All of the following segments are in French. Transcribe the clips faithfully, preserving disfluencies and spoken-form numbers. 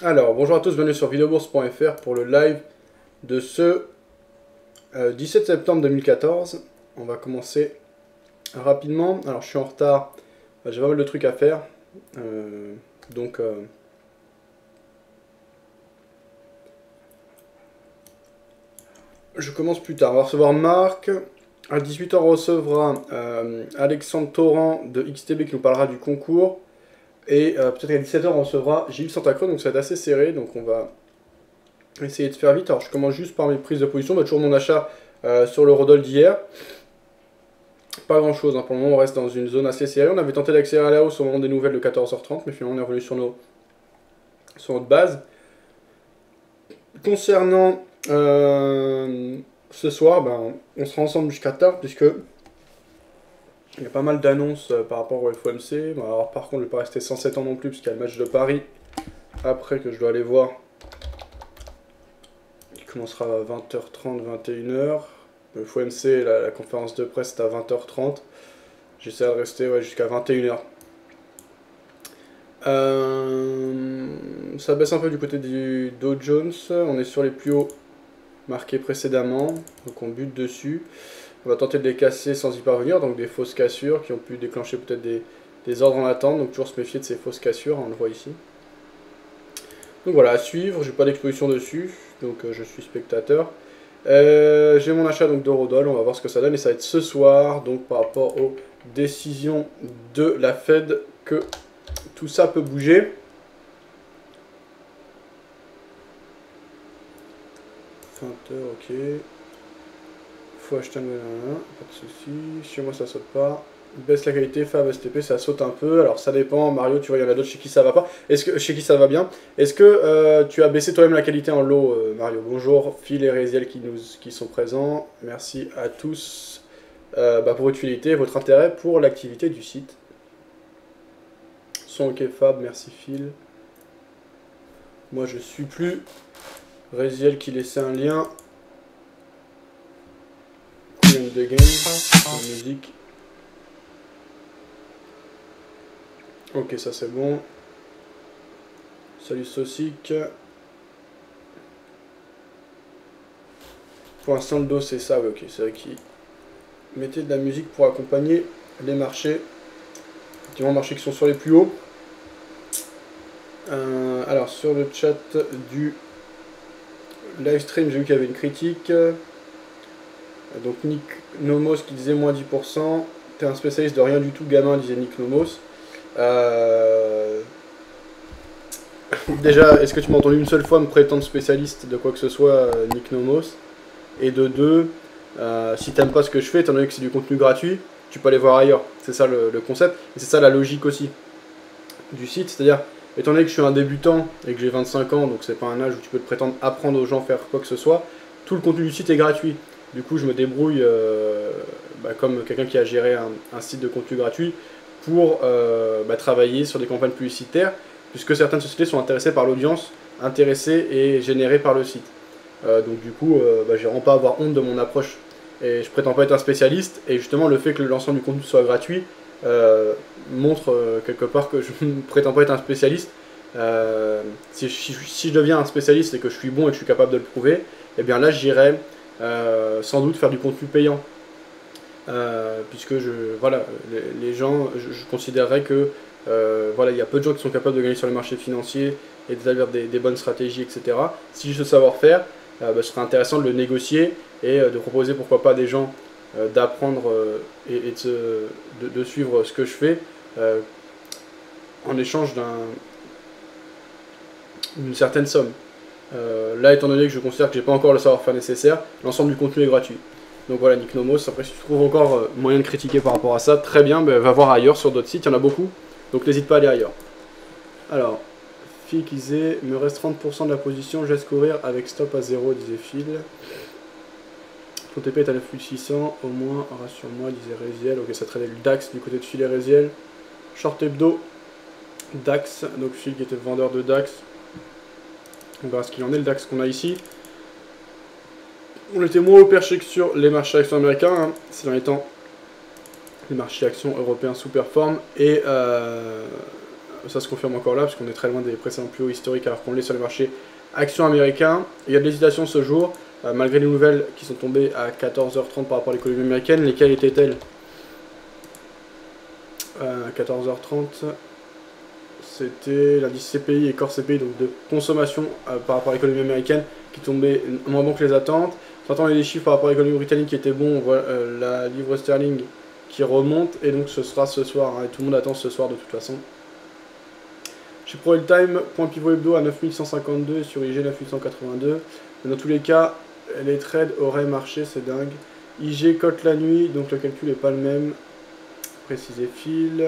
Alors, bonjour à tous, bienvenue sur vidéobourse point F R pour le live de ce euh, dix-sept septembre deux mille quatorze. On va commencer rapidement. Alors, je suis en retard, j'ai pas mal de trucs à faire. Euh, donc, euh, je commence plus tard. On va recevoir Marc. À dix-huit heures, on recevra euh, Alexandre Torrent de X T B qui nous parlera du concours. Et euh, peut-être qu'à dix-sept heures, on recevra Gilles Santacreux, donc ça va être assez serré, donc on va essayer de faire vite. Alors je commence juste par mes prises de position, bah, toujours mon achat euh, sur le Rodol d'hier. Pas grand chose, hein. Pour le moment on reste dans une zone assez serrée. On avait tenté d'accélérer à la hausse au moment des nouvelles de quatorze heures trente, mais finalement on est revenu sur, nos, sur notre base. Concernant euh, ce soir, ben, on sera ensemble jusqu'à tard, puisque il y a pas mal d'annonces euh, par rapport au F O M C. Bon, alors par contre, je ne vais pas rester cent sept ans non plus, parce qu'il y a le match de Paris après que je dois aller voir. Il commencera à vingt heures trente, vingt et une heures. Le F O M C, la, la conférence de presse, c'est à vingt heures trente. J'essaie de rester ouais, jusqu'à vingt et une heures. Euh, ça baisse un peu du côté du Dow Jones. On est sur les plus hauts marqués précédemment, donc on bute dessus. On va tenter de les casser sans y parvenir, donc des fausses cassures qui ont pu déclencher peut-être des, des ordres en attente, donc toujours se méfier de ces fausses cassures, on le voit ici. Donc voilà, à suivre, j'ai pas d'exposition dessus, donc euh, je suis spectateur. Euh, j'ai mon achat donc d'Eurodol, on va voir ce que ça donne, et ça va être ce soir, donc par rapport aux décisions de la Fed, que tout ça peut bouger. vingt heures, ok. Faut acheter un nouvel un, pas de soucis. Chez moi ça saute pas. Baisse la qualité, Fab, S T P, ça saute un peu. Alors ça dépend, Mario, tu vois, il y en a d'autres chez qui ça va pas. Est-ce que chez qui ça va bien? Est-ce que euh, tu as baissé toi-même la qualité en lot, euh, Mario? Bonjour, Phil et Réziel qui, nous, qui sont présents. Merci à tous euh, bah, pour votre utilité et votre intérêt pour l'activité du site. Son ok, Fab, merci Phil. Moi je suis plus. Réziel qui laissait un lien. De game, de musique. Ok, ça c'est bon. Salut Saucic. Pour l'instant le dos c'est ça, ouais, ok, c'est vrai qu'il mettait de la musique pour accompagner les marchés. Effectivement, marchés qui sont sur les plus hauts. Euh, alors sur le chat du live stream, j'ai vu qu'il y avait une critique. Donc Nick Nomos qui disait moins dix pour cent. T'es un spécialiste de rien du tout, gamin, disait Nick Nomos. Euh... Déjà, est-ce que tu m'as entendu une seule fois me prétendre spécialiste de quoi que ce soit, Nick Nomos? Et de deux, euh, si t'aimes pas ce que je fais, étant donné que c'est du contenu gratuit, tu peux aller voir ailleurs. C'est ça le, le concept, et c'est ça la logique aussi du site. C'est-à-dire, étant donné que je suis un débutant et que j'ai vingt-cinq ans, donc c'est pas un âge où tu peux te prétendre apprendre aux gens à faire quoi que ce soit, tout le contenu du site est gratuit. Du coup, je me débrouille euh, bah, comme quelqu'un qui a géré un, un site de contenu gratuit pour euh, bah, travailler sur des campagnes publicitaires, puisque certaines sociétés sont intéressées par l'audience, intéressées et générées par le site. Euh, donc du coup, euh, bah, j'ai vraiment pas à avoir honte de mon approche. Et je prétends pas être un spécialiste, et justement le fait que l'ensemble du contenu soit gratuit euh, montre euh, quelque part que je ne prétends pas être un spécialiste. Euh, si, si, si je deviens un spécialiste et que je suis bon et que je suis capable de le prouver, eh bien là j'irai Euh, sans doute faire du contenu payant, euh, puisque je, voilà, les, les gens, je, je considérerais que euh, voilà, il y a peu de gens qui sont capables de gagner sur les marchés financiers et d'établir des, des bonnes stratégies, et cetera. Si j'ai ce savoir-faire, euh, bah, ce serait intéressant de le négocier et euh, de proposer pourquoi pas à des gens euh, d'apprendre euh, et, et de, se, de, de suivre ce que je fais euh, en échange d'un, d'une certaine somme. Euh, là, étant donné que je considère que j'ai pas encore le savoir-faire nécessaire, l'ensemble du contenu est gratuit. Donc voilà, Nick Nomos. Après, si tu trouves encore euh, moyen de critiquer par rapport à ça, très bien, bah, va voir ailleurs sur d'autres sites, il y en a beaucoup, donc n'hésite pas à aller ailleurs. Alors, Phil qui disait, me reste trente pour cent de la position, je laisse courir avec stop à zéro, disait Phil. Ton T P est à neuf mille six cents, au moins, rassure-moi, disait Réziel. Ok, ça traînait le DAX du côté de Phil et Réziel. Short hebdo, DAX, donc Phil qui était vendeur de DAX. On verra ce qu'il en est, le DAX qu'on a ici. On était moins au perché que sur les marchés actions américains. Hein. Ces derniers temps, les marchés actions européens sous-performent. Et euh, ça se confirme encore là, parce qu'on est très loin des précédents plus hauts historiques alors qu'on l'est sur les marchés actions américains. Il y a de l'hésitation ce jour, euh, malgré les nouvelles qui sont tombées à quatorze heures trente par rapport à l'économie américaine. Lesquelles étaient-elles? euh, quatorze heures trente, c'était l'indice C P I et Core C P I, donc de consommation euh, par rapport à l'économie américaine, qui tombait moins bon que les attentes. J'entends les chiffres par rapport à l'économie britannique qui étaient bons, on voit euh, la livre sterling qui remonte, et donc ce sera ce soir, hein, et tout le monde attend ce soir de toute façon. Chez ProRealTime, point pivot hebdo à neuf mille cent cinquante-deux et sur I G neuf mille cent quatre-vingt-deux. Mais dans tous les cas, les trades auraient marché, c'est dingue. I G cote la nuit, donc le calcul n'est pas le même. Préciser fil.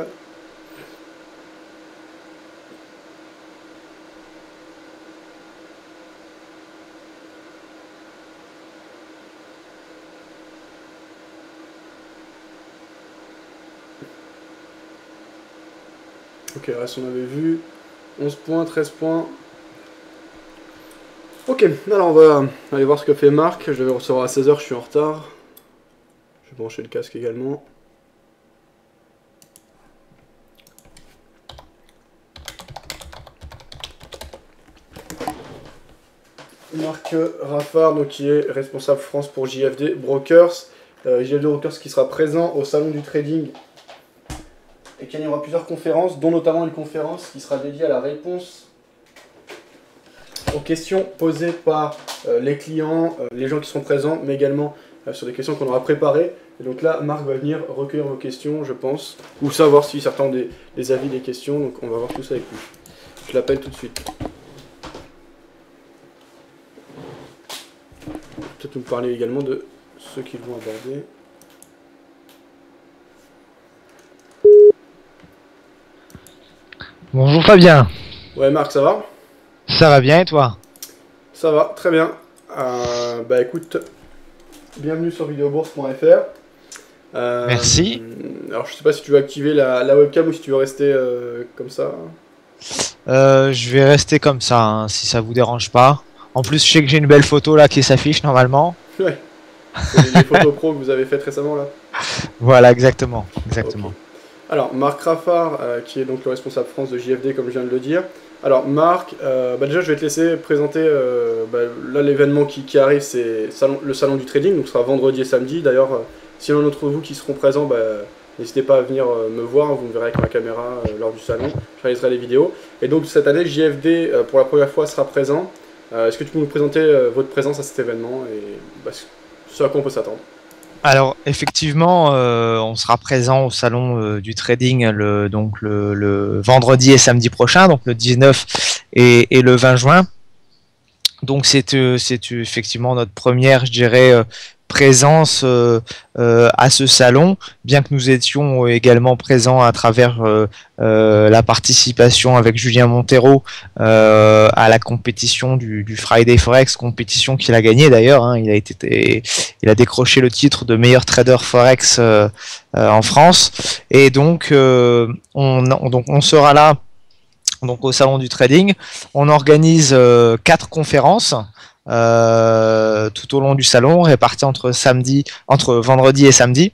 Ok, le reste on avait vu. onze points, treize points. Ok, alors on va aller voir ce que fait Marc. Je devais recevoir à seize heures, je suis en retard. Je vais brancher le casque également. Marc Raffard, donc, qui est responsable France pour J F D Brokers. Euh, J F D Brokers qui sera présent au salon du trading et qu'il y aura plusieurs conférences, dont notamment une conférence qui sera dédiée à la réponse aux questions posées par euh, les clients, euh, les gens qui seront présents, mais également euh, sur des questions qu'on aura préparées. Et donc là, Marc va venir recueillir vos questions, je pense, ou savoir si certains ont des, des avis, des questions, donc on va voir tout ça avec lui. Je l'appelle tout de suite. Peut-être nous parler également de ceux qui vont aborder. Bonjour Fabien. Ouais Marc, ça va? Ça va bien et toi? Ça va, très bien. Euh, bah écoute, bienvenue sur vidéobourse point F R. Euh, Merci. Alors je sais pas si tu veux activer la, la webcam ou si tu veux rester euh, comme ça. Euh, je vais rester comme ça, hein, si ça vous dérange pas. En plus, je sais que j'ai une belle photo là qui s'affiche normalement. Ouais. C'est les photos pro que vous avez faites récemment là. Voilà, exactement. exactement. Okay. Alors Marc Raffard, euh, qui est donc le responsable France de J F D comme je viens de le dire. Alors Marc, euh, bah déjà je vais te laisser présenter, euh, bah, là l'événement qui, qui arrive, c'est le salon du trading, donc ce sera vendredi et samedi. D'ailleurs, euh, si l'un d'entre vous qui seront présents, bah, n'hésitez pas à venir euh, me voir, vous me verrez avec ma caméra euh, lors du salon, je réaliserai les vidéos. Et donc cette année, J F D euh, pour la première fois sera présent. Euh, Est-ce que tu peux nous présenter euh, votre présence à cet événement et bah, ce à quoi on peut s'attendre? Alors effectivement, euh, on sera présent au salon euh, du trading le, donc le, le vendredi et samedi prochain, donc le dix-neuf et, et le vingt juin. Donc c'est euh, c'est effectivement notre première, je dirais, euh, présence euh, euh, à ce salon, bien que nous étions également présents à travers euh, euh, la participation avec Julien Montero euh, à la compétition du, du Friday Forex, compétition qu'il a gagnée d'ailleurs. Hein, il a été, il a décroché le titre de meilleur trader forex euh, euh, en France, et donc euh, on, donc on sera là. Donc au salon du trading, on organise euh, quatre conférences euh, tout au long du salon, réparties entre samedi, entre vendredi et samedi.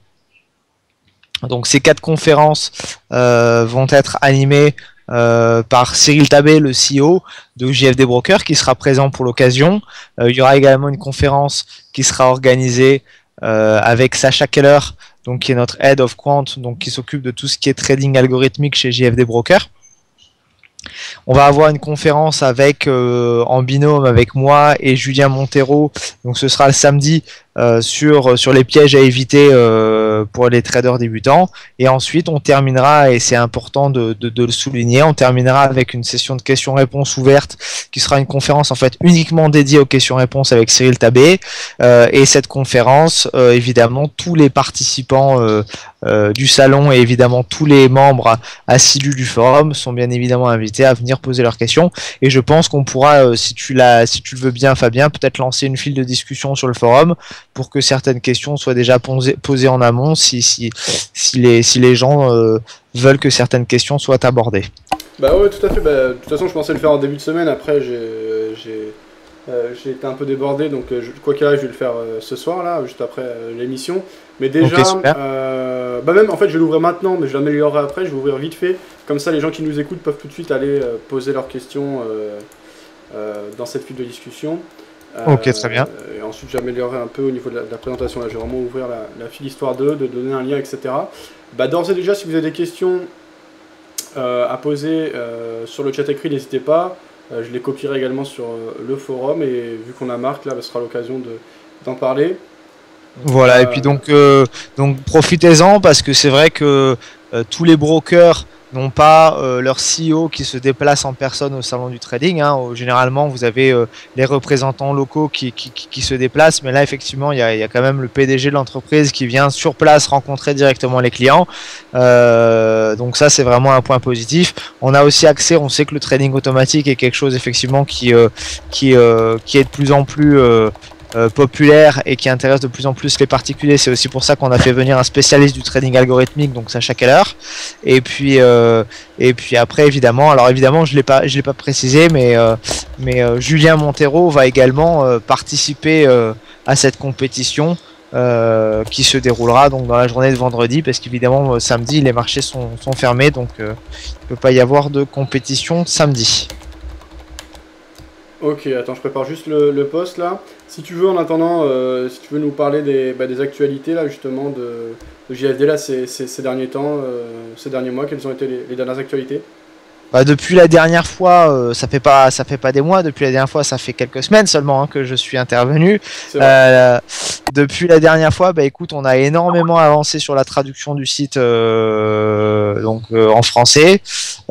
Donc ces quatre conférences euh, vont être animées euh, par Cyril Tabé, le C E O de J F D Broker, qui sera présent pour l'occasion. Euh, il y aura également une conférence qui sera organisée euh, avec Sacha Keller, donc qui est notre Head of Quant, donc qui s'occupe de tout ce qui est trading algorithmique chez J F D Broker. On va avoir une conférence avec euh, en binôme avec moi et Julien Montero, donc ce sera le samedi euh, sur, sur les pièges à éviter euh, pour les traders débutants, et ensuite on terminera, et c'est important de, de, de le souligner, on terminera avec une session de questions-réponses ouverte qui sera une conférence en fait uniquement dédiée aux questions-réponses avec Cyril Tabé, euh, et cette conférence euh, évidemment tous les participants euh, euh, du salon et évidemment tous les membres assidus du forum sont bien évidemment invités à venir poser leurs questions, et je pense qu'on pourra, euh, si tu l'as, si tu le veux bien Fabien, peut-être lancer une file de discussion sur le forum pour que certaines questions soient déjà posées, posées en amont si, si, si, les, si les gens euh, veulent que certaines questions soient abordées. Bah ouais, tout à fait. Bah, de toute façon, je pensais le faire en début de semaine. Après, j'ai Euh, j'ai été un peu débordé, donc euh, je, quoi qu'il arrive, je vais le faire euh, ce soir, là, juste après euh, l'émission. Mais déjà, Ok, super. euh, bah même en fait, je vais l'ouvrir maintenant, mais je l'améliorerai après. Je vais ouvrir vite fait. Comme ça, les gens qui nous écoutent peuvent tout de suite aller euh, poser leurs questions euh, euh, dans cette file de discussion. Euh, Ok, très bien. et ensuite, j'améliorerai un peu au niveau de la, de la présentation. Là, je vais vraiment ouvrir la, la file Histoire deux, de donner un lien, et cetera. Bah, d'ores et déjà, si vous avez des questions euh, à poser euh, sur le chat écrit, n'hésitez pas. Euh, je les copierai également sur euh, le forum. Et vu qu'on a Marc, là, bah, ce sera l'occasion de, d'en parler. Voilà, Euh, et puis donc, euh, donc profitez-en parce que c'est vrai que euh, tous les brokers n'ont pas euh, leur C E O qui se déplace en personne au salon du trading. Hein. Au- Généralement, vous avez euh, les représentants locaux qui, qui, qui- qui se déplacent, mais là, effectivement, il y a, il y a quand même le P D G de l'entreprise qui vient sur place rencontrer directement les clients. Euh, donc ça, c'est vraiment un point positif. On a aussi accès, on sait que le trading automatique est quelque chose effectivement qui, euh, qui, euh, qui est de plus en plus... euh, euh, populaire et qui intéresse de plus en plus les particuliers. C'est aussi pour ça qu'on a fait venir un spécialiste du trading algorithmique, donc Sacha Keller. Et puis, euh, et puis après, évidemment, alors évidemment, je l'ai pas, je l'ai pas précisé, mais, euh, mais euh, Julien Montero va également euh, participer euh, à cette compétition. Euh, qui se déroulera donc dans la journée de vendredi, parce qu'évidemment euh, samedi les marchés sont, sont fermés, donc euh, il ne peut pas y avoir de compétition samedi. Ok, attends, je prépare juste le, le post là. Si tu veux, en attendant, euh, si tu veux nous parler des, bah, des actualités là, justement, de, de J F D là, ces, ces, ces derniers temps, euh, ces derniers mois, quelles ont été les, les dernières actualités? Bah, depuis la dernière fois, euh, ça fait pas, ça fait pas des mois. Depuis la dernière fois, ça fait quelques semaines seulement hein, que je suis intervenu. C'est vrai. Euh, depuis la dernière fois, bah écoute, on a énormément avancé sur la traduction du site euh, donc euh, en français.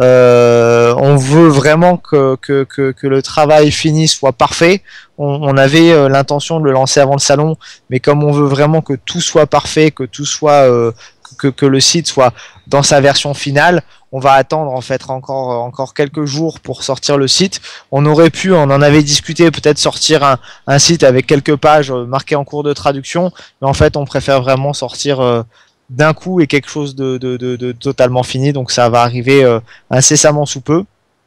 Euh, on veut vraiment que, que, que, que le travail fini soit parfait. On, on avait euh, l'intention de le lancer avant le salon, mais comme on veut vraiment que tout soit parfait, que tout soit euh, que, que le site soit dans sa version finale, on va attendre en fait encore encore quelques jours pour sortir le site. On aurait pu, on en avait discuté, peut-être sortir un, un site avec quelques pages marquées en cours de traduction, mais en fait on préfère vraiment sortir euh, d'un coup et quelque chose de, de, de, de totalement fini. Donc ça va arriver euh, incessamment sous peu.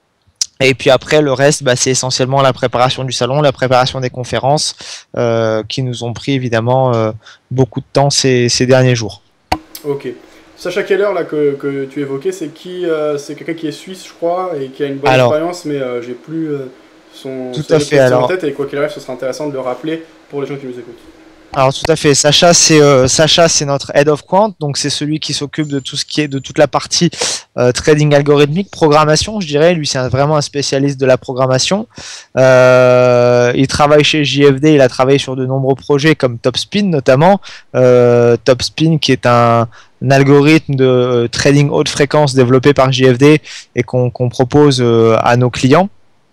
Et puis après, le reste, bah, c'est essentiellement la préparation du salon, la préparation des conférences, euh, qui nous ont pris évidemment euh, beaucoup de temps ces, ces derniers jours. Ok. Sacha Keller là que, que tu évoquais, c'est qui euh, c'est quelqu'un qui est suisse, je crois, et qui a une bonne Alors, expérience, mais euh, j'ai plus euh, son, tout son à fait. en Alors, tête, et quoi qu'il arrive, ce sera intéressant de le rappeler pour les gens qui nous écoutent. Alors tout à fait, Sacha c'est euh, Sacha c'est notre head of quant, donc c'est celui qui s'occupe de tout ce qui est de toute la partie euh, trading algorithmique, programmation, je dirais. Lui c'est un, vraiment un spécialiste de la programmation. Euh, il travaille chez J F D, il a travaillé sur de nombreux projets comme TopSpin notamment. Euh, TopSpin qui est un, un algorithme de euh, trading haute fréquence développé par J F D et qu'on qu'on propose euh, à nos clients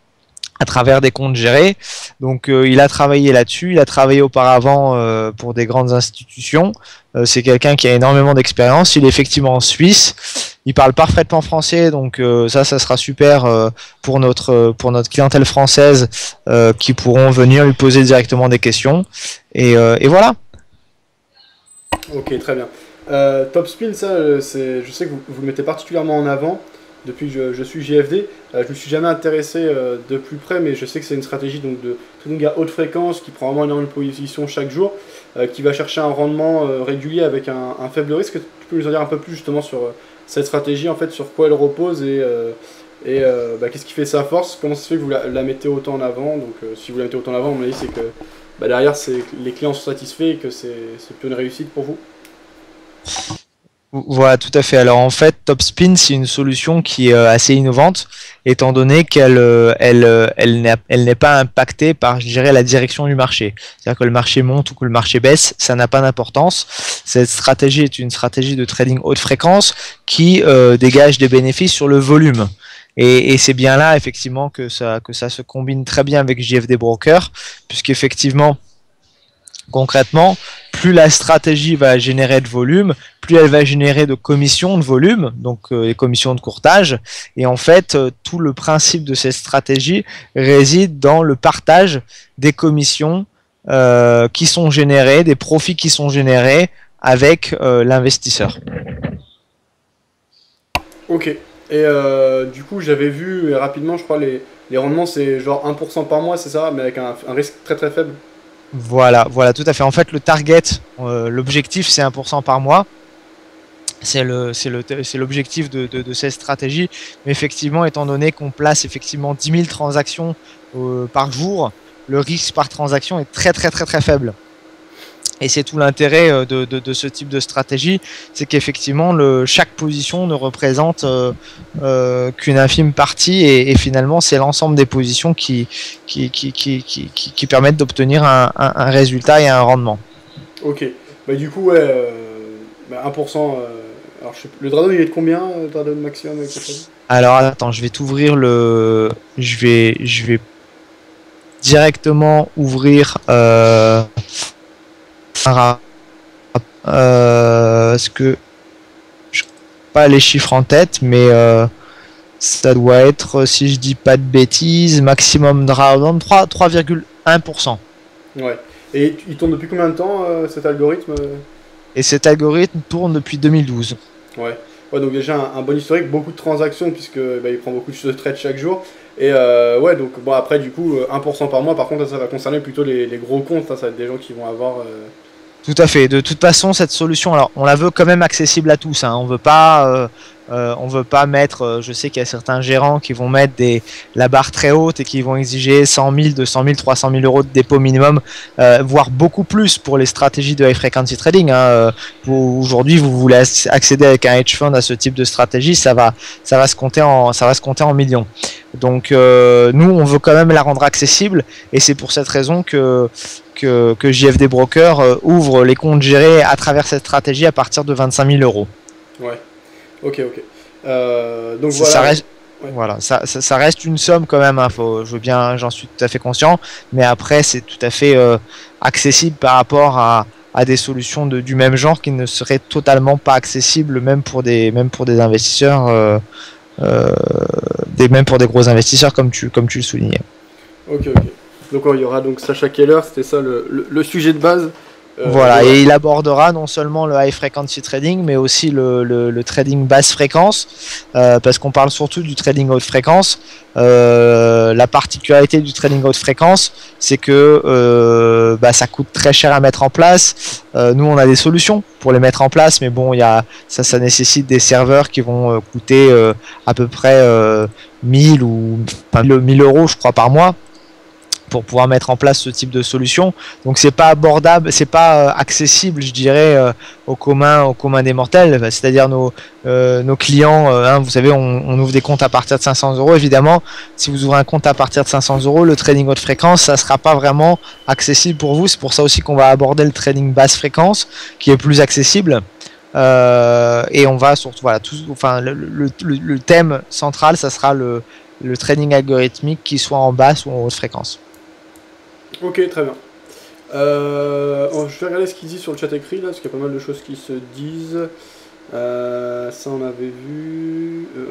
à travers des comptes gérés. Donc euh, il a travaillé là-dessus, il a travaillé auparavant euh, pour des grandes institutions. Euh, c'est quelqu'un qui a énormément d'expérience. Il est effectivement en Suisse. Il parle parfaitement français, donc euh, ça, ça sera super euh, pour notre pour notre clientèle française euh, qui pourront venir lui poser directement des questions. Et, euh, et voilà. Ok, très bien. Euh, Topspin, ça, euh, c'est, je sais que vous, vous le mettez particulièrement en avant. Depuis que je, je suis J F D, euh, je me suis jamais intéressé euh, de plus près, mais je sais que c'est une stratégie donc, de trading à haute fréquence qui prend vraiment énormément de position chaque jour, euh, qui va chercher un rendement euh, régulier avec un, un faible risque. Tu peux nous en dire un peu plus justement sur euh, cette stratégie, en fait, sur quoi elle repose et, euh, et euh, bah, qu'est-ce qui fait sa force? Comment ça se fait que vous la, la mettez autant en avant? Donc, euh, si vous la mettez autant en avant, on m'a dit c'est que bah, derrière, c'est que les clients sont satisfaits et que c'est c'est plutôt une réussite pour vous. Voilà, tout à fait. Alors en fait, TopSpin, c'est une solution qui est euh, assez innovante, étant donné qu'elle euh, elle, euh, elle n'est elle n'est pas impactée par, je dirais, la direction du marché. C'est-à-dire que le marché monte ou que le marché baisse, ça n'a pas d'importance. Cette stratégie est une stratégie de trading haute fréquence qui euh, dégage des bénéfices sur le volume. Et, et c'est bien là, effectivement, que ça, que ça se combine très bien avec J F D Broker, puisqu'effectivement, concrètement, plus la stratégie va générer de volume, plus elle va générer de commissions de volume, donc euh, les commissions de courtage. Et en fait, euh, tout le principe de cette stratégie réside dans le partage des commissions euh, qui sont générées, des profits qui sont générés avec euh, l'investisseur. Ok. Et euh, du coup, j'avais vu rapidement, je crois, les, les rendements c'est genre un pour cent par mois, c'est ça, mais avec un, un risque très très faible. Voilà, voilà, tout à fait. En fait, le target, euh, l'objectif, c'est un pour cent par mois. C'est le, c'est le, c'est l'objectif de, de, de cette stratégie. Mais effectivement, étant donné qu'on place effectivement dix mille transactions euh, par jour, le risque par transaction est très très très très faible. Et c'est tout l'intérêt de, de, de ce type de stratégie, c'est qu'effectivement le, chaque position ne représente euh, euh, qu'une infime partie et, et finalement c'est l'ensemble des positions qui, qui, qui, qui, qui, qui, qui permettent d'obtenir un, un, un résultat et un rendement. Ok, bah du coup ouais, euh, bah un pour cent, euh, alors je sais, le drawdown il est de combien, le drawdown maximum avec le produit? Alors attends, je vais t'ouvrir le... Je vais, je vais directement ouvrir... Euh, un euh, ce que je n'ai pas les chiffres en tête, mais euh, ça doit être, si je dis pas de bêtises, maximum drawdown trois virgule un pour cent. Ouais. Et il tourne depuis combien de temps euh, cet algorithme? Et cet algorithme tourne depuis deux mille douze. Ouais. Ouais, donc déjà un, un bon historique, beaucoup de transactions puisque bah, il prend beaucoup de trades chaque jour. Et euh, ouais, donc bon après du coup un pour cent par mois, par contre ça, ça va concerner plutôt les, les gros comptes, hein, ça va être des gens qui vont avoir... Euh... Tout à fait. De toute façon, cette solution, alors on la veut quand même accessible à tous. Hein. On veut pas, euh, euh, on veut pas mettre. Euh, je sais qu'il y a certains gérants qui vont mettre des, la barre très haute et qui vont exiger cent mille, deux cent mille, trois cent mille euros de dépôt minimum, euh, voire beaucoup plus pour les stratégies de high frequency trading. Hein. Aujourd'hui, vous voulez accéder avec un hedge fund à ce type de stratégie, ça va, ça va se compter en, ça va se compter en millions. Donc euh, nous, on veut quand même la rendre accessible et c'est pour cette raison que Que, que J F D Broker euh, ouvre les comptes gérés à travers cette stratégie à partir de vingt-cinq mille euros. Ouais, ok, ok. Euh, donc ça, voilà. Ça reste, ouais. voilà ça, ça, ça reste une somme quand même, hein, faut, je veux bien, j'en suis tout à fait conscient, mais après c'est tout à fait euh, accessible par rapport à, à des solutions de, du même genre qui ne seraient totalement pas accessibles même pour des, même pour des investisseurs, euh, euh, des, même pour des gros investisseurs comme tu, comme tu le soulignais. Ok, ok. Donc il y aura donc Sacha Keller, c'était ça le, le, le sujet de base. Euh, voilà, et il abordera non seulement le high frequency trading, mais aussi le, le, le trading basse fréquence, euh, parce qu'on parle surtout du trading haute fréquence. Euh, la particularité du trading haute fréquence, c'est que euh, bah, ça coûte très cher à mettre en place. Euh, nous, on a des solutions pour les mettre en place, mais bon, y a, ça, ça nécessite des serveurs qui vont euh, coûter euh, à peu près euh, mille ou enfin, mille euros, je crois, par mois, pour pouvoir mettre en place ce type de solution. Donc c'est pas abordable, c'est pas euh, accessible, je dirais, euh, au commun, au commun des mortels. C'est-à-dire nos euh, nos clients, euh, hein, vous savez, on, on ouvre des comptes à partir de cinq cents euros. Évidemment, si vous ouvrez un compte à partir de cinq cents euros, le trading haute fréquence, ça sera pas vraiment accessible pour vous. C'est pour ça aussi qu'on va aborder le trading basse fréquence, qui est plus accessible. Euh, et on va surtout, voilà, tout, enfin, le, le, le, le thème central, ça sera le, le trading algorithmique, qui soit en basse ou en haute fréquence. Ok, très bien. Euh, oh, je vais regarder ce qu'il dit sur le chat écrit là, parce qu'il y a pas mal de choses qui se disent. Euh, ça on avait vu. Euh...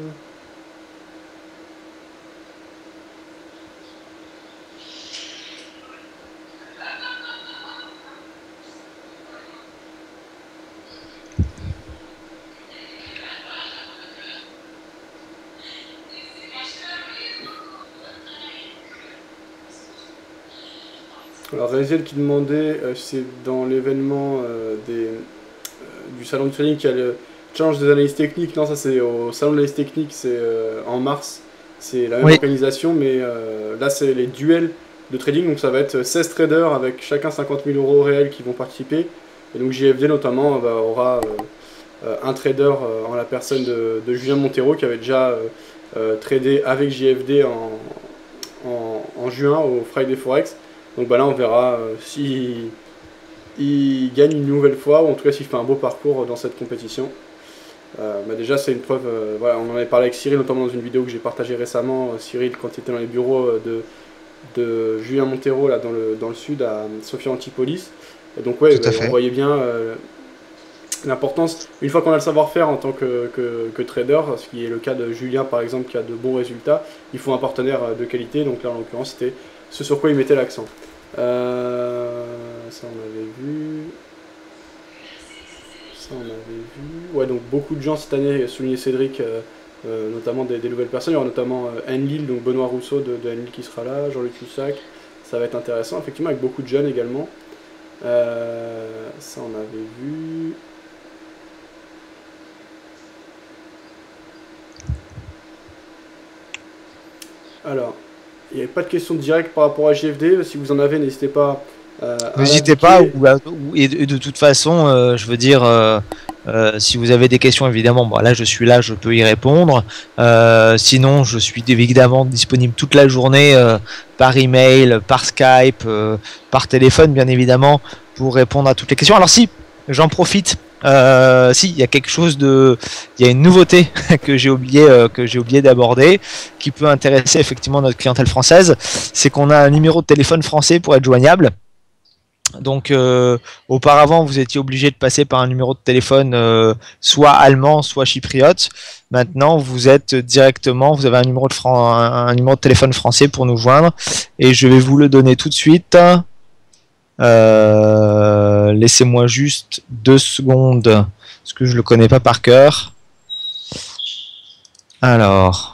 Alors Réziel qui demandait, euh, c'est dans l'événement euh, des, euh, du salon de trading qu'il y a le challenge des analyses techniques. Non, ça c'est au salon de l'analyse technique, c'est euh, en mars. C'est la même Oui. organisation, mais euh, là c'est les duels de trading. Donc ça va être seize traders avec chacun cinquante mille euros réels qui vont participer. Et donc J F D notamment bah, aura euh, un trader euh, en la personne de, de Julien Montero qui avait déjà euh, euh, tradé avec J F D en, en, en juin au Friday Forex. Donc bah là on verra euh, si il gagne une nouvelle fois, ou en tout cas s'il fait un beau parcours dans cette compétition. Euh, bah déjà c'est une preuve, euh, voilà, on en avait parlé avec Cyril, notamment dans une vidéo que j'ai partagée récemment, euh, Cyril quand il était dans les bureaux euh, de, de Julien Montero là, dans, le, dans le sud à Sophia Antipolis. Et donc ouais, bah, on voyait bien euh, l'importance, une fois qu'on a le savoir-faire en tant que, que, que trader, ce qui est le cas de Julien par exemple qui a de bons résultats, il faut un partenaire de qualité, donc là en l'occurrence c'était ce sur quoi il mettait l'accent. Euh, ça on avait vu. Ça on avait vu. Ouais, donc beaucoup de gens cette année, souligné Cédric, euh, euh, notamment des, des nouvelles personnes. Il y aura notamment euh, Enlil, donc Benoît Rousseau de, de Enlil qui sera là, Jean-Luc Lussac. Ça va être intéressant, effectivement, avec beaucoup de jeunes également. Euh, ça, on avait vu. Alors, il n'y avait pas de questions directes par rapport à J F D. Si vous en avez, n'hésitez pas euh, à N'hésitez pas, ou, ou- et, de, et de toute façon, euh, je veux dire, euh, euh, si vous avez des questions, évidemment, bon, là je suis là, je peux y répondre. Euh, sinon, je suis évidemment disponible toute la journée euh, par email, par Skype, euh, par téléphone, bien évidemment, pour répondre à toutes les questions. Alors si, j'en profite. Euh, si, il y a quelque chose de, il y a une nouveauté que j'ai oublié, euh, que j'ai oublié d'aborder, qui peut intéresser effectivement notre clientèle française, c'est qu'on a un numéro de téléphone français pour être joignable. Donc euh, auparavant vous étiez obligé de passer par un numéro de téléphone euh, soit allemand soit chypriote. Maintenant vous êtes directement, vous avez un numéro de Fran- un, un numéro de téléphone français pour nous joindre et je vais vous le donner tout de suite. Euh, laissez-moi juste deux secondes parce que je le connais pas par cœur. Alors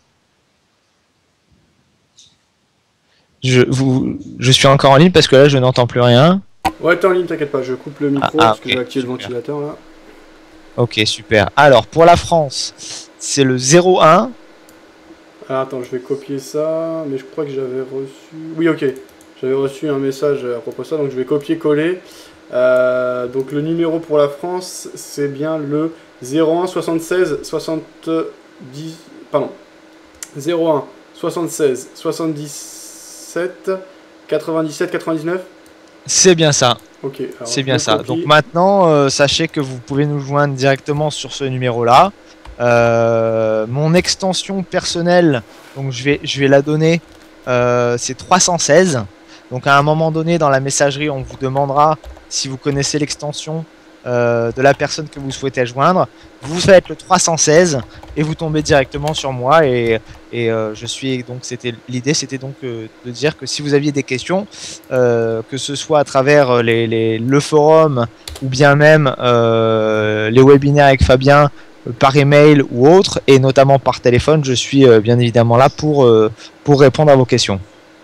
Je, vous, je suis encore en ligne parce que là je n'entends plus rien. Ouais, t'es en ligne, t'inquiète pas, je coupe le micro Ah, ah, parce ok, que j'ai activé le super. ventilateur là. Ok, super. Alors pour la France, c'est le zéro un. Ah, attends, je vais copier ça, mais je crois que j'avais reçu. Oui, ok, j'avais reçu un message à propos de ça, donc je vais copier-coller. Euh, donc le numéro pour la France, c'est bien le zéro un soixante-seize soixante-dix. Pardon. zéro un soixante-seize soixante-dix-sept quatre-vingt-dix-sept quatre-vingt-dix-neuf. C'est bien ça. Ok, alors C'est je bien le ça. copie. Donc maintenant, euh, sachez que vous pouvez nous joindre directement sur ce numéro-là. Euh, mon extension personnelle, donc je vais, je vais la donner, euh, c'est trois cent seize. Donc à un moment donné dans la messagerie, on vous demandera si vous connaissez l'extension euh, de la personne que vous souhaitez joindre. Vous faites le trois cent seize et vous tombez directement sur moi et, et euh, je suis donc c'était l'idée, c'était donc euh, de dire que si vous aviez des questions, euh, que ce soit à travers les, les, le forum ou bien même euh, les webinaires avec Fabien, par email ou autre, et notamment par téléphone, je suis euh, bien évidemment là pour, euh, pour répondre à vos questions.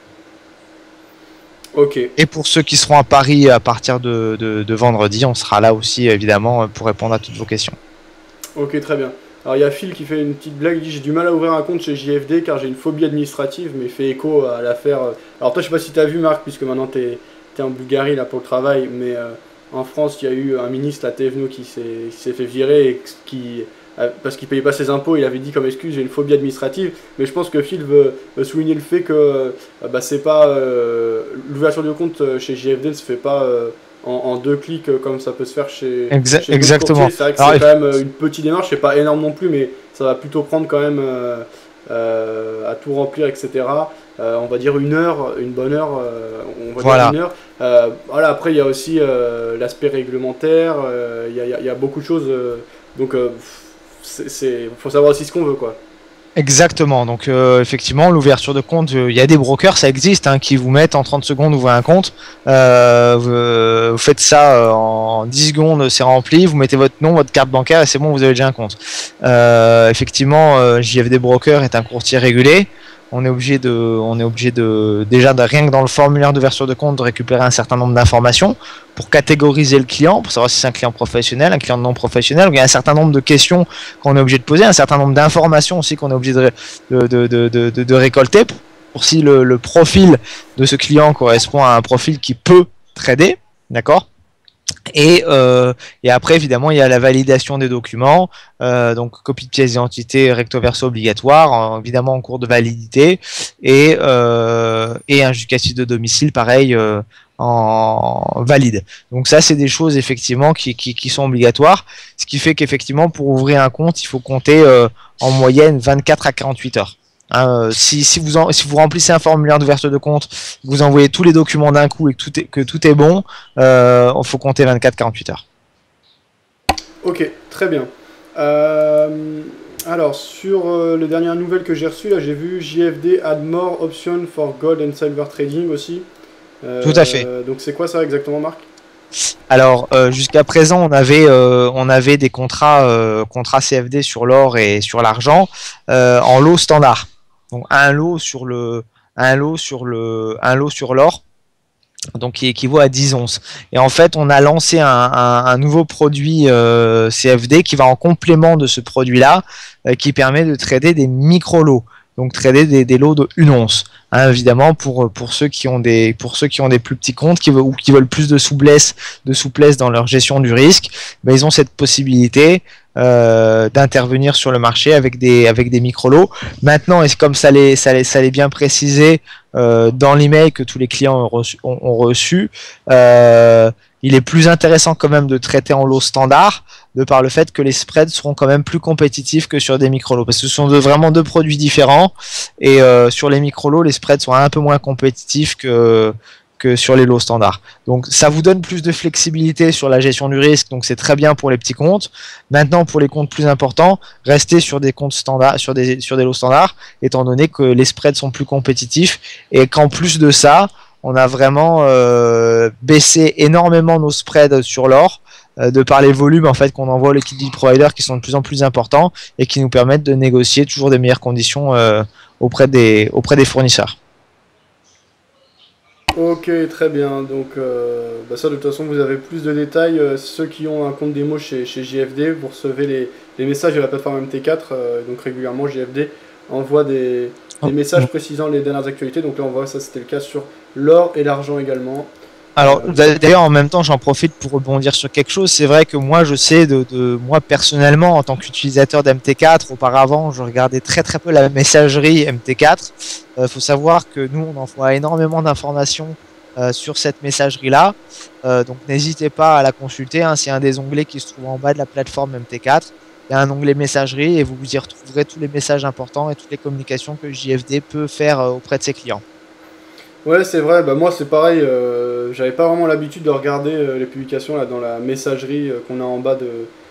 Ok. Et pour ceux qui seront à Paris à partir de, de, de vendredi, on sera là aussi évidemment pour répondre à toutes vos questions. Ok, très bien. Alors il y a Phil qui fait une petite blague, il dit j'ai du mal à ouvrir un compte chez J F D car j'ai une phobie administrative, mais il fait écho à l'affaire. Alors toi je sais pas si tu as vu Marc, puisque maintenant tu es en Bulgarie là pour le travail, mais euh, en France il y a eu un ministre, la Thévenot, qui s'est fait virer et qui, parce qu'il payait pas ses impôts, il avait dit comme excuse j'ai une phobie administrative, mais je pense que Phil veut, veut souligner le fait que euh, bah, c'est pas euh, l'ouverture de compte chez J F D ne se fait pas euh, En, en deux clics euh, comme ça peut se faire chez, Exa chez exactement. C'est vrai que Alors, c'est quand même euh, une petite démarche, c'est pas énorme non plus, mais ça va plutôt prendre quand même euh, euh, à tout remplir, et cetera. Euh, on va dire une heure, une bonne heure, euh, on va voilà. dire une heure. Euh, voilà, après il y a aussi euh, l'aspect réglementaire, euh, il y, y, y a beaucoup de choses, euh, donc euh, il faut savoir aussi ce qu'on veut, quoi. Exactement, donc euh, effectivement l'ouverture de compte, il euh, y a des brokers, ça existe, hein, qui vous mettent en trente secondes ouvrir un compte, euh, vous, vous faites ça euh, en dix secondes, c'est rempli, vous mettez votre nom, votre carte bancaire et c'est bon, vous avez déjà un compte. Euh, effectivement, euh, J F D Broker est un courtier régulé, on est obligé de, on est obligé de, déjà de, rien que dans le formulaire d'ouverture de compte, de récupérer un certain nombre d'informations pour catégoriser le client, pour savoir si c'est un client professionnel, un client non professionnel. Il y a un certain nombre de questions qu'on est obligé de poser, un certain nombre d'informations aussi qu'on est obligé de, de, de, de, de, de récolter pour si le, le profil de ce client correspond à un profil qui peut trader, d'accord ? Et, euh, et après, évidemment, il y a la validation des documents, euh, donc copie de pièce d'identité recto verso obligatoire, en, évidemment en cours de validité, et, euh, et un justificatif de domicile, pareil, euh, en valide. Donc ça, c'est des choses effectivement qui, qui, qui sont obligatoires, ce qui fait qu'effectivement, pour ouvrir un compte, il faut compter euh, en moyenne vingt-quatre à quarante-huit heures. Hein, si, si, vous en, si vous remplissez un formulaire d'ouverture de compte, vous envoyez tous les documents d'un coup et que tout est, que tout est bon, euh, il faut compter vingt-quatre à quarante-huit heures. Ok, très bien. Euh, alors, sur euh, les dernières nouvelles que j'ai reçues, là j'ai vu J F D add more options for gold and silver trading aussi. Euh, Tout à fait. Donc c'est quoi ça exactement, Marc ? Alors euh, jusqu'à présent, on avait euh, on avait des contrats euh, contrats C F D sur l'or et sur l'argent euh, en lot standard. Donc un lot sur le un lot sur le un lot sur l'or, donc qui équivaut à dix onces. Et en fait, on a lancé un, un, un nouveau produit euh, C F D qui va en complément de ce produit-là, euh, qui permet de trader des micro-lots, donc trader des, des lots de une once. Hein, évidemment, pour, pour, ceux qui ont des, pour ceux qui ont des plus petits comptes qui veulent, ou qui veulent plus de souplesse, de souplesse dans leur gestion du risque, ben, ils ont cette possibilité euh, d'intervenir sur le marché avec des, avec des micro-lots. Maintenant, et comme ça l'est, ça l'est, ça l'est bien précisé euh, dans l'email que tous les clients ont reçu, ont, ont reçu euh, il est plus intéressant quand même de traiter en lot standard, de par le fait que les spreads seront quand même plus compétitifs que sur des micro-lots, parce que ce sont de, vraiment deux produits différents, et euh, sur les micro-lots, les spreads sont un peu moins compétitifs que, que sur les lots standards. Donc ça vous donne plus de flexibilité sur la gestion du risque, donc c'est très bien pour les petits comptes. Maintenant, pour les comptes plus importants, restez sur des comptes standards, sur des, sur des lots standards, étant donné que les spreads sont plus compétitifs, et qu'en plus de ça, on a vraiment euh, baissé énormément nos spreads sur l'or, euh, de par les volumes en fait qu'on envoie aux liquidity providers qui sont de plus en plus importants et qui nous permettent de négocier toujours des meilleures conditions euh, auprès des auprès des fournisseurs. Ok, très bien. Donc euh, bah ça, de toute façon, vous avez plus de détails. Euh, ceux qui ont un compte démo chez, chez J F D, vous recevez les, les messages de la plateforme M T quatre. Euh, donc régulièrement, J F D envoie des, des messages précisant les dernières actualités. Donc là, on voit ça, c'était le cas sur l'or et l'argent également. Alors d'ailleurs, en même temps, j'en profite pour rebondir sur quelque chose. C'est vrai que moi, je sais de, de moi personnellement, en tant qu'utilisateur d'M T quatre, auparavant, je regardais très très peu la messagerie M T quatre. Il euh, faut savoir que nous, on envoie énormément d'informations euh, sur cette messagerie-là. Euh, donc n'hésitez pas à la consulter. Hein, c'est un des onglets qui se trouve en bas de la plateforme M T quatre. Il y a un onglet messagerie et vous y retrouverez tous les messages importants et toutes les communications que J F D peut faire euh, auprès de ses clients. Ouais, c'est vrai, bah moi c'est pareil, euh, j'avais pas vraiment l'habitude de regarder euh, les publications là dans la messagerie euh, qu'on a en bas de,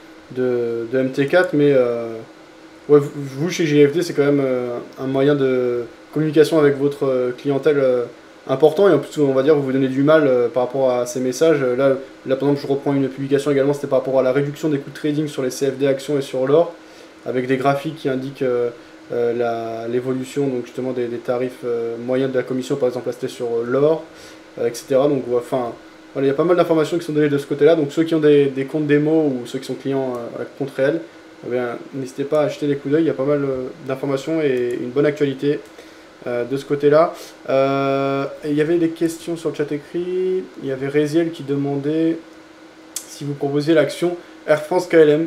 de, de M T quatre, mais euh, ouais, vous, vous, chez J F D, c'est quand même euh, un moyen de communication avec votre euh, clientèle euh, important, et en plus on va dire vous vous donnez du mal euh, par rapport à ces messages. Là, là par exemple je reprends une publication également, c'était par rapport à la réduction des coûts de trading sur les C F D actions et sur l'or, avec des graphiques qui indiquent euh, Euh, l'évolution donc justement des, des tarifs euh, moyens de la commission, par exemple là c'était sur euh, l'or, euh, et cetera. Donc enfin voilà, il y a pas mal d'informations qui sont données de ce côté là, donc ceux qui ont des, des comptes démo ou ceux qui sont clients euh, à compte réel, eh n'hésitez pas à acheter des coups d'œil, il y a pas mal euh, d'informations et une bonne actualité euh, de ce côté là. Euh, il y avait des questions sur le chat écrit, il y avait Réziel qui demandait si vous proposiez l'action Air France K L M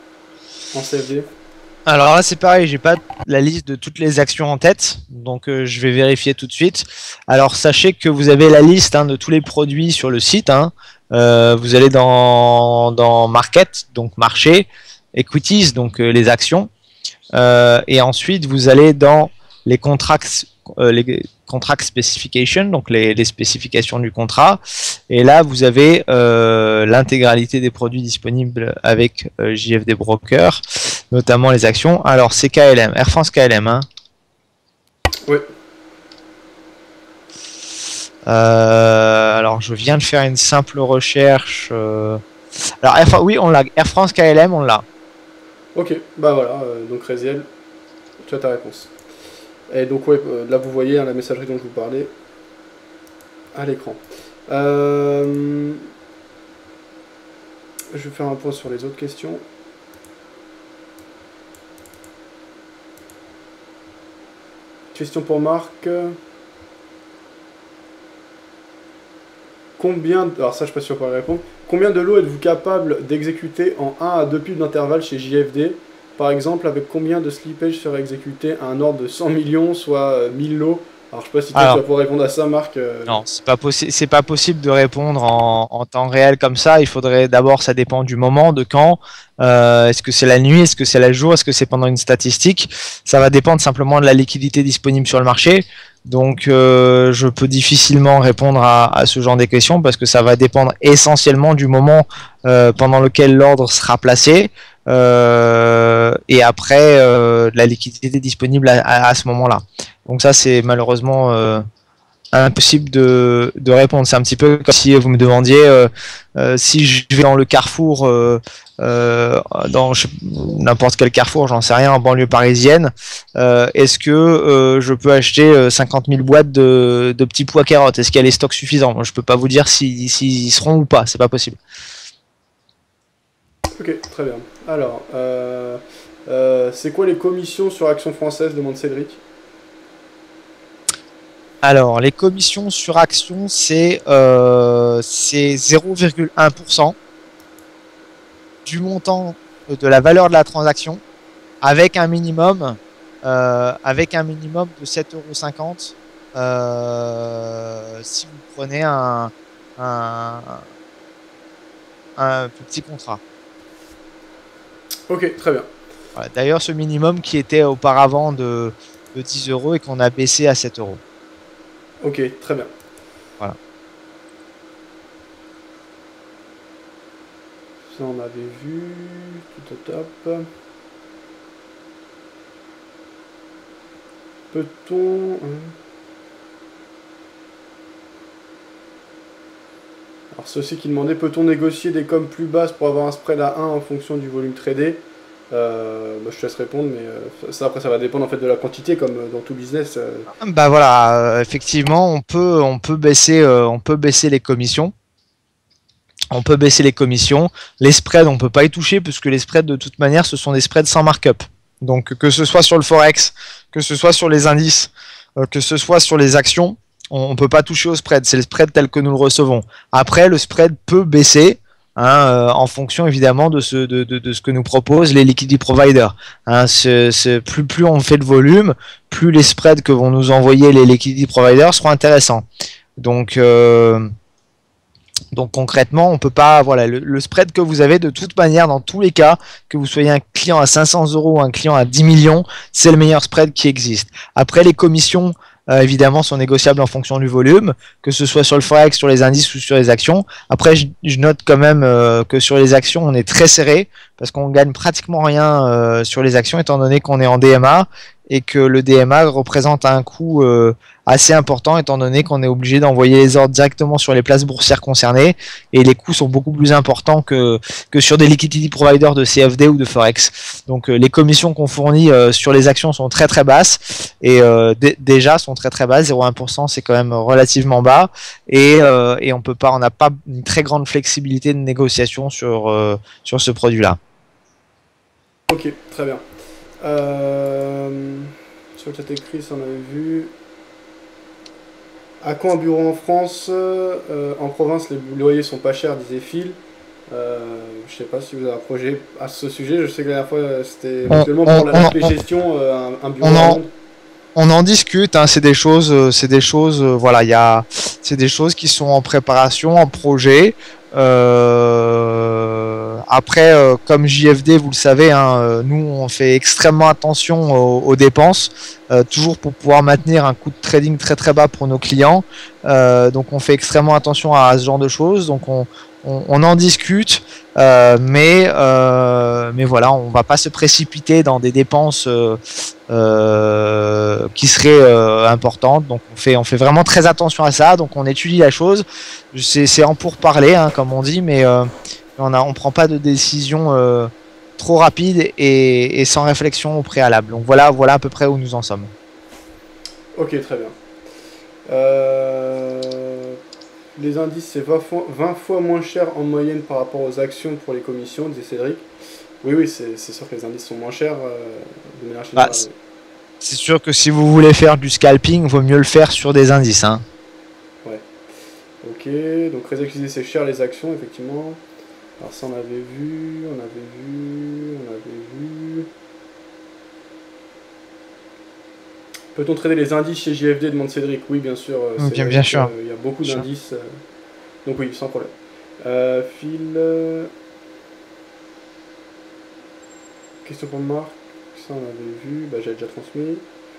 en C F D. Alors là c'est pareil, j'ai pas la liste de toutes les actions en tête, donc euh, je vais vérifier tout de suite. Alors sachez que vous avez la liste hein, de tous les produits sur le site. Hein. Euh, vous allez dans, dans Market, donc marché, Equities, donc euh, les actions, euh, et ensuite vous allez dans les contracts, euh, les contract specification, donc les, les spécifications du contrat, et là vous avez euh, l'intégralité des produits disponibles avec euh, J F D Broker, notamment les actions. Alors c'est K L M, Air France K L M. Hein. Oui. Euh, alors je viens de faire une simple recherche. Euh... Alors Air, oui, on l'a. Air France K L M, on l'a. Ok, bah voilà, euh, donc Réziel, tu as ta réponse. Et donc ouais, euh, là vous voyez hein, la messagerie dont je vous parlais à l'écran. Euh... Je vais faire un point sur les autres questions. Question pour Marc. Combien, alors ça je ne sais pas si on peut répondre, combien de lots êtes-vous capable d'exécuter en un à deux pipes d'intervalle chez J F D? Par exemple, avec combien de slippage serait exécuté à un ordre de cent millions, soit euh, mille lots? Alors je sais pas si toi, tu vas pouvoir répondre à ça, Marc. Euh... Non, c'est pas possible. C'est pas possible de répondre en, en temps réel comme ça. Il faudrait d'abord, ça dépend du moment, de quand. Euh, est-ce que c'est la nuit, est-ce que c'est la jour, est-ce que c'est pendant une statistique? Ça va dépendre simplement de la liquidité disponible sur le marché. Donc, euh, je peux difficilement répondre à, à ce genre de questions parce que ça va dépendre essentiellement du moment euh, pendant lequel l'ordre sera placé. Euh, et après euh, la liquidité disponible à, à, à ce moment-là. Donc ça c'est malheureusement euh, impossible de, de répondre. C'est un petit peu comme si vous me demandiez euh, euh, si je vais dans le carrefour, euh, euh, dans n'importe quel carrefour, j'en sais rien, en banlieue parisienne, euh, est-ce que euh, je peux acheter cinquante mille boîtes de, de petits pois à carottes? Est-ce qu'il y a les stocks suffisants? Moi, je peux pas vous dire s'ils si, si seront ou pas, c'est pas possible. Ok, très bien. Alors, euh, euh, c'est quoi les commissions sur Action Française, demande Cédric? Alors, les commissions sur Action, c'est euh, zéro virgule un pour cent du montant de la valeur de la transaction, avec un minimum, euh, avec un minimum de sept euros cinquante euh, si vous prenez un, un, un petit contrat. Ok, très bien. Voilà. D'ailleurs, ce minimum qui était auparavant de, de dix euros et qu'on a baissé à sept euros. Ok, très bien. Voilà. Ça, on avait vu. Tout au top. Peut-on... Alors, ceux-ci qui demandaient, peut-on négocier des coms plus basses pour avoir un spread à un en fonction du volume tradé? Euh, bah, je te laisse répondre, mais euh, ça après ça va dépendre en fait de la quantité, comme dans tout business. Euh... Bah voilà, euh, effectivement, on peut, on peut baisser, euh, on peut baisser les commissions. On peut baisser les commissions. Les spreads, on peut pas y toucher puisque les spreads de toute manière, ce sont des spreads sans markup. Donc que ce soit sur le forex, que ce soit sur les indices, euh, que ce soit sur les actions, on, on peut pas toucher au spread. C'est le spread tel que nous le recevons. Après, le spread peut baisser. Hein, euh, en fonction évidemment de ce, de, de, de ce que nous proposent les liquidity providers. Hein, c'est, c'est, plus, plus on fait de volume, plus les spreads que vont nous envoyer les liquidity providers seront intéressants. Donc, euh, donc concrètement, on peut pas. Voilà, le, le spread que vous avez de toute manière, dans tous les cas, que vous soyez un client à cinq cents euros ou un client à dix millions, c'est le meilleur spread qui existe. Après, les commissions. Euh, évidemment sont négociables en fonction du volume, que ce soit sur le forex, sur les indices ou sur les actions. Après, je, je note quand même euh, que sur les actions, on est très serré parce qu'on gagne pratiquement rien euh, sur les actions étant donné qu'on est en D M A et que le D M A représente un coût euh, assez important étant donné qu'on est obligé d'envoyer les ordres directement sur les places boursières concernées et les coûts sont beaucoup plus importants que, que sur des liquidity providers de C F D ou de Forex. Donc euh, les commissions qu'on fournit euh, sur les actions sont très très basses et euh, d- déjà sont très très basses, zéro virgule un pour cent c'est quand même relativement bas et, euh, et on peut pas, on n'a pas une très grande flexibilité de négociation sur, euh, sur ce produit-là. Ok, très bien. Euh, sur le chat écrit, ça on avait vu. À quand un bureau en France? euh, En province, les loyers sont pas chers, disait Phil. Euh, je sais pas si vous avez un projet à ce sujet. Je sais que la dernière fois, c'était éventuellement pour l'aspect gestion, euh, un, un bureau on en, en, on en discute. Hein, c'est des choses, c'est des choses. Euh, voilà, il y a, c'est des choses qui sont en préparation, en projet. Euh, après, euh, comme J F D, vous le savez, hein, nous on fait extrêmement attention aux, aux dépenses, euh, toujours pour pouvoir maintenir un coût de trading très très bas pour nos clients. Euh, donc on fait extrêmement attention à ce genre de choses. Donc on, on, on en discute, euh, mais euh, mais voilà, on va pas se précipiter dans des dépenses euh, euh, qui seraient euh, importantes. Donc on fait on fait vraiment très attention à ça. Donc on étudie la chose. C'est, c'est en pourparler, hein, comme on dit, mais euh, on a on prend pas de décision euh, trop rapide et, et sans réflexion au préalable. Donc voilà voilà à peu près où nous en sommes. Ok, très bien. Euh... Les indices, c'est vingt fois, vingt fois moins cher en moyenne par rapport aux actions pour les commissions, disait Cédric. Oui, oui, c'est, c'est sûr que les indices sont moins chers euh, de manière générale. Bah, c'est, c'est sûr que si vous voulez faire du scalping, il vaut mieux le faire sur des indices. Hein. Ouais. Ok, donc réexcuser, c'est cher les actions, effectivement. Alors ça, on avait vu, on avait vu, on avait vu. Peut-on trader les indices chez J F D, demande Cédric? Oui, bien sûr. C'est bien, bien sûr. Il y a beaucoup bien d'indices. Sûr. Donc oui, sans problème. Euh, Phil... Euh... Question pour Marc. Ça, on avait vu. Bah, j'ai déjà transmis.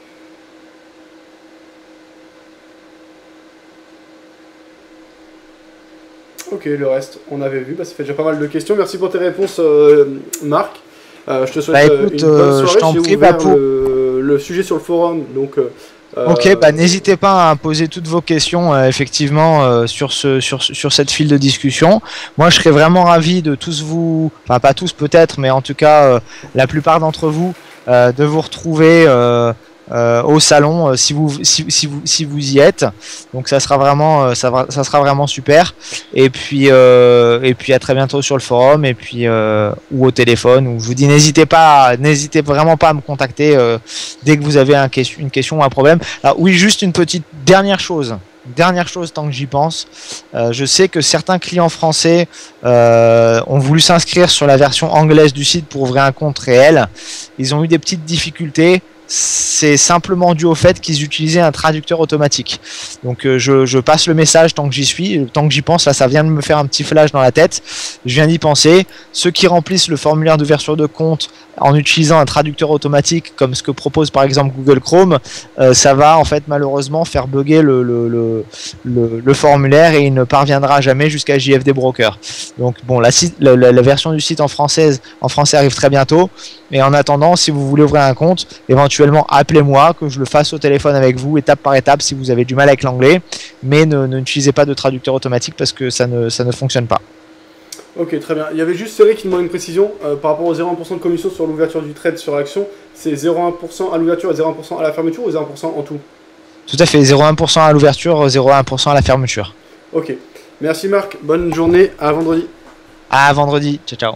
Ok, le reste, on avait vu. Bah, ça fait déjà pas mal de questions. Merci pour tes réponses, euh, Marc. Euh, je te souhaite bah, écoute, une bonne soirée. Je t'en j'ai prie, ouvert bah, pour... le, le sujet sur le forum. Donc, euh, Euh, Ok, bah n'hésitez pas à poser toutes vos questions euh, effectivement euh, sur ce sur sur cette file de discussion. Moi, je serais vraiment ravi de tous vous, enfin pas tous peut-être, mais en tout cas euh, la plupart d'entre vous, euh, de vous retrouver euh, euh, au salon euh, si vous si, si vous si vous y êtes. Donc ça sera vraiment euh, ça, va- ça sera vraiment super. Et puis euh, et puis à très bientôt sur le forum et puis euh, ou au téléphone. Ou je vous dis n'hésitez pas, n'hésitez vraiment pas à me contacter euh, dès que vous avez un question, une question ou un problème. Alors oui, juste une petite dernière chose. Dernière chose, tant que j'y pense, euh, je sais que certains clients français euh, ont voulu s'inscrire sur la version anglaise du site pour ouvrir un compte réel. Ils ont eu des petites difficultés. C'est simplement dû au fait qu'ils utilisaient un traducteur automatique. Donc euh, je, je passe le message tant que j'y suis, tant que j'y pense. Là, ça vient de me faire un petit flash dans la tête. Je viens d'y penser. Ceux qui remplissent le formulaire d'ouverture de compte en utilisant un traducteur automatique comme ce que propose par exemple Google Chrome, euh, ça va en fait malheureusement faire bugger le, le, le, le, le formulaire et il ne parviendra jamais jusqu'à J F D Broker. Donc bon, la, la, la, la version du site en, française, en français arrive très bientôt. Et en attendant, si vous voulez ouvrir un compte, éventuellement appelez-moi, que je le fasse au téléphone avec vous, étape par étape, si vous avez du mal avec l'anglais. Mais ne, ne n'utilisez pas de traducteur automatique parce que ça ne, ça ne fonctionne pas. Ok, très bien. Il y avait juste Cédric qui demande une précision euh, par rapport au zéro virgule un pour cent de commission sur l'ouverture du trade sur action. C'est zéro virgule un pour cent à l'ouverture et zéro virgule un pour cent à la fermeture ou zéro virgule un pour cent en tout? Tout à fait, zéro virgule un pour cent à l'ouverture, zéro virgule un pour cent à la fermeture. Ok. Merci Marc, bonne journée, à vendredi. À vendredi, ciao ciao.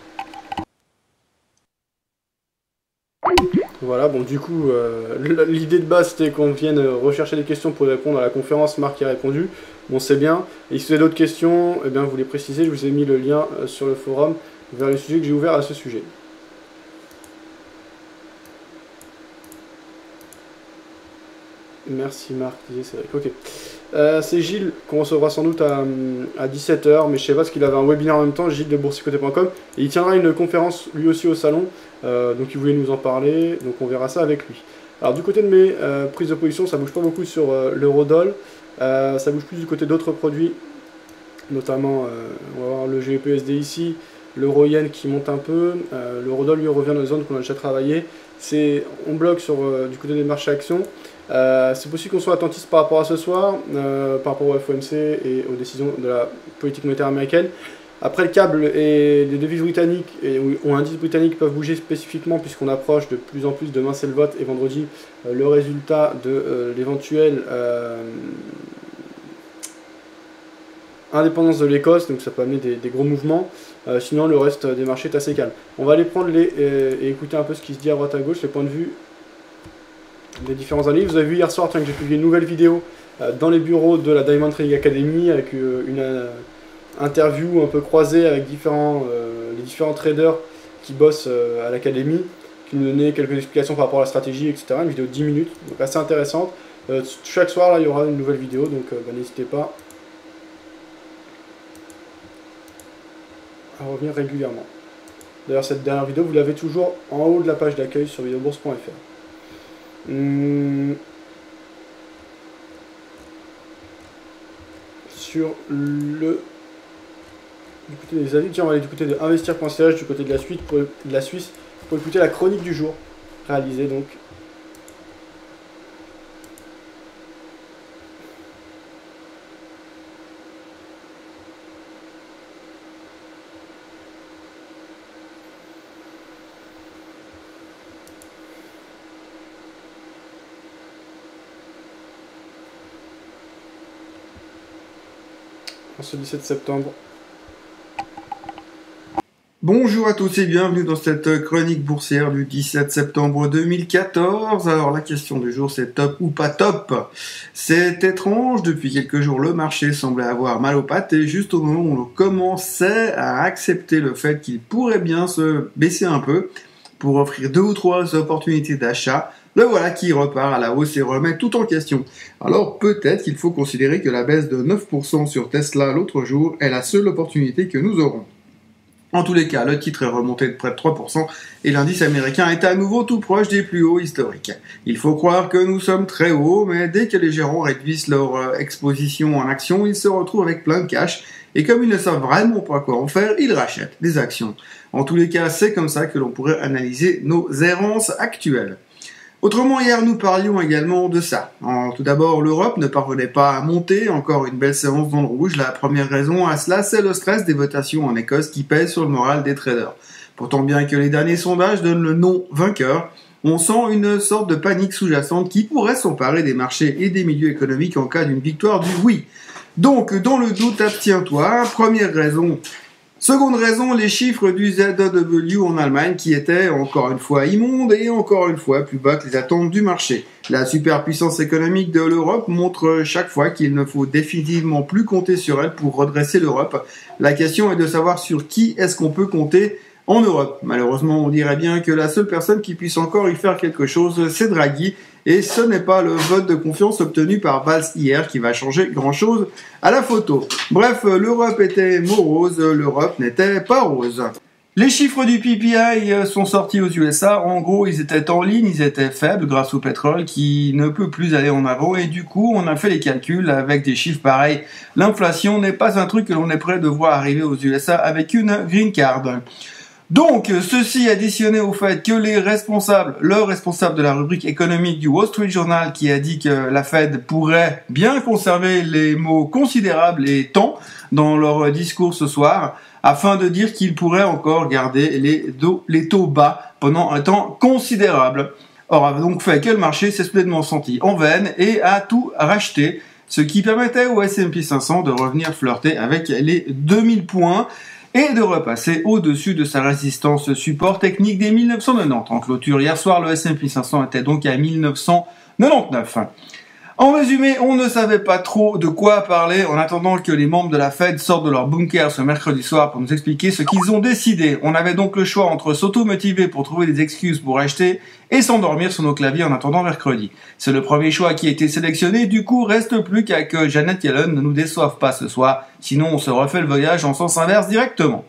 Voilà, bon du coup, euh, l'idée de base c'était qu'on vienne rechercher des questions pour répondre à la conférence, Marc y a répondu, bon c'est bien, et si vous avez d'autres questions, eh bien, vous les précisez, je vous ai mis le lien sur le forum vers le sujet que j'ai ouvert à ce sujet. Merci Marc, disait Cédric, ok. Euh, c'est Gilles qu'on recevra sans doute à, à dix-sept heures, mais je sais pas parce qu'il avait un webinaire en même temps, Gilles de boursicoté point com, et il tiendra une conférence lui aussi au salon, euh, donc il voulait nous en parler, donc on verra ça avec lui. Alors du côté de mes euh, prises de position, ça bouge pas beaucoup sur euh, l'eurodoll, euh, ça bouge plus du côté d'autres produits, notamment euh, on va voir le G B P U S D ici, l'euro yen qui monte un peu, euh, l'eurodoll lui revient dans les zones qu'on a déjà travaillé, c'est on bloque sur euh, du côté des marchés actions. Euh, c'est possible qu'on soit attentiste par rapport à ce soir, euh, par rapport au F O M C et aux décisions de la politique monétaire américaine. Après, le câble et les devises britanniques et, ou indices britanniques peuvent bouger spécifiquement puisqu'on approche de plus en plus, demain c'est le vote et vendredi euh, le résultat de euh, l'éventuelle euh, indépendance de l'Écosse, donc ça peut amener des, des gros mouvements. Euh, sinon, le reste des marchés est assez calme. On va aller prendre les euh, et écouter un peu ce qui se dit à droite à gauche, les points de vue des différents analystes. Vous avez vu hier soir que j'ai publié une nouvelle vidéo euh, dans les bureaux de la Diamond Trading Academy avec euh, une euh, interview un peu croisée avec différents, euh, les différents traders qui bossent euh, à l'académie, qui nous donnaient quelques explications par rapport à la stratégie, et cetera. Une vidéo de dix minutes, donc assez intéressante. Euh, chaque soir, là, il y aura une nouvelle vidéo, donc euh, bah, n'hésitez pas à revenir régulièrement. D'ailleurs, cette dernière vidéo, vous l'avez toujours en haut de la page d'accueil sur vidéobourse point F R. Hum, sur le du côté des avis, tiens, on va aller du côté de investir point C H, du côté de la suite pour, de la Suisse, pour écouter la chronique du jour, réalisée donc. En ce dix-sept septembre. Bonjour à tous et bienvenue dans cette chronique boursière du dix-sept septembre deux mille quatorze. Alors la question du jour, c'est top ou pas top? C'est étrange, depuis quelques jours le marché semblait avoir mal aux pattes et juste au moment où on commençait à accepter le fait qu'il pourrait bien se baisser un peu pour offrir deux ou trois opportunités d'achat, le voilà qui repart à la hausse et remet tout en question. Alors peut-être qu'il faut considérer que la baisse de neuf pour cent sur Tesla l'autre jour est la seule opportunité que nous aurons. En tous les cas, le titre est remonté de près de trois pour cent et l'indice américain est à nouveau tout proche des plus hauts historiques. Il faut croire que nous sommes très hauts, mais dès que les gérants réduisent leur exposition en actions, ils se retrouvent avec plein de cash et comme ils ne savent vraiment pas quoi en faire, ils rachètent des actions. En tous les cas, c'est comme ça que l'on pourrait analyser nos errances actuelles. Autrement, hier, nous parlions également de ça. Alors, tout d'abord, l'Europe ne parvenait pas à monter, encore une belle séance dans le rouge. La première raison à cela, c'est le stress des votations en Écosse qui pèse sur le moral des traders. Pourtant, bien que les derniers sondages donnent le non vainqueur, on sent une sorte de panique sous-jacente qui pourrait s'emparer des marchés et des milieux économiques en cas d'une victoire du oui. Donc, dans le doute, abstiens-toi. Première raison. Seconde raison, les chiffres du Z W en Allemagne qui étaient encore une fois immondes et encore une fois plus bas que les attentes du marché. La superpuissance économique de l'Europe montre chaque fois qu'il ne faut définitivement plus compter sur elle pour redresser l'Europe. La question est de savoir sur qui est-ce qu'on peut compter en Europe. Malheureusement, on dirait bien que la seule personne qui puisse encore y faire quelque chose, c'est Draghi. Et ce n'est pas le vote de confiance obtenu par Valls hier qui va changer grand-chose à la photo. Bref, l'Europe était morose, l'Europe n'était pas rose. Les chiffres du P P I sont sortis aux U S A. En gros, ils étaient en ligne, ils étaient faibles grâce au pétrole qui ne peut plus aller en avant. Et du coup, on a fait les calculs avec des chiffres pareils. L'inflation n'est pas un truc que l'on est prêt de voir arriver aux U S A avec une green card. Donc, ceci additionné au fait que les responsables, le responsable de la rubrique économique du Wall Street Journal qui a dit que la Fed pourrait bien conserver les mots considérables et tant dans leur discours ce soir, afin de dire qu'ils pourraient encore garder les, do, les taux bas pendant un temps considérable. Or, a donc fait que le marché s'est soudainement senti en veine et a tout racheté, ce qui permettait au S and P cinq cents de revenir flirter avec les deux mille points, et de repasser au-dessus de sa résistance support technique des mille neuf cent quatre-vingt-dix. En clôture hier soir, le S and P cinq cents était donc à mille neuf cent quatre-vingt-dix-neuf. En résumé, on ne savait pas trop de quoi parler en attendant que les membres de la Fed sortent de leur bunker ce mercredi soir pour nous expliquer ce qu'ils ont décidé. On avait donc le choix entre s'auto-motiver pour trouver des excuses pour acheter et s'endormir sur nos claviers en attendant mercredi. C'est le premier choix qui a été sélectionné, du coup reste plus qu'à que Janet Yellen ne nous déçoive pas ce soir, sinon on se refait le voyage en sens inverse directement.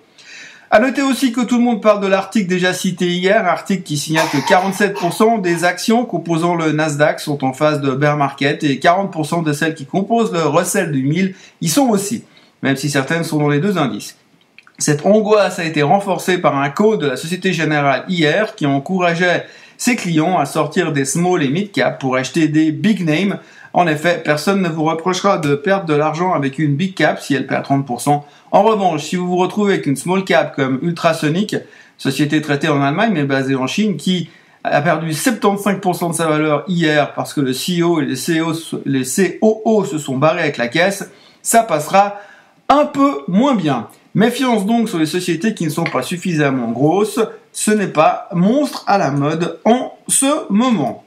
À noter aussi que tout le monde parle de l'article déjà cité hier, article qui signale que quarante-sept pour cent des actions composant le Nasdaq sont en phase de bear market et quarante pour cent de celles qui composent le Russell du mille y sont aussi, même si certaines sont dans les deux indices. Cette angoisse a été renforcée par un call de la Société Générale hier qui encourageait ses clients à sortir des small et mid cap pour acheter des big names. En effet, personne ne vous reprochera de perdre de l'argent avec une big cap si elle perd trente pour cent. En revanche, si vous vous retrouvez avec une small cap comme Ultrasonic, société traitée en Allemagne mais basée en Chine, qui a perdu soixante-quinze pour cent de sa valeur hier parce que le C E O et les C E O, les C O O se sont barrés avec la caisse, ça passera un peu moins bien. Méfiance donc sur les sociétés qui ne sont pas suffisamment grosses, ce n'est pas monstre à la mode en ce moment.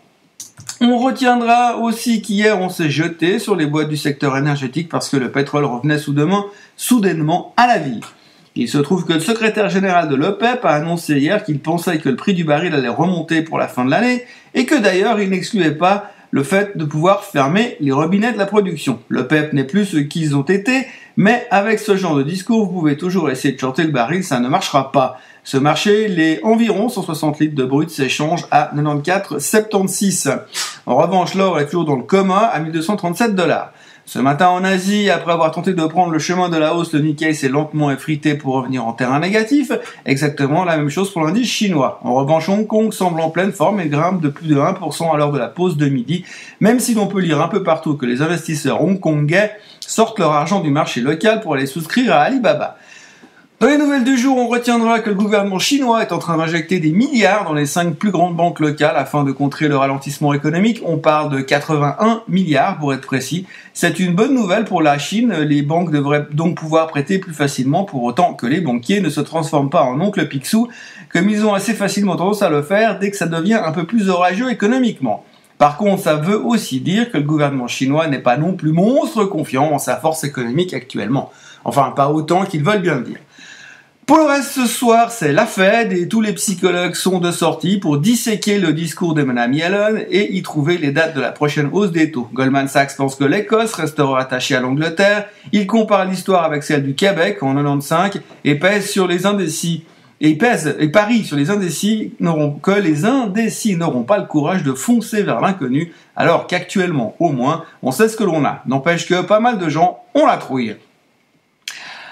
On retiendra aussi qu'hier on s'est jeté sur les boîtes du secteur énergétique parce que le pétrole revenait soudainement, soudainement à la vie. Il se trouve que le secrétaire général de l'OPEP a annoncé hier qu'il pensait que le prix du baril allait remonter pour la fin de l'année et que d'ailleurs il n'excluait pas le fait de pouvoir fermer les robinets de la production. L'OPEP n'est plus ce qu'ils ont été, mais avec ce genre de discours, vous pouvez toujours essayer de chanter le baril, ça ne marchera pas. Ce marché, les environ cent soixante litres de brut s'échangent à quatre-vingt-quatorze virgule soixante-seize. En revanche, l'or est toujours dans le coma à mille deux cent trente-sept dollars. Ce matin en Asie, après avoir tenté de prendre le chemin de la hausse, le Nikkei s'est lentement effrité pour revenir en terrain négatif. Exactement la même chose pour l'indice chinois. En revanche, Hong Kong semble en pleine forme et grimpe de plus de un pour cent à l'heure de la pause de midi, même si l'on peut lire un peu partout que les investisseurs hongkongais sortent leur argent du marché local pour aller souscrire à Alibaba. Dans les nouvelles du jour, on retiendra que le gouvernement chinois est en train d'injecter des milliards dans les cinq plus grandes banques locales afin de contrer le ralentissement économique. On parle de quatre-vingt-un milliards pour être précis. C'est une bonne nouvelle pour la Chine. Les banques devraient donc pouvoir prêter plus facilement pour autant que les banquiers ne se transforment pas en oncle Picsou, comme ils ont assez facilement tendance à le faire dès que ça devient un peu plus orageux économiquement. Par contre, ça veut aussi dire que le gouvernement chinois n'est pas non plus monstre confiant en sa force économique actuellement. Enfin, pas autant qu'ils veulent bien le dire. Pour le reste, ce soir, c'est la Fed et tous les psychologues sont de sortie pour disséquer le discours de Madame Yellen et y trouver les dates de la prochaine hausse des taux. Goldman Sachs pense que l'Écosse restera attachée à l'Angleterre. Il compare l'histoire avec celle du Québec en quatre-vingt-quinze et pèse sur les indécis. Et pèse et parie sur les indécis n'auront que les indécis n'auront pas le courage de foncer vers l'inconnu, alors qu'actuellement, au moins, on sait ce que l'on a. N'empêche que pas mal de gens ont la trouille.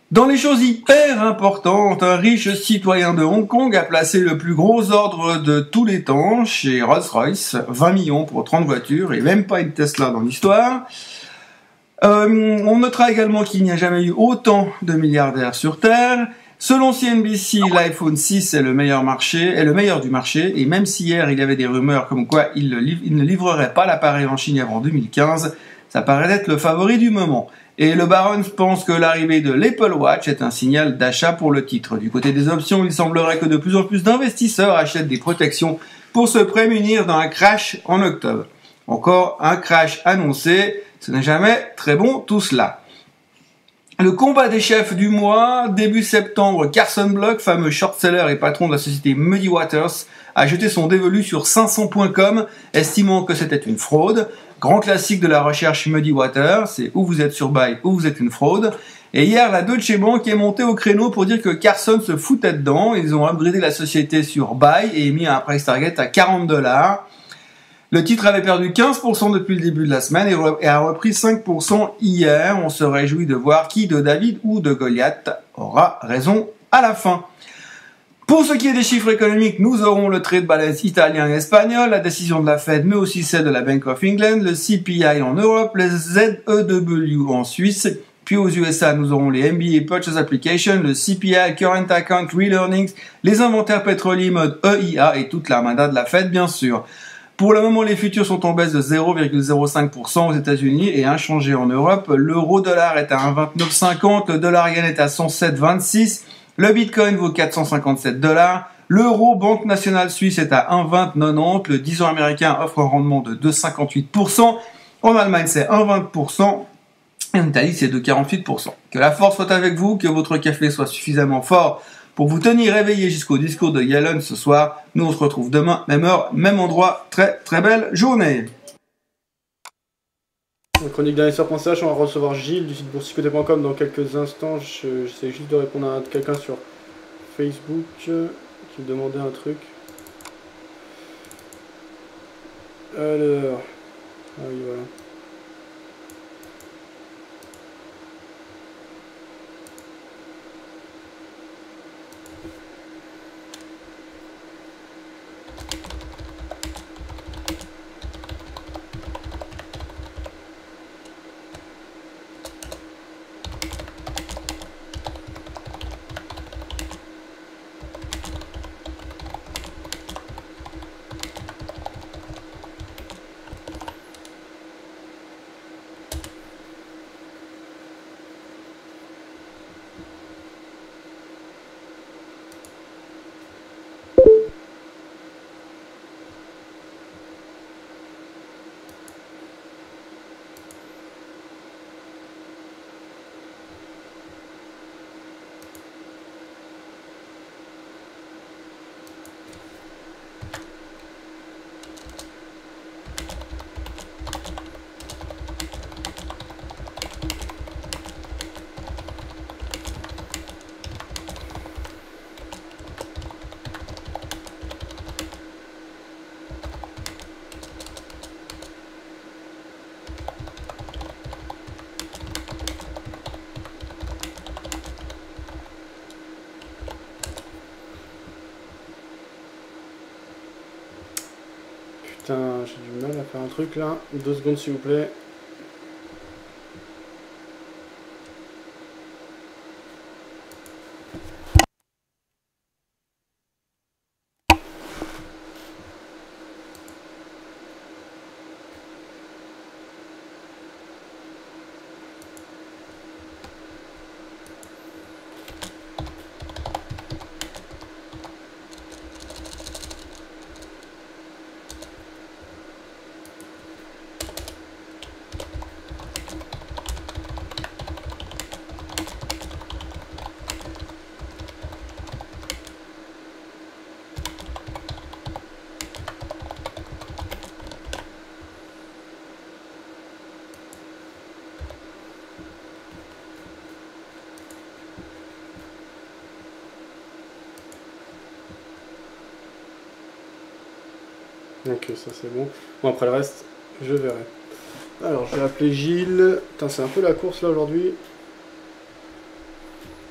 Dans les choses hyper importantes, un riche citoyen de Hong Kong a placé le plus gros ordre de tous les temps chez Rolls-Royce, vingt millions pour trente voitures et même pas une Tesla dans l'histoire. Euh, on notera également qu'il n'y a jamais eu autant de milliardaires sur Terre. Selon C N B C, l'iPhone six est le meilleur marché, est le meilleur du marché, et même si hier il y avait des rumeurs comme quoi il, il ne livrerait pas l'appareil en Chine avant deux mille quinze, ça paraît être le favori du moment. Et le Baron pense que l'arrivée de l'Apple Watch est un signal d'achat pour le titre. Du côté des options, il semblerait que de plus en plus d'investisseurs achètent des protections pour se prémunir d'un crash en octobre. Encore un crash annoncé, ce n'est jamais très bon tout cela. Le combat des chefs du mois, début septembre, Carson Block, fameux short-seller et patron de la société Muddy Waters, a jeté son dévolu sur cinq cents point com, estimant que c'était une fraude. Grand classique de la recherche Muddy Waters, c'est où vous êtes sur buy, ou vous êtes une fraude. Et hier, la Deutsche Bank est montée au créneau pour dire que Carson se foutait dedans. Ils ont upgradé la société sur buy et mis un price target à quarante dollars. Le titre avait perdu quinze pour cent depuis le début de la semaine et a repris cinq pour cent hier. On se réjouit de voir qui de David ou de Goliath aura raison à la fin. Pour ce qui est des chiffres économiques, nous aurons le trade balance italien et espagnol, la décision de la Fed, mais aussi celle de la Bank of England, le C P I en Europe, le Z E W en Suisse, puis aux U S A, nous aurons les M B A Purchase Application, le C P I, Current Account, Real Earnings, les inventaires pétroliers mode E I A et toute l'armada de la Fed, bien sûr. Pour le moment, les futurs sont en baisse de zéro virgule zéro cinq pour cent aux États-Unis et inchangés en Europe. L'euro dollar est à un virgule vingt-neuf cinquante, le dollar yen est à cent sept virgule vingt-six, le bitcoin vaut quatre cent cinquante-sept dollars, l'euro Banque nationale suisse est à un virgule vingt quatre-vingt-dix, le dix ans américain offre un rendement de deux virgule cinquante-huit pour cent, en Allemagne c'est un virgule vingt pour cent, et en Italie c'est deux virgule quarante-huit pour cent. Que la force soit avec vous, que votre café soit suffisamment fort pour vous tenir réveillé jusqu'au discours de Yellen ce soir. Nous on se retrouve demain, même heure, même endroit. Très très belle journée. La chronique d'investisseur point c h, on va recevoir Gilles du site boursicoté point com dans quelques instants. Je, j'essaie juste de répondre à quelqu'un sur Facebook qui me demandait un truc. Alors... Ah oui, voilà. Putain, j'ai du mal à faire un truc là. Deux secondes s'il vous plaît. Ok, ça c'est bon. Bon, après le reste, je verrai. Alors, je vais appeler Gilles. Putain, c'est un peu la course là aujourd'hui.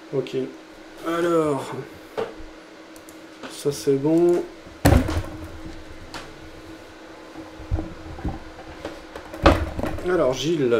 Ok. Alors, ça c'est bon. Alors Gilles.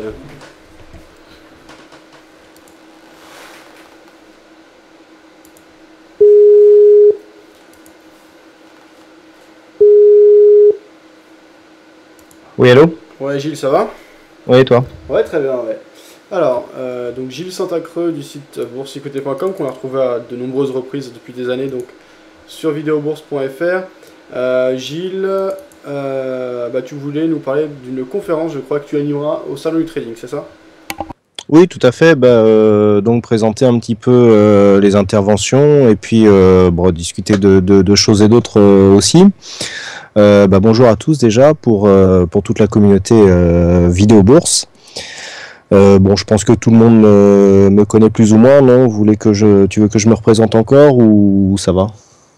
Oui, allô? Ouais, Gilles, ça va? Oui, et toi? Ouais, très bien, ouais. Alors, euh, donc Gilles Santacreux du site boursicoté point com qu'on a retrouvé à de nombreuses reprises depuis des années, donc sur vidéobourse point F R. Euh, Gilles, euh, bah, tu voulais nous parler d'une conférence, je crois, que tu animeras au Salon du Trading, c'est ça? Oui, tout à fait. Bah, euh, donc présenter un petit peu euh, les interventions et puis euh, bon, discuter de, de, de choses et d'autres euh, aussi. Euh, bah, bonjour à tous déjà pour, euh, pour toute la communauté euh, Vidéo Bourse. Euh, bon, je pense que tout le monde me, me connaît plus ou moins, non? Vous voulez que je, tu veux que je me représente encore ou ça va?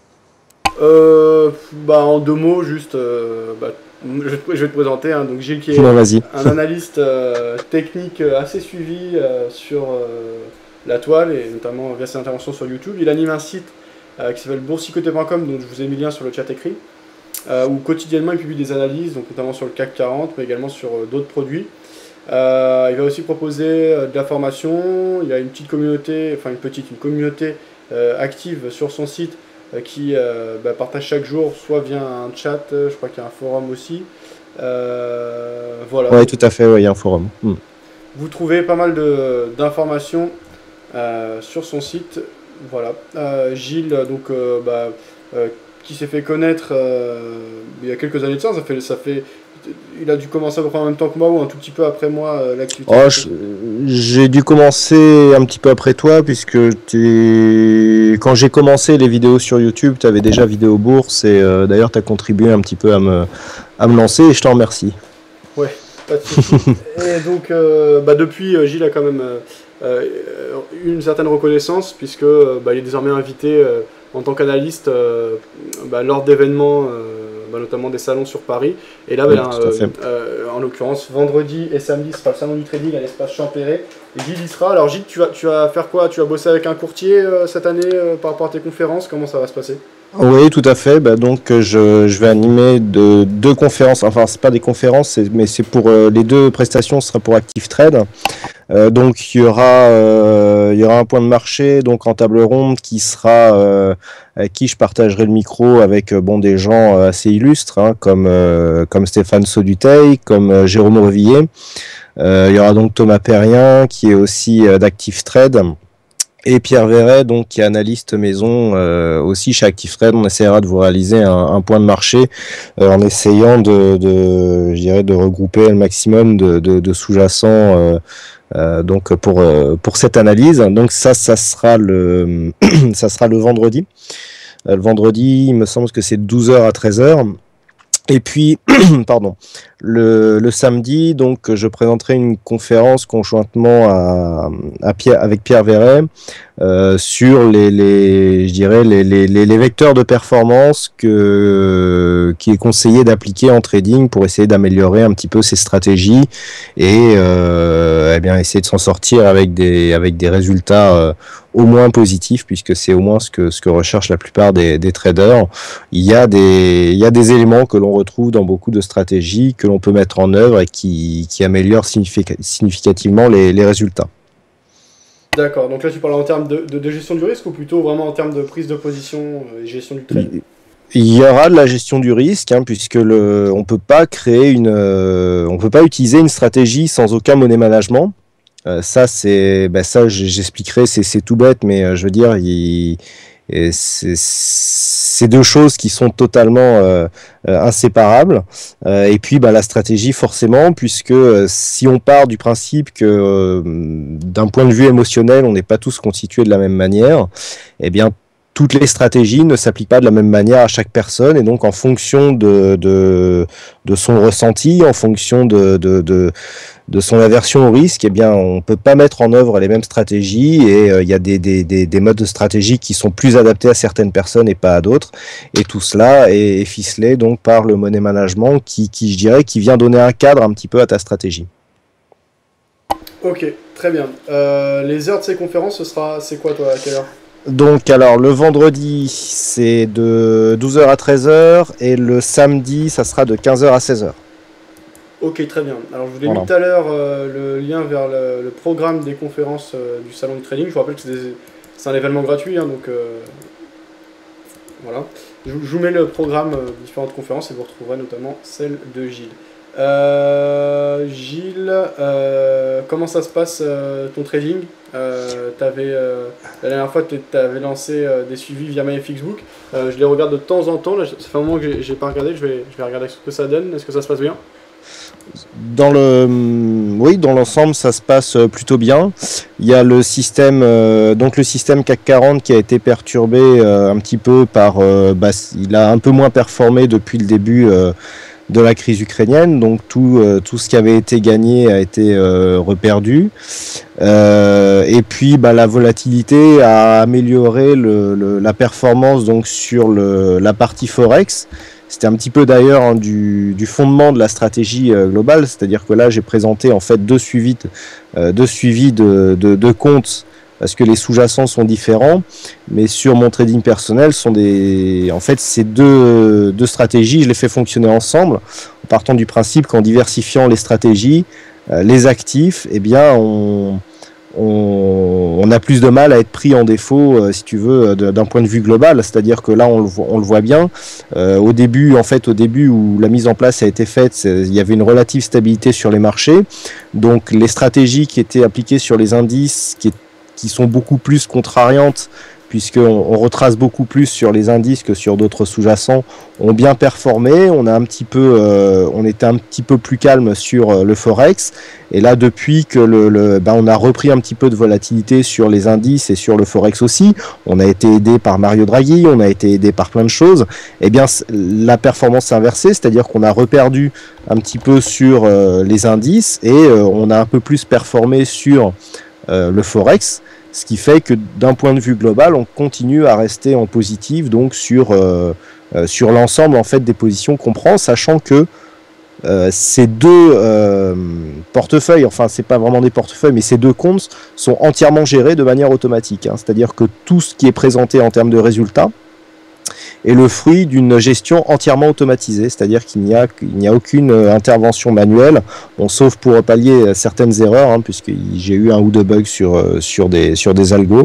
Euh, bah, en deux mots, juste, euh, bah, je, je vais te présenter, hein, donc Gilles qui est Non, vas-y. un analyste euh, technique assez suivi euh, sur euh, la toile et notamment via ses interventions sur YouTube. Il anime un site euh, qui s'appelle boursicoté point com, dont je vous ai mis le lien sur le chat écrit, euh, où quotidiennement il publie des analyses, donc notamment sur le C A C quarante, mais également sur euh, d'autres produits. Euh, il va aussi proposer euh, de la formation. Il a une petite communauté, enfin une petite, une communauté euh, active sur son site euh, qui euh, bah, partage chaque jour, soit via un chat, euh, je crois qu'il y a un forum aussi. Euh, voilà. Oui, tout à fait, ouais, il y a un forum. Hmm. Vous trouvez pas mal de- d'informations euh, sur son site. Voilà. Euh, Gilles, donc, euh, bah, euh, qui s'est fait connaître euh, il y a quelques années de ça, ça fait, ça fait, il a dû commencer à peu près en même temps que moi ou un tout petit peu après moi euh, l'activité. Oh, je- j'ai dû commencer un petit peu après toi, puisque t'es- quand j'ai commencé les vidéos sur YouTube, tu avais déjà Vidéo Bourse, et euh, d'ailleurs tu as contribué un petit peu à me, à me lancer, et je t'en remercie. Ouais, pas de souci. Et donc, euh, bah, depuis, euh, Gilles a quand même euh, euh, une certaine reconnaissance, puisque euh, bah, il est désormais invité euh, en tant qu'analyste euh, bah, lors d'événements, euh, bah, notamment des salons sur Paris. Et là, Oui, bah, tout à euh, fait. euh, en l'occurrence, vendredi et samedi, ce sera le salon du trading à l'espace Champéret. Et Gilles y sera. Alors, Gilles, tu vas, tu vas faire quoi? Tu vas bosser avec un courtier euh, cette année euh, par rapport à tes conférences? Comment ça va se passer? Oui, tout à fait. Bah, donc, euh, je, je vais animer de, deux conférences. Enfin, c'est pas des conférences, c'est- mais c'est pour euh, les deux prestations, ce sera pour Active Trade. Euh, donc, il y aura, euh, il y aura un point de marché, donc en table ronde, qui sera euh, avec qui je partagerai le micro avec euh, bon des gens euh, assez illustres, hein, comme euh, comme Stéphane Sauduteil, comme euh, Jérôme Revillier. Euh, il y aura donc Thomas Perrien, qui est aussi euh, d'Active Trade. Et Pierre Verret, donc, qui est analyste maison euh, aussi chez Active Trade. On essaiera de vous réaliser un, un point de marché euh, en essayant de, de, je dirais, de regrouper le maximum de, de, de sous-jacents euh, euh, donc pour euh, pour cette analyse. Donc ça, ça sera le ça sera le vendredi. Euh, le vendredi, il me semble que c'est douze heures à treize heures. Et puis, pardon, le, le samedi, donc, je présenterai une conférence conjointement à, à Pierre, avec Pierre Verret euh, sur les, les, je dirais, les, les, les vecteurs de performance que, qui est conseillé d'appliquer en trading pour essayer d'améliorer un petit peu ses stratégies et euh, eh bien, essayer de s'en sortir avec des, avec des résultats euh, au moins positifs, puisque c'est au moins ce que, ce que recherchent la plupart des, des traders. Il y a des, il y a des éléments que l'on retrouve dans beaucoup de stratégies que l'on peut mettre en œuvre et qui, qui améliorent significa- significativement les, les résultats. D'accord, donc là tu parles en termes de, de, de gestion du risque ou plutôt vraiment en termes de prise de position et gestion du trade? Il y aura de la gestion du risque, hein, puisque le, on peut pas créer une, euh, on peut pas utiliser une stratégie sans aucun money management. Euh, ça, c'est, ben ça, j'expliquerai, c'est, c'est tout bête, mais euh, je veux dire, il, c'est, c'est deux choses qui sont totalement euh, inséparables. Euh, et puis, ben, la stratégie, forcément, puisque euh, si on part du principe que, euh, d'un point de vue émotionnel, on n'est pas tous constitués de la même manière, eh bien, toutes les stratégies ne s'appliquent pas de la même manière à chaque personne, et donc en fonction de, de, de son ressenti, en fonction de, de, de, de son aversion au risque, eh bien, on peut pas mettre en œuvre les mêmes stratégies, et il euh, y a des, des, des, des modes de stratégie qui sont plus adaptés à certaines personnes et pas à d'autres, et tout cela est, est ficelé donc par le money management qui, qui, je dirais, qui vient donner un cadre un petit peu à ta stratégie. Ok, très bien. Euh, les heures de ces conférences, ce sera, c'est quoi toi, à quelle heure? Donc, alors, le vendredi, c'est de douze heures à treize heures, et le samedi, ça sera de quinze heures à seize heures. Ok, très bien. Alors, je vous ai Voilà. mis tout à l'heure euh, le lien vers le, le programme des conférences euh, du salon du trading. Je vous rappelle que c'est, des- c'est un événement gratuit, hein, donc euh, voilà. Je, vous- je vous mets le programme euh, des différentes conférences et vous retrouverez notamment celle de Gilles. Euh, Gilles, euh, comment ça se passe euh, ton trading? Euh, t'avais, euh, La dernière fois, tu avais lancé euh, des suivis via MyFXbook. Euh, je les regarde de temps en temps. Là, ça fait un moment que j'ai, j'ai pas regardé. Je vais, je vais regarder ce que ça donne. Est-ce que ça se passe bien? Dans le, oui, dans l'ensemble, ça se passe euh, plutôt bien. Il y a le système, euh, donc le système C A C quarante qui a été perturbé euh, un petit peu par, euh, bah, il a un peu moins performé depuis le début euh, de la crise ukrainienne. Donc tout, euh, tout ce qui avait été gagné a été euh, reperdu. Euh, et puis, bah, la volatilité a amélioré le, le, la performance donc sur le, la partie forex. C'était un petit peu d'ailleurs hein, du, du fondement de la stratégie euh, globale, c'est-à-dire que là j'ai présenté en fait deux suivis, euh, deux suivis de, de, de comptes parce que les sous-jacents sont différents, mais sur mon trading personnel sont des, en fait ces deux, deux stratégies, je les fais fonctionner ensemble en partant du principe qu'en diversifiant les stratégies, euh, les actifs, eh bien on On, on a plus de mal à être pris en défaut, euh, si tu veux, d'un point de vue global. C'est-à-dire que là, on le voit, on le voit bien. Euh, au début, en fait, au début où la mise en place a été faite, il y avait une relative stabilité sur les marchés. Donc, les stratégies qui étaient appliquées sur les indices, qui, qui sont beaucoup plus contrariantes, puisqu'on on retrace beaucoup plus sur les indices que sur d'autres sous-jacents, ont bien performé. On a un petit peu, euh, on était un petit peu plus calme sur euh, le forex. Et là, depuis que le, le ben, on a repris un petit peu de volatilité sur les indices et sur le forex aussi, on a été aidé par Mario Draghi, on a été aidé par plein de choses. Eh bien, la performance s'est inversée, c'est-à-dire qu'on a reperdu un petit peu sur euh, les indices et euh, on a un peu plus performé sur euh, le forex. Ce qui fait que d'un point de vue global, on continue à rester en positif donc sur, euh, euh, sur l'ensemble en fait, des positions qu'on prend, sachant que euh, ces deux euh, portefeuilles, enfin c'est pas vraiment des portefeuilles, mais ces deux comptes sont entièrement gérés de manière automatique. Hein, c'est-à-dire que tout ce qui est présenté en termes de résultats est le fruit d'une gestion entièrement automatisée, c'est-à-dire qu'il n'y a, il n'y a aucune intervention manuelle, bon, sauf pour pallier certaines erreurs, hein, puisque j'ai eu un ou deux bugs sur, sur, des, sur des algos,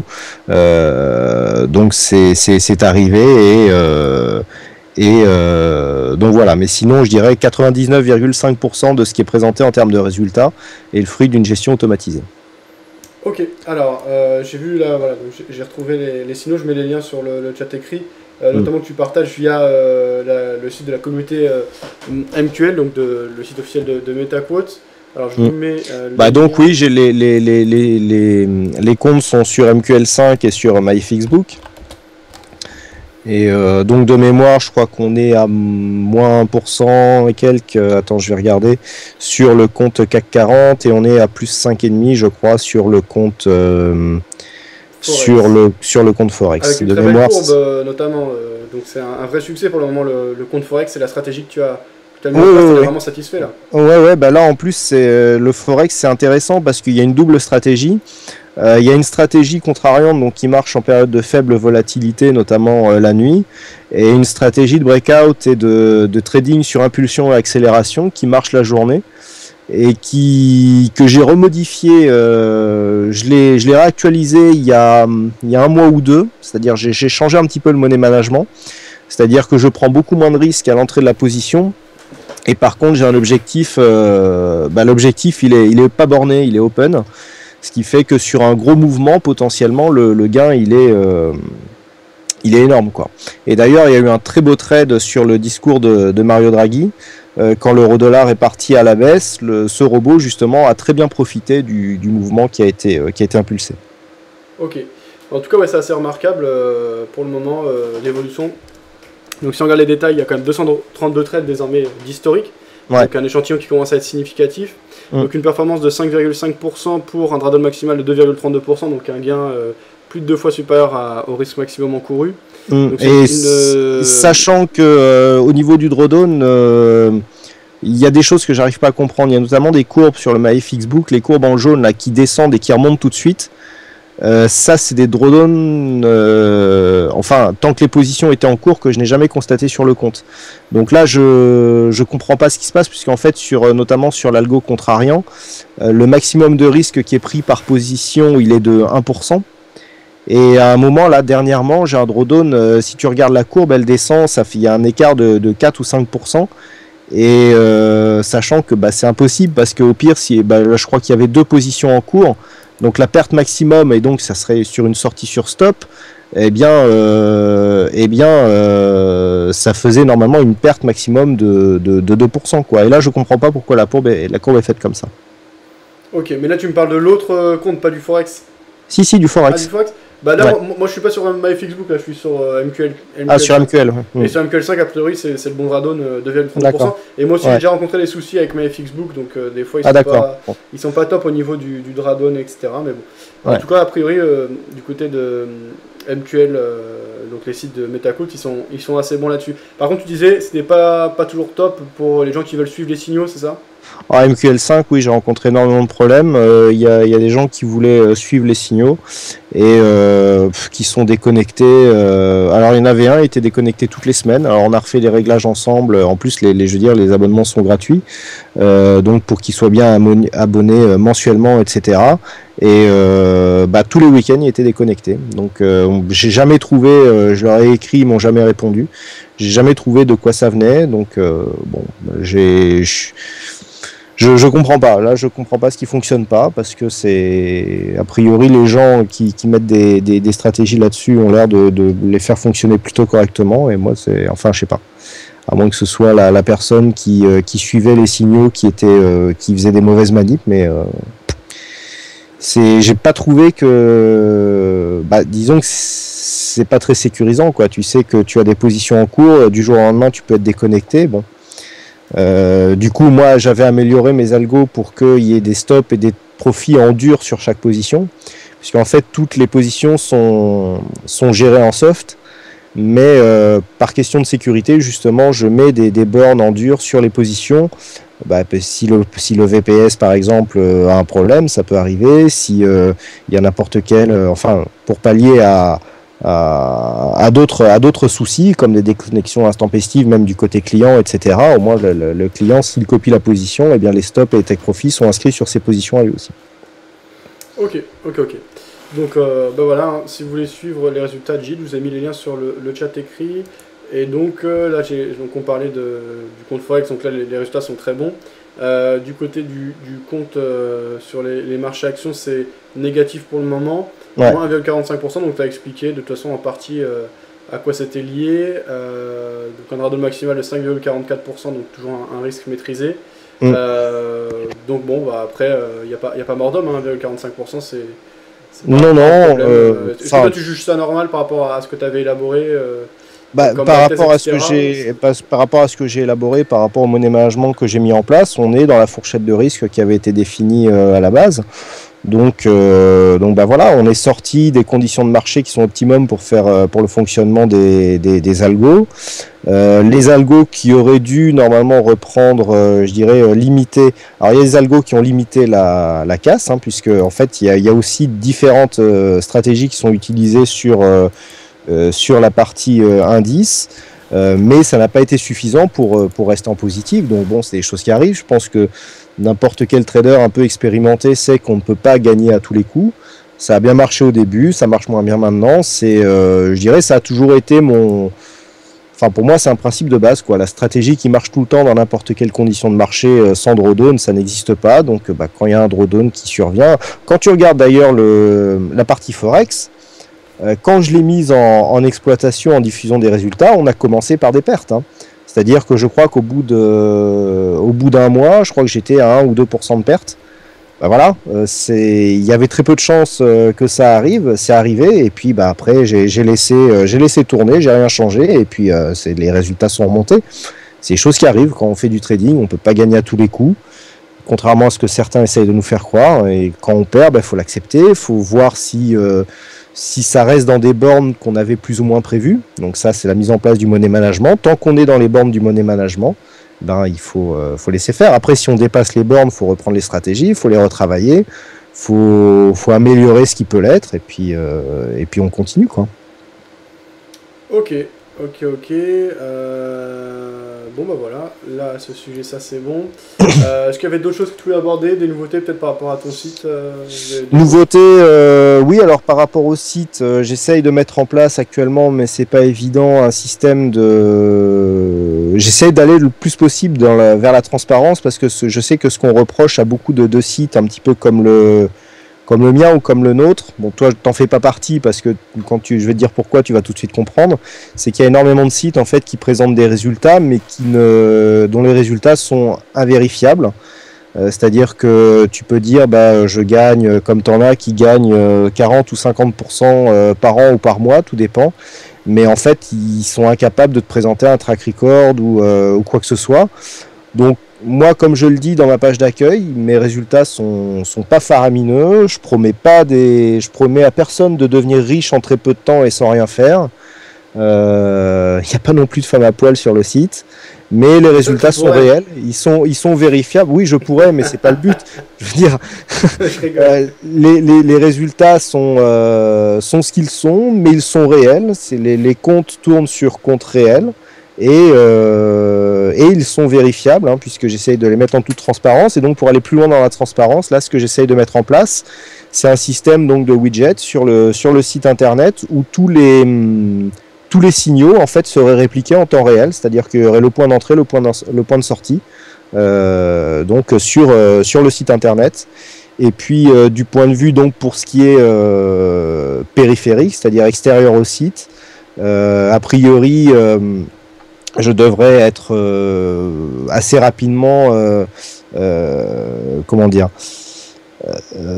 euh, donc c'est, c'est, c'est arrivé, et, euh, et euh, donc voilà, mais sinon je dirais quatre-vingt-dix-neuf virgule cinq pour cent de ce qui est présenté en termes de résultats est le fruit d'une gestion automatisée. Ok, alors euh, j'ai vu là, voilà, donc j'ai, j'ai retrouvé les, les signaux, je mets les liens sur le, le chat écrit. Euh, notamment que tu partages via euh, la, le site de la communauté euh, M Q L, donc de, le site officiel de, de MetaQuote. Alors je vous mmh. mets. Euh, bah donc oui, j'ai les, les, les, les, les, les comptes sont sur M Q L cinq et sur MyFXbook. Et euh, donc de mémoire, je crois qu'on est à moins un pour cent et quelques, attends je vais regarder, sur le compte C A C quarante et on est à plus cinq virgule cinq je crois sur le compte... Euh, Sur le, sur le compte Forex. Avec une de très mémoire, belle courbe euh, notamment, euh, donc c'est un, un vrai succès pour le moment le, le compte Forex, c'est la stratégie que tu as, que tu as mis oui, en place, oui, tu es oui. vraiment satisfait là. Ouais, ouais, bah là en plus c'est, le Forex c'est intéressant parce qu'il y a une double stratégie. Euh, il y a une stratégie contrariante donc, qui marche en période de faible volatilité, notamment euh, la nuit, et une stratégie de breakout et de, de trading sur impulsion et accélération qui marche la journée. Et qui que j'ai remodifié, euh, je l'ai je l'ai réactualisé il y a il y a un mois ou deux, c'est-à-dire j'ai j'ai changé un petit peu le money management, c'est-à-dire que je prends beaucoup moins de risques à l'entrée de la position et par contre j'ai un objectif, euh, bah, l'objectif il est il est pas borné, il est open, ce qui fait que sur un gros mouvement potentiellement le, le gain il est euh, il est énorme quoi. Et d'ailleurs il y a eu un très beau trade sur le discours de, de Mario Draghi. Quand l'euro-dollar est parti à la baisse, le, ce robot justement a très bien profité du, du mouvement qui a été, euh, qui a été impulsé. Ok. En tout cas, ouais, c'est assez remarquable euh, pour le moment, euh, l'évolution. Donc si on regarde les détails, il y a quand même deux cent trente-deux trades désormais d'historique. Ouais. Donc un échantillon qui commence à être significatif. Mmh. Donc une performance de cinq virgule cinq pour cent pour un drawdown maximal de deux virgule trente-deux pour cent, donc un gain euh, plus de deux fois supérieur à, au risque maximum encouru. Mmh. Et une, euh... sachant que euh, au niveau du drawdown, euh, il y a des choses que j'arrive pas à comprendre. Il y a notamment des courbes sur le MyFXBook, les courbes en jaune là qui descendent et qui remontent tout de suite. Euh, ça, c'est des drawdowns, euh, enfin, tant que les positions étaient en cours, que je n'ai jamais constaté sur le compte. Donc là, je je comprends pas ce qui se passe, puisqu'en fait, sur notamment sur l'algo contrariant, euh, le maximum de risque qui est pris par position, il est de un pour cent. Et à un moment, là, dernièrement, j'ai un drawdown, euh, si tu regardes la courbe, elle descend, ça fait, il y a un écart de, de quatre ou cinq pour cent. Et euh, sachant que bah, c'est impossible, parce qu'au pire, si, bah, là, je crois qu'il y avait deux positions en cours. Donc la perte maximum, et donc ça serait sur une sortie sur stop, eh bien, euh, eh bien euh, ça faisait normalement une perte maximum de, de, de deux pour cent, quoi. Et là, je comprends pas pourquoi la courbe est, la courbe est faite comme ça. Ok, mais là tu me parles de l'autre euh, compte, pas du Forex. Si, si, du Forex. Ah, du Forex. Bah là, ouais. moi, moi je suis pas sur MyFXBook, là je suis sur euh, M Q L, M Q L. Ah, sur M Q L. Et mmh. sur M Q L cinq, a priori, c'est, c'est le bon drawdown, euh, deux virgule trente pour cent. Et moi aussi, ouais. j'ai déjà rencontré des soucis avec MyFXBook, donc euh, des fois ils ah, sont, pas, bon. ils sont pas top au niveau du, du drawdown, et cetera. Mais bon. Ouais. En tout cas, a priori, euh, du côté de euh, M Q L, euh, donc les sites de Metacout, ils sont, ils sont assez bons là-dessus. Par contre, tu disais, c'était pas, pas toujours top pour les gens qui veulent suivre les signaux, c'est ça ? En M Q L cinq, oui, j'ai rencontré énormément de problèmes. Il euh, y, a, y a des gens qui voulaient euh, suivre les signaux et euh, qui sont déconnectés. Euh, alors, il y en avait un, il était déconnecté toutes les semaines. Alors, on a refait les réglages ensemble. En plus, les, les, je veux dire, les abonnements sont gratuits. Euh, donc, pour qu'ils soient bien abonnés mensuellement, et cetera. Et euh, bah, tous les week-ends, il était déconnecté. Donc, euh, j'ai jamais trouvé, euh, je leur ai écrit, ils m'ont jamais répondu. J'ai jamais trouvé de quoi ça venait. Donc, euh, bon, j'ai... Je, je comprends pas. Là, je comprends pas ce qui fonctionne pas, parce que c'est a priori les gens qui, qui mettent des, des, des stratégies là-dessus ont l'air de, de les faire fonctionner plutôt correctement. Et moi, c'est enfin, je sais pas. À moins que ce soit la, la personne qui, euh, qui suivait les signaux, qui était, euh, qui faisait des mauvaises manips, mais euh, c'est, j'ai pas trouvé que, bah, disons que c'est pas très sécurisant, quoi. Tu sais que tu as des positions en cours, du jour au lendemain, tu peux être déconnecté. Bon. Euh, du coup, moi, j'avais amélioré mes algos pour qu'il y ait des stops et des profits en dur sur chaque position, puisqu'en fait, toutes les positions sont, sont gérées en soft, mais euh, par question de sécurité, justement, je mets des, des bornes en dur sur les positions. Bah, si, le, si le V P S, par exemple, a un problème, ça peut arriver. Si euh, il y a n'importe quel, euh, enfin, pour pallier à à, à d'autres à d'autres soucis comme des déconnexions intempestives même du côté client, et cetera. Au moins le, le, le client, s'il copie la position, eh bien les stops et les take profits sont inscrits sur ses positions à lui aussi. Ok, ok, ok. Donc euh, bah voilà, hein, si vous voulez suivre les résultats de Gilles, je vous ai mis les liens sur le, le chat écrit. Et donc euh, là, j'ai, donc on parlait de, du compte Forex, donc là les, les résultats sont très bons. Euh, du côté du, du compte euh, sur les, les marchés actions, c'est négatif pour le moment. Ouais. Moins un virgule quarante-cinq pour cent, donc tu as expliqué de toute façon en partie euh, à quoi c'était lié. Euh, donc un drawdown maximal de cinq virgule quarante-quatre pour cent, donc toujours un, un risque maîtrisé. Mm. Euh, donc bon, bah, après, il euh, n'y a, a pas mort d'homme, hein, un virgule quarante-cinq pour cent, c'est, c'est non, non. Euh, Est-ce que toi tu juges ça normal par rapport à ce que tu avais élaboré euh, bah, par, rapport à ce que j'ai, par, par rapport à ce que j'ai élaboré, par rapport au money management que j'ai mis en place, on est dans la fourchette de risque qui avait été définie euh, à la base. Donc, euh, donc bah voilà, on est sorti des conditions de marché qui sont optimum pour faire euh, pour le fonctionnement des, des, des algos. Euh, les algos qui auraient dû normalement reprendre, euh, je dirais, euh, limiter. Alors il y a des algos qui ont limité la, la casse, hein, puisque en fait il y a, il y a aussi différentes euh, stratégies qui sont utilisées sur euh, euh, sur la partie euh, indice. Euh, mais ça n'a pas été suffisant pour, pour rester en positif. Donc bon, c'est des choses qui arrivent. Je pense que n'importe quel trader un peu expérimenté sait qu'on ne peut pas gagner à tous les coups. Ça a bien marché au début, ça marche moins bien maintenant. C'est, euh, je dirais, ça a toujours été mon... Enfin, pour moi, c'est un principe de base, quoi. La stratégie qui marche tout le temps dans n'importe quelle condition de marché euh, sans drawdown, ça n'existe pas. Donc, bah, quand il y a un drawdown qui survient... Quand tu regardes d'ailleurs le, la partie Forex, euh, quand je l'ai mise en, en exploitation, en diffusion des résultats, on a commencé par des pertes, hein. C'est-à-dire que je crois qu'au bout de, au bout d'un mois, je crois que j'étais à un ou deux pour cent de perte. Ben voilà, euh, c'est, il y avait très peu de chances euh, que ça arrive, c'est arrivé, et puis bah, après j'ai, j'ai, laissé, euh, j'ai laissé tourner, j'ai rien changé, et puis euh, c'est, les résultats sont remontés. C'est des choses qui arrivent quand on fait du trading, on ne peut pas gagner à tous les coups, contrairement à ce que certains essayent de nous faire croire, et quand on perd, il ben, faut l'accepter, il faut voir si... Euh, si ça reste dans des bornes qu'on avait plus ou moins prévues. Donc ça, c'est la mise en place du money management. Tant qu'on est dans les bornes du money management, ben il faut, euh, faut laisser faire. Après, si on dépasse les bornes, il faut reprendre les stratégies, il faut les retravailler, il faut, faut améliorer ce qui peut l'être, et puis, euh, et puis on continue, quoi. Ok, ok, ok. Euh... Bon bah voilà, là ce sujet ça c'est bon. Euh, Est-ce qu'il y avait d'autres choses que tu voulais aborder, des nouveautés peut-être par rapport à ton site euh, des... Nouveautés, euh, oui, alors par rapport au site, euh, j'essaye de mettre en place actuellement, mais c'est pas évident, un système de... J'essaye d'aller le plus possible dans la... vers la transparence, parce que ce... je sais que ce qu'on reproche à beaucoup de, de sites, un petit peu comme le... comme le mien ou comme le nôtre, bon toi t'en fais pas partie parce que quand tu, je vais te dire pourquoi, tu vas tout de suite comprendre, c'est qu'il y a énormément de sites en fait qui présentent des résultats mais qui ne, dont les résultats sont invérifiables, euh, c'est-à-dire que tu peux dire bah je gagne, comme t'en as qui gagnent euh, quarante ou cinquante pour cent euh, par an ou par mois, tout dépend, mais en fait ils sont incapables de te présenter un track record ou, euh, ou quoi que ce soit. Donc moi, comme je le dis dans ma page d'accueil, mes résultats sont, sont pas faramineux. Je promets pas des, je promets à personne de devenir riche en très peu de temps et sans rien faire. Il euh, n'y a pas non plus de femmes à poil sur le site, mais les résultats sont réels. Ils sont, ils sont vérifiables. Oui, je pourrais, mais c'est pas le but. Je veux dire, euh, les, les, les résultats sont, euh, sont ce qu'ils sont, mais ils sont réels. C'est les, les comptes tournent sur comptes réels. Et, euh, et ils sont vérifiables, hein, puisque j'essaye de les mettre en toute transparence. Et donc pour aller plus loin dans la transparence, là ce que j'essaye de mettre en place, c'est un système donc de widgets sur le, sur le site internet où tous les, hum, tous les signaux en fait seraient répliqués en temps réel, c'est-à-dire qu'il y aurait le point d'entrée, le point, le point de sortie, euh, donc sur, euh, sur le site internet. Et puis euh, du point de vue donc pour ce qui est euh, périphérique, c'est-à-dire extérieur au site, euh, a priori euh, je devrais être euh, assez rapidement, euh, euh, comment dire, euh,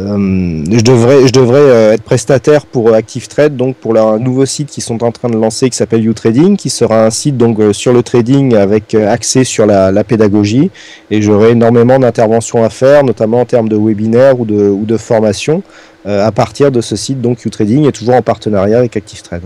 je devrais, je devrais euh, être prestataire pour ActiveTrade, donc pour leur nouveau site qu'ils sont en train de lancer qui s'appelle YouTrading, qui sera un site donc euh, sur le trading avec euh, axé sur la, la pédagogie, et j'aurai énormément d'interventions à faire, notamment en termes de webinaires ou de, ou de formation euh, à partir de ce site donc YouTrading, et toujours en partenariat avec ActiveTrade.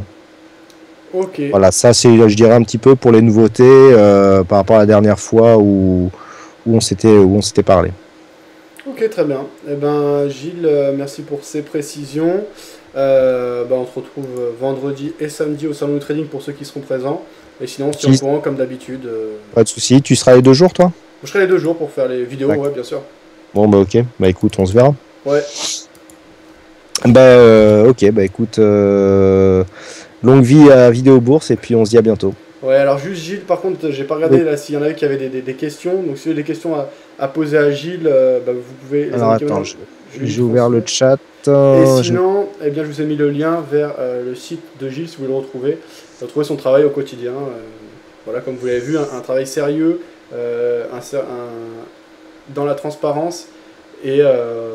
Ok. Voilà, ça c'est, je dirais, un petit peu pour les nouveautés euh, par rapport à la dernière fois où, où on s'était où on s'était parlé. Ok, très bien. Eh ben, Gilles, euh, merci pour ces précisions. Euh, ben, on se retrouve vendredi et samedi au salon du trading pour ceux qui seront présents. Et sinon, on se tient au courant comme d'habitude. Euh... Pas de souci. Tu seras les deux jours, toi? Je serai les deux jours pour faire les vidéos, ouais, bien sûr. Bon, bah ok. Bah écoute, on se verra. Ouais. Bah euh, ok, bah écoute... Euh... Longue vie à Vidéo Bourse et puis on se dit à bientôt. Ouais, alors juste Gilles, par contre, j'ai pas regardé oui. là s'il y en avait qui avaient des, des, des questions. Donc si vous avez des questions à, à poser à Gilles, euh, bah, vous pouvez les alors attends, je, j'ai ouvert le chat. Et sinon, je... eh bien, je vous ai mis le lien vers euh, le site de Gilles si vous voulez le retrouver. Retrouver son travail au quotidien. Euh, voilà, comme vous l'avez vu, un, un travail sérieux, euh, un, un, dans la transparence et euh,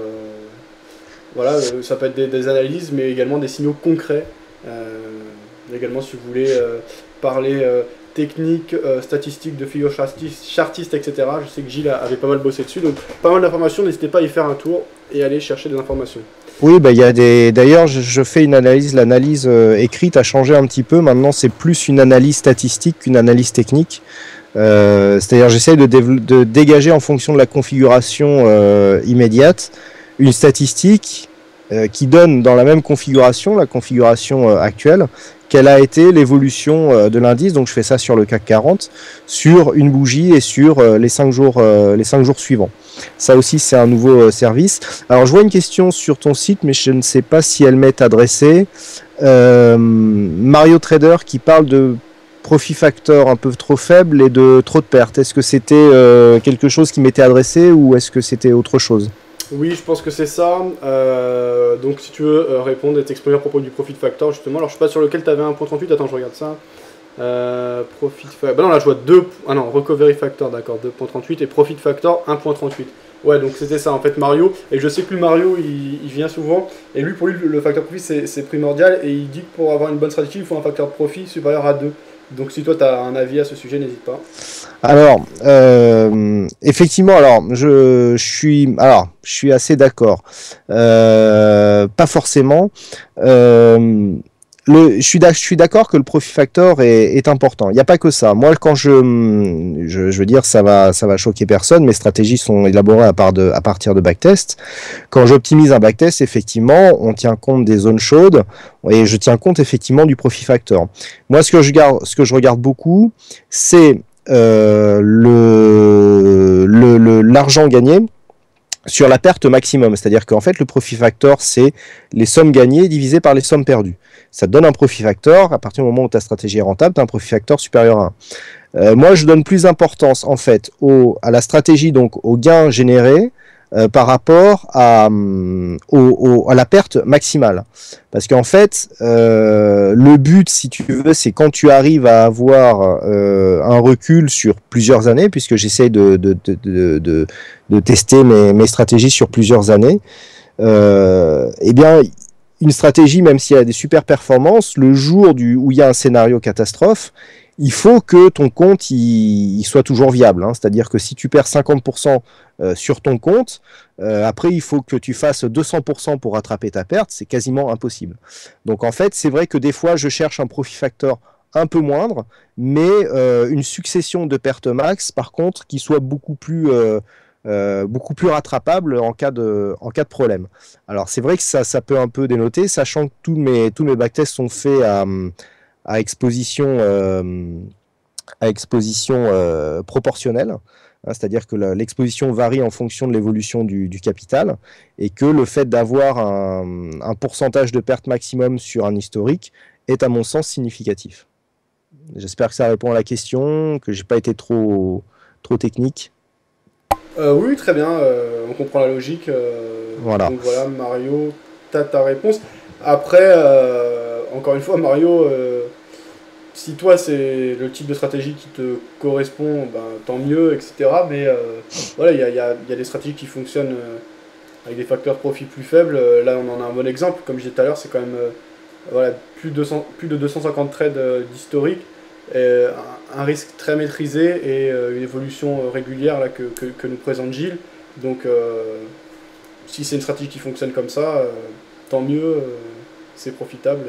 voilà, ça peut être des, des analyses, mais également des signaux concrets. Euh, également si vous voulez euh, parler euh, technique, euh, statistiques de figures chartistes, et cetera. Je sais que Gilles avait pas mal bossé dessus, donc pas mal d'informations, n'hésitez pas à y faire un tour et aller chercher des informations. Oui, bah il y a des. D'ailleurs, je, je fais une analyse, l'analyse euh, écrite a changé un petit peu. Maintenant, c'est plus une analyse statistique qu'une analyse technique. Euh, c'est-à-dire, j'essaye de, de dégager en fonction de la configuration euh, immédiate une statistique euh, qui donne dans la même configuration, la configuration euh, actuelle, quelle a été l'évolution euh, de l'indice. Donc, je fais ça sur le C A C quarante, sur une bougie et sur euh, les cinq jours, euh, les cinq jours suivants. Ça aussi, c'est un nouveau euh, service. Alors, je vois une question sur ton site, mais je ne sais pas si elle m'est adressée. Euh, Mario Trader qui parle de profit factor un peu trop faible et de trop de pertes. Est-ce que c'était euh, quelque chose qui m'était adressé ou est-ce que c'était autre chose ? Oui, je pense que c'est ça. Euh, donc, si tu veux euh, répondre et t'exprimer à propos du profit factor, justement. Alors, je ne sais pas sur lequel tu avais un point trente-huit. Attends, je regarde ça. Euh, profit factor. Bah non, là, je vois deux. Ah non, recovery factor, d'accord, deux virgule trente-huit. Et profit factor, un virgule trente-huit. Ouais, donc c'était ça en fait, Mario. Et je sais que lui, Mario, il, il vient souvent. Et lui, pour lui, le facteur profit, c'est primordial. Et il dit que pour avoir une bonne stratégie, il faut un facteur de profit supérieur à deux. Donc, si toi, tu as un avis à ce sujet, n'hésite pas. Alors, euh, effectivement, alors je, je suis, alors je suis assez d'accord. Euh, pas forcément. Euh, le, je suis d'accord que le profit factor est, est important. Il n'y a pas que ça. Moi, quand je, je, je veux dire, ça va, ça va choquer personne. Mes stratégies sont élaborées à, part de, à partir de backtest. Quand j'optimise un backtest, effectivement, on tient compte des zones chaudes et je tiens compte effectivement du profit factor. Moi, ce que je regarde, ce que je regarde beaucoup, c'est euh, le, le, le, l'argent gagné sur la perte maximum. C'est-à-dire qu'en fait, le profit factor, c'est les sommes gagnées divisées par les sommes perdues. Ça te donne un profit factor. À partir du moment où ta stratégie est rentable, tu as un profit factor supérieur à un. Euh, moi, je donne plus d'importance en fait au, à la stratégie, donc au gain généré euh, par rapport à, euh, au, au, à la perte maximale. Parce qu'en fait, euh, le but, si tu veux, c'est quand tu arrives à avoir euh, un recul sur plusieurs années, puisque j'essaie de, de, de, de, de, de tester mes, mes stratégies sur plusieurs années, euh, eh bien, une stratégie, même si elle a des super performances, le jour du, où il y a un scénario catastrophe, il faut que ton compte il, il soit toujours viable. Hein. C'est-à-dire que si tu perds cinquante pour cent euh, sur ton compte, euh, après il faut que tu fasses deux cents pour cent pour rattraper ta perte, c'est quasiment impossible. Donc en fait, c'est vrai que des fois, je cherche un profit factor un peu moindre, mais euh, une succession de pertes max, par contre, qui soit beaucoup plus... Euh, Euh, beaucoup plus rattrapable en cas de, en cas de problème. Alors c'est vrai que ça, ça peut un peu dénoter, sachant que tous mes, tous mes backtests sont faits à, à exposition, euh, à exposition euh, proportionnelle, hein, c'est-à-dire que la, l'exposition varie en fonction de l'évolution du, du capital, et que le fait d'avoir un, un pourcentage de perte maximum sur un historique est à mon sens significatif. J'espère que ça répond à la question, que j'ai pas été trop, trop technique. Euh, oui, très bien, euh, on comprend la logique. Euh, voilà. Donc voilà, Mario, t'as ta réponse. Après, euh, encore une fois, Mario, euh, si toi c'est le type de stratégie qui te correspond, ben, tant mieux, et cetera. Mais euh, voilà, il y a, y, a, y a des stratégies qui fonctionnent euh, avec des facteurs de profit plus faibles. Euh, là, on en a un bon exemple. Comme je disais tout à l'heure, c'est quand même euh, voilà, plus, de deux cents, plus de deux cent cinquante trades euh, d'historique. Et un risque très maîtrisé et euh, une évolution régulière là, que, que, que nous présente Gilles. Donc, euh, si c'est une stratégie qui fonctionne comme ça, euh, tant mieux, euh, c'est profitable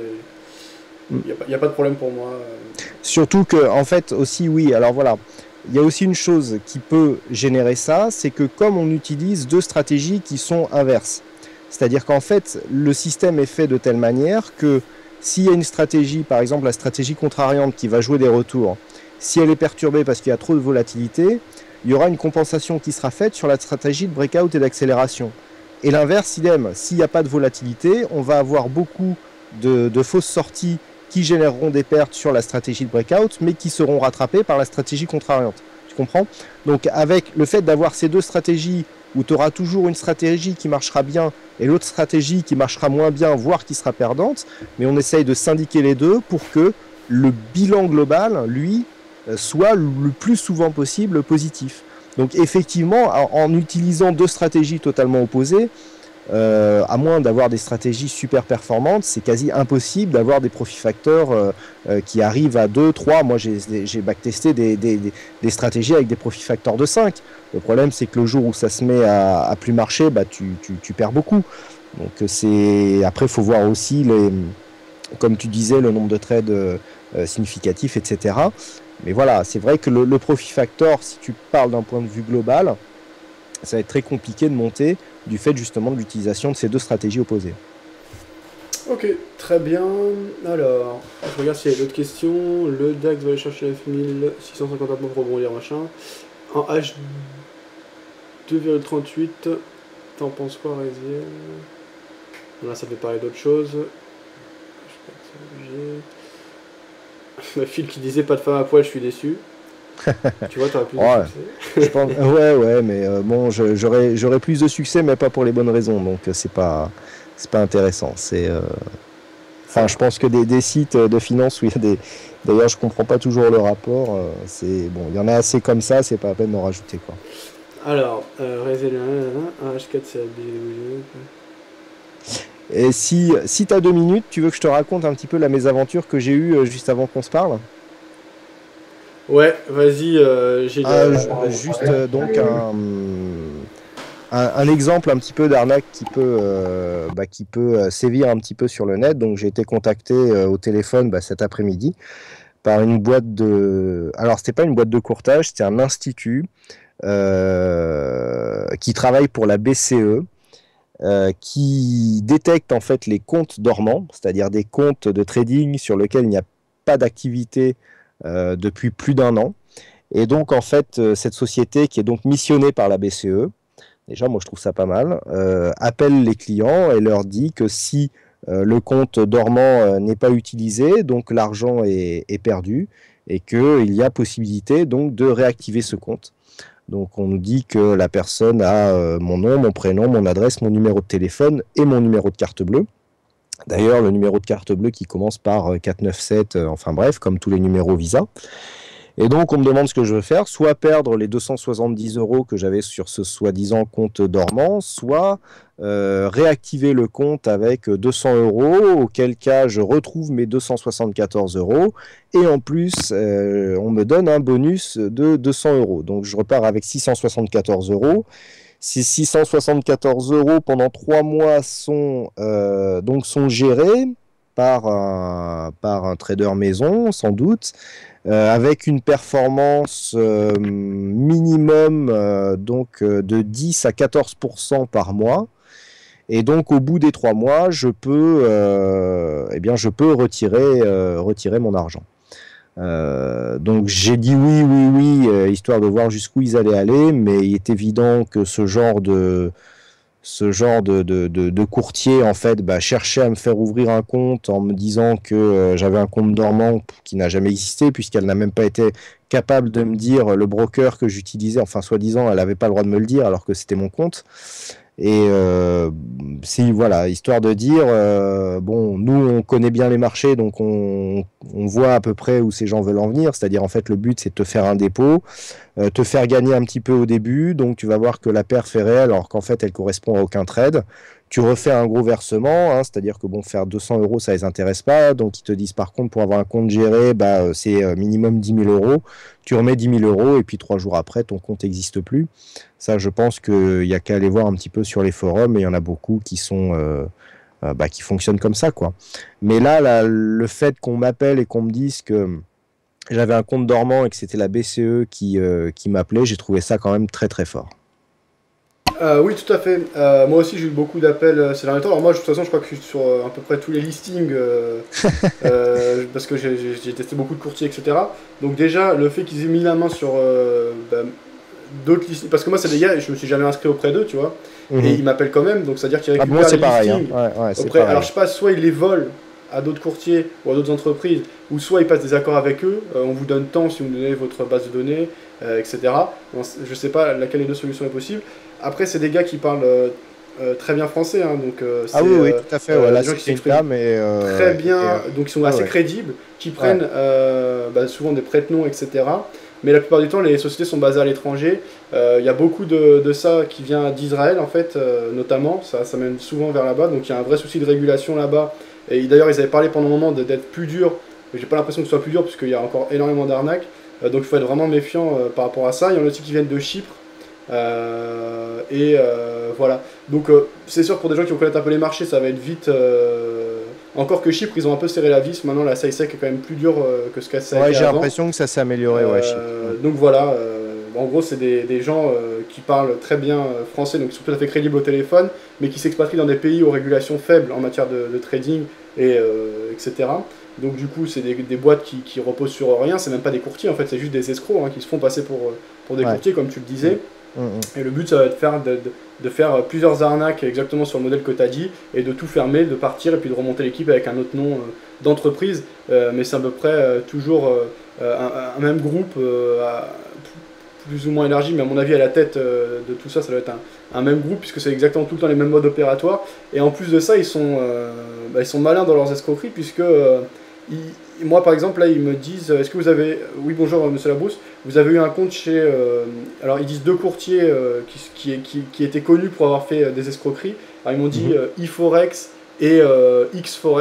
et il n'y a, a pas de problème pour moi. Euh. Surtout que, en fait, aussi, oui, alors voilà, il y a aussi une chose qui peut générer ça, c'est que comme on utilise deux stratégies qui sont inverses, c'est-à-dire qu'en fait, le système est fait de telle manière que s'il y a une stratégie, par exemple la stratégie contrariante qui va jouer des retours, si elle est perturbée parce qu'il y a trop de volatilité, il y aura une compensation qui sera faite sur la stratégie de breakout et d'accélération. Et l'inverse, idem, s'il n'y a pas de volatilité, on va avoir beaucoup de, de fausses sorties qui généreront des pertes sur la stratégie de breakout, mais qui seront rattrapées par la stratégie contrariante. Tu comprends ? Donc avec le fait d'avoir ces deux stratégies où tu auras toujours une stratégie qui marchera bien et l'autre stratégie qui marchera moins bien, voire qui sera perdante, mais on essaye de syndiquer les deux pour que le bilan global, lui, soit le plus souvent possible positif. Donc effectivement, en utilisant deux stratégies totalement opposées, euh, à moins d'avoir des stratégies super performantes, c'est quasi impossible d'avoir des profit factors euh, euh, qui arrivent à deux, trois. Moi, j'ai, j'ai backtesté des, des, des, des stratégies avec des profit factors de cinq. Le problème, c'est que le jour où ça se met à, à plus marcher, bah, tu, tu, tu perds beaucoup. Donc, c'est... Après, il faut voir aussi, les... comme tu disais, le nombre de trades euh, significatifs, et cetera. Mais voilà, c'est vrai que le, le profit factor, si tu parles d'un point de vue global, ça va être très compliqué de monter du fait justement de l'utilisation de ces deux stratégies opposées. Ok, très bien. Alors, je regarde s'il y a d'autres questions. Le D A X va aller chercher la F mille six cent cinquante pour rebondir, machin. En H deux virgule trente-huit, t'en penses quoi, Réziel? Là, ça fait parler d'autre chose. Ma fille qui disait pas de femme à poil, je suis déçu. Tu vois, t'aurais plus de ouais, succès. Je pense, ouais, ouais, mais euh, bon, je, j'aurais, j'aurais plus de succès, mais pas pour les bonnes raisons, donc euh, c'est pas, c'est pas intéressant. C'est, euh... enfin, je pense que des, des sites de finance où il y a des, d'ailleurs, je comprends pas toujours le rapport. Euh, c'est bon, il y en a assez comme ça, c'est pas la peine d'en rajouter, quoi. Alors, euh, Rézélien, un H quatre C A B. Et si, si t'as deux minutes, tu veux que je te raconte un petit peu la mésaventure que j'ai eue euh, juste avant qu'on se parle? Ouais, vas-y, euh, j'ai ah, le... Juste euh, donc un, un, un exemple un petit peu d'arnaque qui peut, euh, bah, qui peut euh, sévir un petit peu sur le net. Donc j'ai été contacté euh, au téléphone bah, cet après-midi par une boîte de... Alors c'était pas une boîte de courtage, c'était un institut euh, qui travaille pour la B C E. Euh, qui détecte en fait les comptes dormants, c'est-à-dire des comptes de trading sur lesquels il n'y a pas d'activité euh, depuis plus d'un an. Et donc en fait, euh, cette société qui est donc missionnée par la B C E, déjà moi je trouve ça pas mal, euh, appelle les clients et leur dit que si euh, le compte dormant euh, n'est pas utilisé, donc l'argent est, est perdu et qu'il y a possibilité donc de réactiver ce compte. Donc on nous dit que la personne a euh, mon nom, mon prénom, mon adresse, mon numéro de téléphone et mon numéro de carte bleue. D'ailleurs, le numéro de carte bleue qui commence par quatre neuf sept, euh, enfin bref, comme tous les numéros Visa. Et donc on me demande ce que je veux faire, soit perdre les deux cent soixante-dix euros que j'avais sur ce soi-disant compte dormant, soit euh, réactiver le compte avec deux cents euros, auquel cas je retrouve mes deux cent soixante-quatorze euros, et en plus euh, on me donne un bonus de deux cents euros. Donc je repars avec six cent soixante-quatorze euros. Ces six cent soixante-quatorze euros pendant trois mois sont, euh, donc sont gérés par un, par un trader maison, sans doute, euh, avec une performance euh, minimum euh, donc, euh, de dix à quatorze pour cent par mois. Et donc, au bout des trois mois, je peux, euh, eh bien, je peux retirer, euh, retirer mon argent. Euh, donc, j'ai dit oui, oui, oui, euh, histoire de voir jusqu'où ils allaient aller, mais il est évident que ce genre de... ce genre de, de, de, de courtier en fait bah, cherchait à me faire ouvrir un compte en me disant que euh, j'avais un compte dormant qui n'a jamais existé puisqu'elle n'a même pas été capable de me dire le broker que j'utilisais, enfin soi-disant elle n'avait pas le droit de me le dire alors que c'était mon compte. Et euh, si voilà, histoire de dire, euh, bon, nous on connaît bien les marchés, donc on, on voit à peu près où ces gens veulent en venir. C'est-à-dire en fait le but c'est de te faire un dépôt, euh, te faire gagner un petit peu au début, donc tu vas voir que la perf est réelle alors qu'en fait elle correspond à aucun trade. Tu refais un gros versement, hein, c'est-à-dire que bon, faire deux cents euros ça les intéresse pas, donc ils te disent par contre pour avoir un compte géré, bah c'est minimum dix mille euros. Tu remets dix mille euros et puis trois jours après ton compte n'existe plus. Ça, je pense qu'il y a qu'à aller voir un petit peu sur les forums et il y en a beaucoup qui sont euh, euh, bah, qui fonctionnent comme ça, quoi. Mais là, là le fait qu'on m'appelle et qu'on me dise que j'avais un compte dormant et que c'était la B C E qui, euh, qui m'appelait, j'ai trouvé ça quand même très très fort. Euh, oui, tout à fait. Euh, moi aussi, j'ai eu beaucoup d'appels euh, ces derniers temps. Alors moi, de toute façon, je crois que je suis sur euh, à peu près tous les listings euh, euh, parce que j'ai, j'ai, j'ai testé beaucoup de courtiers, et cetera. Donc déjà, le fait qu'ils aient mis la main sur euh, bah, d'autres listings, parce que moi, c'est des gars, je me suis jamais inscrit auprès d'eux, tu vois, mmh. et ils m'appellent quand même. Donc c'est-à-dire qu'ils récupèrent ah bon, c'est les pareil, listings. Hein. Ouais, ouais, c'est auprès, pareil. Alors je sais pas, soit ils les volent à d'autres courtiers ou à d'autres entreprises, ou soit ils passent des accords avec eux. Euh, on vous donne tant si vous nous donnez votre base de données, euh, et cetera. Donc, je sais pas laquelle des deux solutions est possible. Après, c'est des gars qui parlent euh, euh, très bien français, hein, donc euh, c'est, ah oui, oui, tout à fait. Euh, voilà, des gens c'est qui s'expriment mais euh, très bien, euh, donc ils sont assez ouais. crédibles, qui prennent ouais. euh, bah, souvent des prête-noms, et cetera. Mais la plupart du temps, les sociétés sont basées à l'étranger. Il euh, y a beaucoup de, de ça qui vient d'Israël, en fait, euh, notamment. Ça, ça mène souvent vers là-bas. Donc il y a un vrai souci de régulation là-bas. Et d'ailleurs, ils avaient parlé pendant un moment d'être plus dur. Mais j'ai pas l'impression que ce soit plus dur, parce qu'il y a encore énormément d'arnaques. Euh, donc il faut être vraiment méfiant euh, par rapport à ça. Il y en a aussi qui viennent de Chypre. Euh, et euh, voilà. Donc euh, c'est sûr, pour des gens qui vont connaître un peu les marchés, ça va être vite. Euh... Encore que Chypre, ils ont un peu serré la vis. Maintenant, la S A I S E C est quand même plus dur euh, que ce qu'a ça a ouais, été j'ai avant. l'impression que ça s'est amélioré, ouais, Chypre. Euh, donc voilà. Euh, en gros, c'est des, des gens euh, qui parlent très bien français, donc qui sont tout à fait crédibles au téléphone, mais qui s'expatrient dans des pays aux régulations faibles en matière de, de trading, et, euh, et cetera. Donc du coup, c'est des, des boîtes qui, qui reposent sur rien. C'est même pas des courtiers, en fait, c'est juste des escrocs hein, qui se font passer pour, pour des ouais. courtiers, comme tu le disais. Mmh. Mmh. Et le but, ça va être de faire, de, de, de faire plusieurs arnaques exactement sur le modèle que tu as dit, et de tout fermer, de partir, et puis de remonter l'équipe avec un autre nom euh, d'entreprise. Euh, mais c'est à peu près euh, toujours euh, un, un même groupe, euh, à, plus ou moins élargi, mais à mon avis, à la tête euh, de tout ça, ça doit être un, un même groupe, puisque c'est exactement tout le temps les mêmes modes opératoires. Et en plus de ça, ils sont, euh, bah, ils sont malins dans leurs escroqueries, puisque euh, ils, moi, par exemple, là, ils me disent, est-ce que vous avez... Oui, bonjour, monsieur Labrousse. Vous avez eu un compte chez... Euh, alors, ils disent deux courtiers euh, qui, qui, qui, qui étaient connus pour avoir fait euh, des escroqueries. Alors, ils m'ont dit mm-hmm. euh, eForex et euh, Xforex.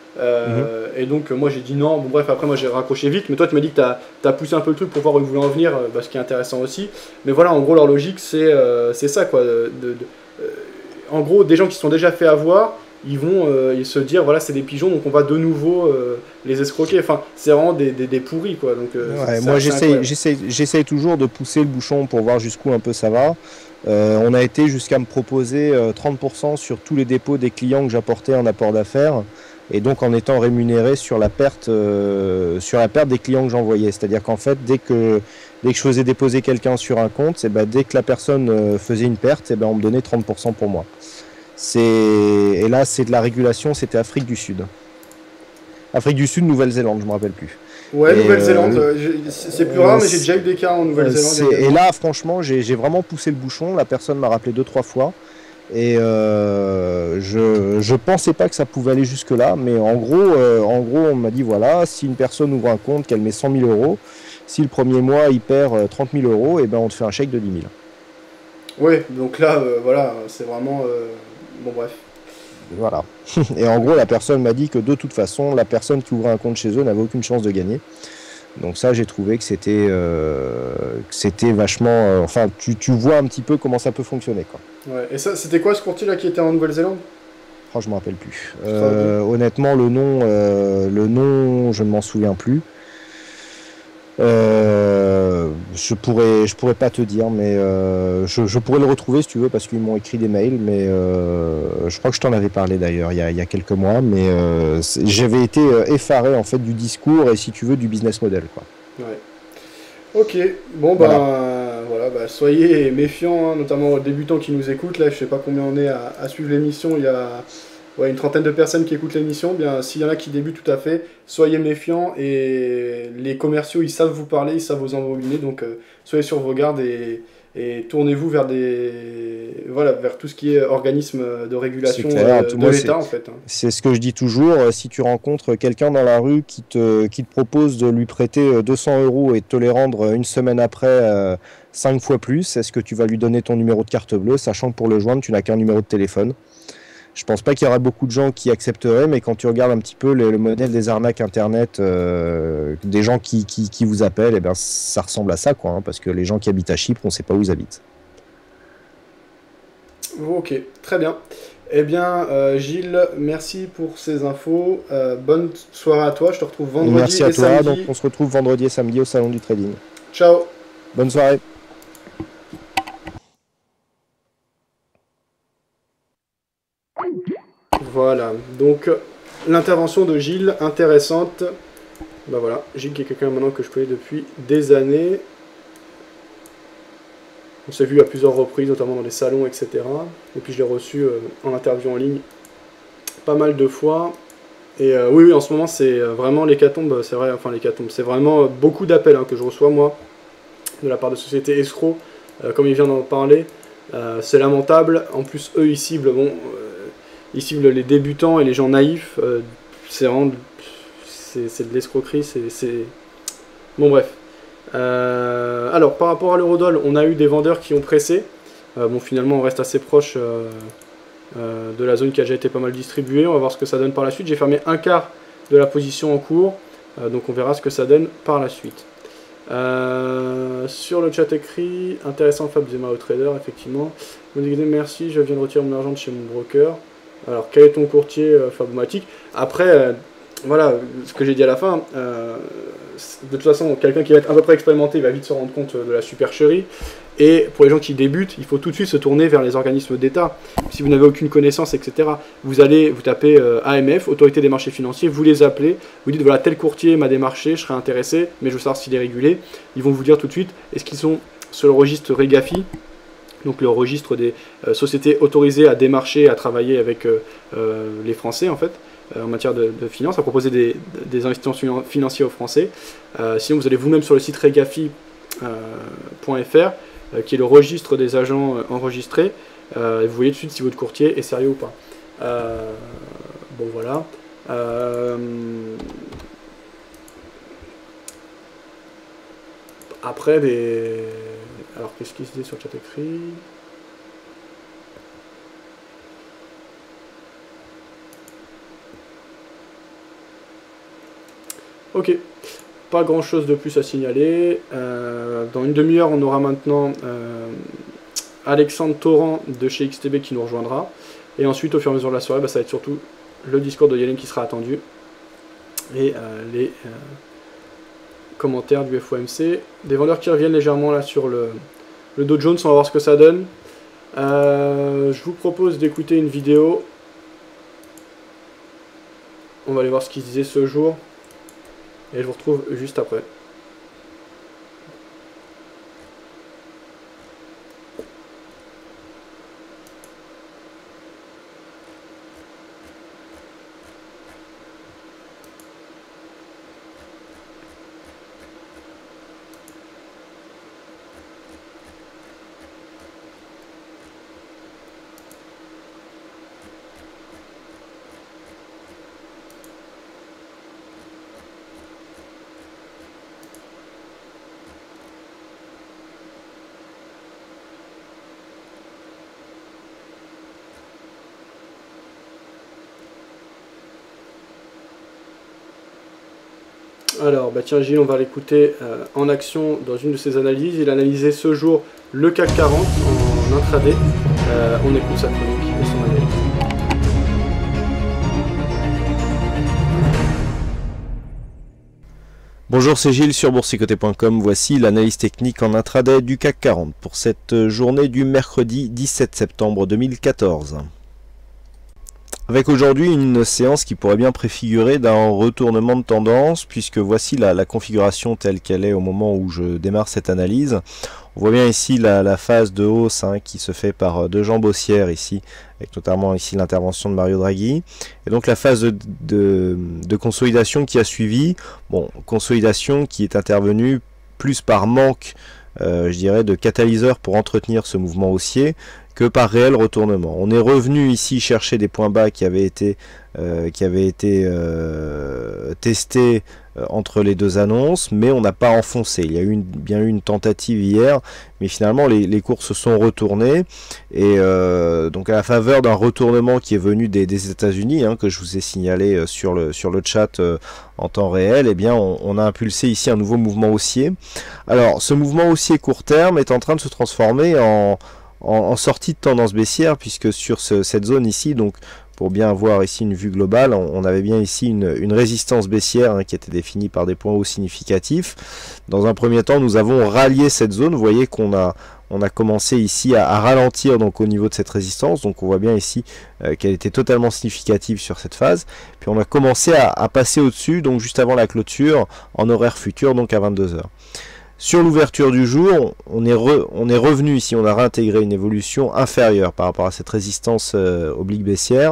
Euh, mmh. Et donc, moi j'ai dit non. Bon, bref, après, moi j'ai raccroché vite. Mais toi, tu m'as dit que tu as poussé un peu le truc pour voir où ils voulaient en venir, bah, ce qui est intéressant aussi. Mais voilà, en gros, leur logique, c'est euh, ça, quoi. De, de, de, euh, en gros, des gens qui se sont déjà fait avoir, ils vont euh, ils se dire voilà, c'est des pigeons, donc on va de nouveau euh, les escroquer. Enfin, c'est vraiment des, des, des pourris, quoi. Donc, euh, ouais, moi, j'essaye toujours de pousser le bouchon pour voir jusqu'où un peu ça va. Euh, on a été jusqu'à me proposer euh, trente pour cent sur tous les dépôts des clients que j'apportais en apport d'affaires, et donc en étant rémunéré sur la perte, euh, sur la perte des clients que j'envoyais. C'est-à-dire qu'en fait, dès que, dès que je faisais déposer quelqu'un sur un compte, et ben, dès que la personne euh, faisait une perte, et ben, on me donnait trente pour cent pour moi. Et là, c'est de la régulation, c'était Afrique du Sud. Afrique du Sud, Nouvelle-Zélande, je me rappelle plus. Ouais, Nouvelle-Zélande, euh, c'est plus rare, mais j'ai déjà eu des cas en Nouvelle-Zélande. Et là, franchement, j'ai vraiment poussé le bouchon. La personne m'a rappelé deux, trois fois. Et euh, je, je pensais pas que ça pouvait aller jusque-là. Mais en gros, euh, en gros on m'a dit voilà, si une personne ouvre un compte, qu'elle met cent mille euros, si le premier mois, il perd trente mille euros, et ben on te fait un chèque de dix mille. Oui, donc là, euh, voilà, c'est vraiment... Euh... Bon, bref. Voilà. Et en gros, la personne m'a dit que de toute façon, la personne qui ouvrait un compte chez eux n'avait aucune chance de gagner. Donc ça, j'ai trouvé que c'était euh, c'était vachement... Euh, enfin, tu, tu vois un petit peu comment ça peut fonctionner, quoi. Ouais. Et ça, c'était quoi ce courtier là qui était en Nouvelle-Zélande? Oh, je me rappelle plus. Euh, honnêtement, le nom, euh, le nom, je ne m'en souviens plus. Euh, je pourrais, je pourrais pas te dire, mais euh, je, je pourrais le retrouver si tu veux, parce qu'ils m'ont écrit des mails, mais euh, je crois que je t'en avais parlé d'ailleurs il y a, il y a quelques mois, mais euh, j'avais été effaré en fait du discours et si tu veux du business model, quoi. Ouais. Ok, bon bah voilà, voilà bah, soyez méfiants, hein, notamment aux débutants qui nous écoutent. Là, je sais pas combien on est à, à suivre l'émission. Il y a ouais, une trentaine de personnes qui écoutent l'émission. Bien, s'il y en a qui débutent, tout à fait, soyez méfiants. Et les commerciaux, ils savent vous parler, ils savent vous embobiner. Donc, euh, soyez sur vos gardes et, et tournez-vous vers des, voilà, vers tout ce qui est organisme de régulation euh, de l'État, en fait. C'est ce que je dis toujours. Si tu rencontres quelqu'un dans la rue qui te, qui te propose de lui prêter deux cents euros et de te les rendre une semaine après euh, cinq fois plus, est-ce que tu vas lui donner ton numéro de carte bleue, sachant que pour le joindre, tu n'as qu'un numéro de téléphone? Je pense pas qu'il y aura beaucoup de gens qui accepteraient, mais quand tu regardes un petit peu le, le modèle des arnaques internet, euh, des gens qui, qui, qui vous appellent, eh ben, ça ressemble à ça, quoi, hein, parce que les gens qui habitent à Chypre, on ne sait pas où ils habitent. Ok, très bien. Eh bien, euh, Gilles, merci pour ces infos. Euh, bonne soirée à toi. Je te retrouve vendredi merci à et toi. samedi. Donc, on se retrouve vendredi et samedi au Salon du Trading. Ciao. Bonne soirée. Voilà, donc l'intervention de Gilles, intéressante. Ben voilà, Gilles qui est quelqu'un maintenant que je connais depuis des années. On s'est vu à plusieurs reprises, notamment dans les salons, et cetera. Et puis je l'ai reçu euh, en interview en ligne pas mal de fois. Et euh, oui, oui, en ce moment c'est vraiment l'hécatombe, c'est vrai, enfin l'hécatombe, c'est vraiment beaucoup d'appels hein, que je reçois moi, de la part de sociétés escrocs, euh, comme il vient d'en parler. Euh, c'est lamentable, en plus eux ils ciblent, bon... Euh, ils ciblent les débutants et les gens naïfs, euh, c'est vraiment c'est de l'escroquerie, c'est... Bon bref. Euh, alors par rapport à l'eurodoll, on a eu des vendeurs qui ont pressé, euh, bon finalement on reste assez proche euh, euh, de la zone qui a déjà été pas mal distribuée, on va voir ce que ça donne par la suite. J'ai fermé un quart de la position en cours, euh, donc on verra ce que ça donne par la suite. Euh, sur le chat écrit, intéressant Fab Zema au trader, effectivement. Vous dites merci, je viens de retirer mon argent de chez mon broker. Alors, quel est ton courtier euh, Fabomatic? Après, euh, voilà, ce que j'ai dit à la fin, euh, de toute façon, quelqu'un qui va être à peu près expérimenté, il va vite se rendre compte de la supercherie. Et pour les gens qui débutent, il faut tout de suite se tourner vers les organismes d'État. Si vous n'avez aucune connaissance, et cetera, vous allez, vous tapez euh, A M F, Autorité des marchés financiers, vous les appelez, vous dites, voilà, tel courtier m'a démarché, je serais intéressé, mais je veux savoir s'il est régulé. Ils vont vous dire tout de suite, est-ce qu'ils sont sur le registre Regafi, donc le registre des euh, sociétés autorisées à démarcher, à travailler avec euh, euh, les Français en fait, euh, en matière de, de finances, à proposer des, des investissements financiers aux Français. Euh, sinon vous allez vous-même sur le site regafi point F R, euh, qui est le registre des agents euh, enregistrés, euh, et vous voyez tout de suite si votre courtier est sérieux ou pas. Euh, bon voilà. Euh, après des... Alors, qu'est-ce qu'il se dit sur le chat écrit? Ok, pas grand chose de plus à signaler. Euh, dans une demi-heure, on aura maintenant euh, Alexandre Torrent de chez X T B qui nous rejoindra. Et ensuite, au fur et à mesure de la soirée, bah, ça va être surtout le Discord de Yellen qui sera attendu. Et euh, les euh, commentaires du F O M C. Des vendeurs qui reviennent légèrement là sur le, le Dow Jones, on va voir ce que ça donne. Euh, je vous propose d'écouter une vidéo. On va aller voir ce qu'il disait ce jour. Et je vous retrouve juste après. Alors, bah tiens Gilles, on va l'écouter euh, en action dans une de ses analyses. Il a analysé ce jour le C A C quarante en intraday. Euh, on écoute sa chronique et son analyse. Bonjour, c'est Gilles sur boursicoté point com. Voici l'analyse technique en intraday du C A C quarante pour cette journée du mercredi dix-sept septembre deux mille quatorze. Avec aujourd'hui une séance qui pourrait bien préfigurer d'un retournement de tendance, puisque voici la, la configuration telle qu'elle est au moment où je démarre cette analyse. On voit bien ici la, la phase de hausse hein, qui se fait par deux jambes haussières ici, avec notamment ici l'intervention de Mario Draghi. Et donc la phase de, de, de consolidation qui a suivi, bon, consolidation qui est intervenue plus par manque, euh, je dirais, de catalyseur pour entretenir ce mouvement haussier, que par réel retournement. On est revenu ici chercher des points bas qui avaient été, euh, qui avaient été euh, testés euh, entre les deux annonces, mais on n'a pas enfoncé. Il y a eu une, bien eu une tentative hier, mais finalement les, les cours se sont retournés, et euh, donc à la faveur d'un retournement qui est venu des, des États-Unis, hein, que je vous ai signalé sur le, sur le chat euh, en temps réel, eh bien on, on a impulsé ici un nouveau mouvement haussier. Alors ce mouvement haussier court terme est en train de se transformer en En, en sortie de tendance baissière, puisque sur ce, cette zone ici, donc pour bien avoir ici une vue globale, on, on avait bien ici une, une résistance baissière hein, qui était définie par des points hauts significatifs. Dans un premier temps, nous avons rallié cette zone. Vous voyez qu'on a, on a commencé ici à, à ralentir donc au niveau de cette résistance. Donc on voit bien ici euh, qu'elle était totalement significative sur cette phase. Puis on a commencé à, à passer au-dessus, donc juste avant la clôture, en horaire futur, donc à vingt-deux heures. Sur l'ouverture du jour, on est, re, on est revenu ici, on a réintégré une évolution inférieure par rapport à cette résistance euh, oblique baissière.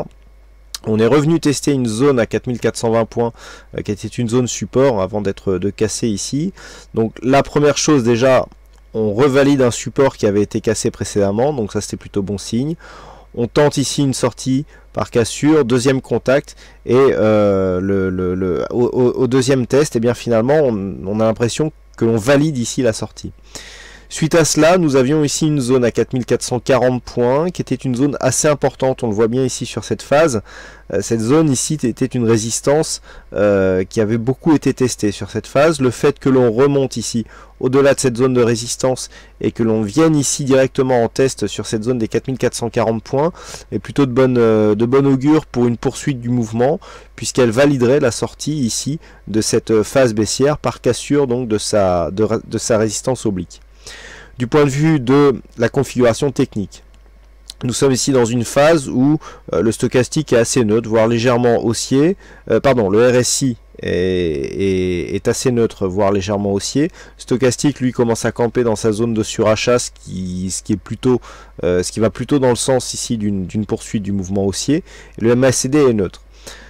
On est revenu tester une zone à quatre mille quatre cent vingt points, euh, qui était une zone support avant d'être de casser ici. Donc la première chose déjà, on revalide un support qui avait été cassé précédemment, donc ça c'était plutôt bon signe. On tente ici une sortie par cassure, deuxième contact, et euh, le, le, le, au, au deuxième test, et bien finalement on, on a l'impression que l'on valide ici la sortie. Suite à cela, nous avions ici une zone à quatre mille quatre cent quarante points, qui était une zone assez importante, on le voit bien ici sur cette phase. Euh, cette zone ici était une résistance euh, qui avait beaucoup été testée sur cette phase. Le fait que l'on remonte ici au-delà de cette zone de résistance et que l'on vienne ici directement en test sur cette zone des quatre mille quatre cent quarante points est plutôt de bonne, euh, de bon augure pour une poursuite du mouvement, puisqu'elle validerait la sortie ici de cette phase baissière par cassure donc de sa, de, de sa résistance oblique. Du point de vue de la configuration technique, nous sommes ici dans une phase où euh, le stochastique est assez neutre, voire légèrement haussier. Euh, pardon, le R S I est, est, est assez neutre, voire légèrement haussier. Stochastique, lui, commence à camper dans sa zone de surachat, ce qui, ce qui, est plutôt, euh, ce qui va plutôt dans le sens ici d'une poursuite du mouvement haussier. Et le M A C D est neutre.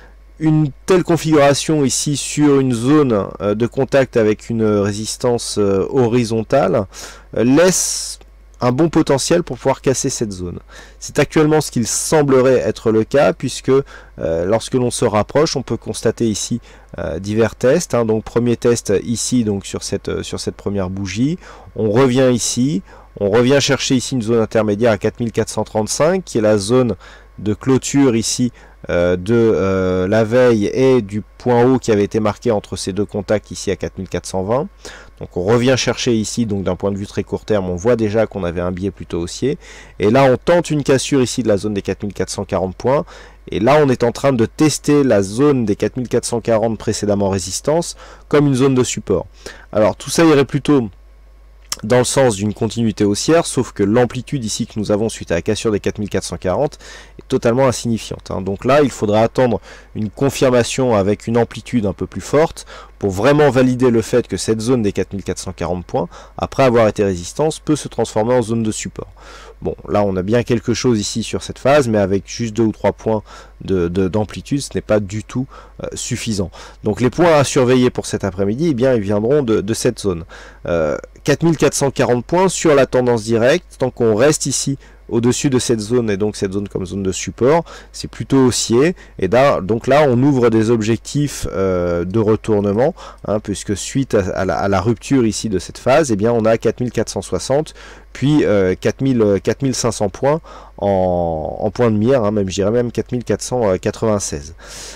Une telle configuration ici sur une zone euh, de contact avec une résistance euh, horizontale euh, laisse un bon potentiel pour pouvoir casser cette zone. C'est actuellement ce qu'il semblerait être le cas, puisque euh, lorsque l'on se rapproche, on peut constater ici euh, divers tests. Hein. Donc premier test ici, donc sur cette, sur cette première bougie. On revient ici, on revient chercher ici une zone intermédiaire à quatre mille quatre cent trente-cinq, qui est la zone de clôture ici euh, de euh, la veille et du point haut qui avait été marqué entre ces deux contacts ici à quatre mille quatre cent vingt. Donc on revient chercher ici, donc d'un point de vue très court terme, on voit déjà qu'on avait un biais plutôt haussier. Et là on tente une cassure ici de la zone des quatre mille quatre cent quarante points. Et là on est en train de tester la zone des quatre mille quatre cent quarante précédemment résistance comme une zone de support. Alors tout ça irait plutôt dans le sens d'une continuité haussière, sauf que l'amplitude ici que nous avons suite à la cassure des quatre mille quatre cent quarante est totalement insignifiante. Hein. Donc là, il faudra attendre une confirmation avec une amplitude un peu plus forte pour vraiment valider le fait que cette zone des quatre mille quatre cent quarante points, après avoir été résistance, peut se transformer en zone de support. Bon, là on a bien quelque chose ici sur cette phase, mais avec juste deux ou trois points de, de, d'amplitude, ce n'est pas du tout euh, suffisant. Donc les points à surveiller pour cet après-midi, eh bien, ils viendront de, de cette zone. Euh, quatre mille quatre cent quarante points sur la tendance directe, tant qu'on reste ici au-dessus de cette zone, et donc cette zone comme zone de support, c'est plutôt haussier, et là, donc là on ouvre des objectifs euh, de retournement, hein, puisque suite à, à, la, à la rupture ici de cette phase, eh bien on a quatre mille quatre cent soixante, puis euh, quatre mille, quatre mille cinq cents points en, en point de mire, hein, même je dirais même quatre mille quatre cent quatre-vingt-seize.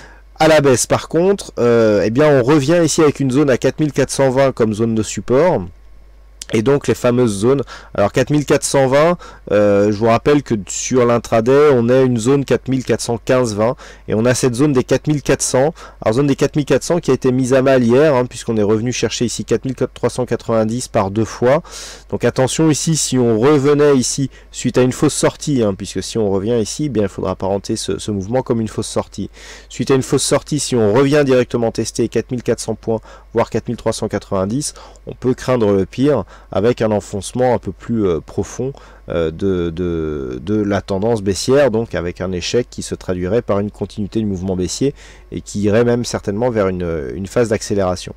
À la baisse par contre, euh, eh bien on revient ici avec une zone à quatre mille quatre cent vingt comme zone de support. Et donc les fameuses zones, alors quatre mille quatre cent vingt, euh, je vous rappelle que sur l'intraday on a une zone quatre mille quatre cent quinze vingt et on a cette zone des quatre mille quatre cents, alors zone des quatre mille quatre cents qui a été mise à mal hier, hein, puisqu'on est revenu chercher ici quatre mille trois cent quatre-vingt-dix par deux fois. Donc attention ici, si on revenait ici suite à une fausse sortie, hein, puisque si on revient ici, eh bien il faudra apparenter ce, ce mouvement comme une fausse sortie. Suite à une fausse sortie, si on revient directement tester quatre mille quatre cents points, voire quatre mille trois cent quatre-vingt-dix, on peut craindre le pire, avec un enfoncement un peu plus euh, profond euh, de, de, de la tendance baissière, donc avec un échec qui se traduirait par une continuité du mouvement baissier et qui irait même certainement vers une, une phase d'accélération.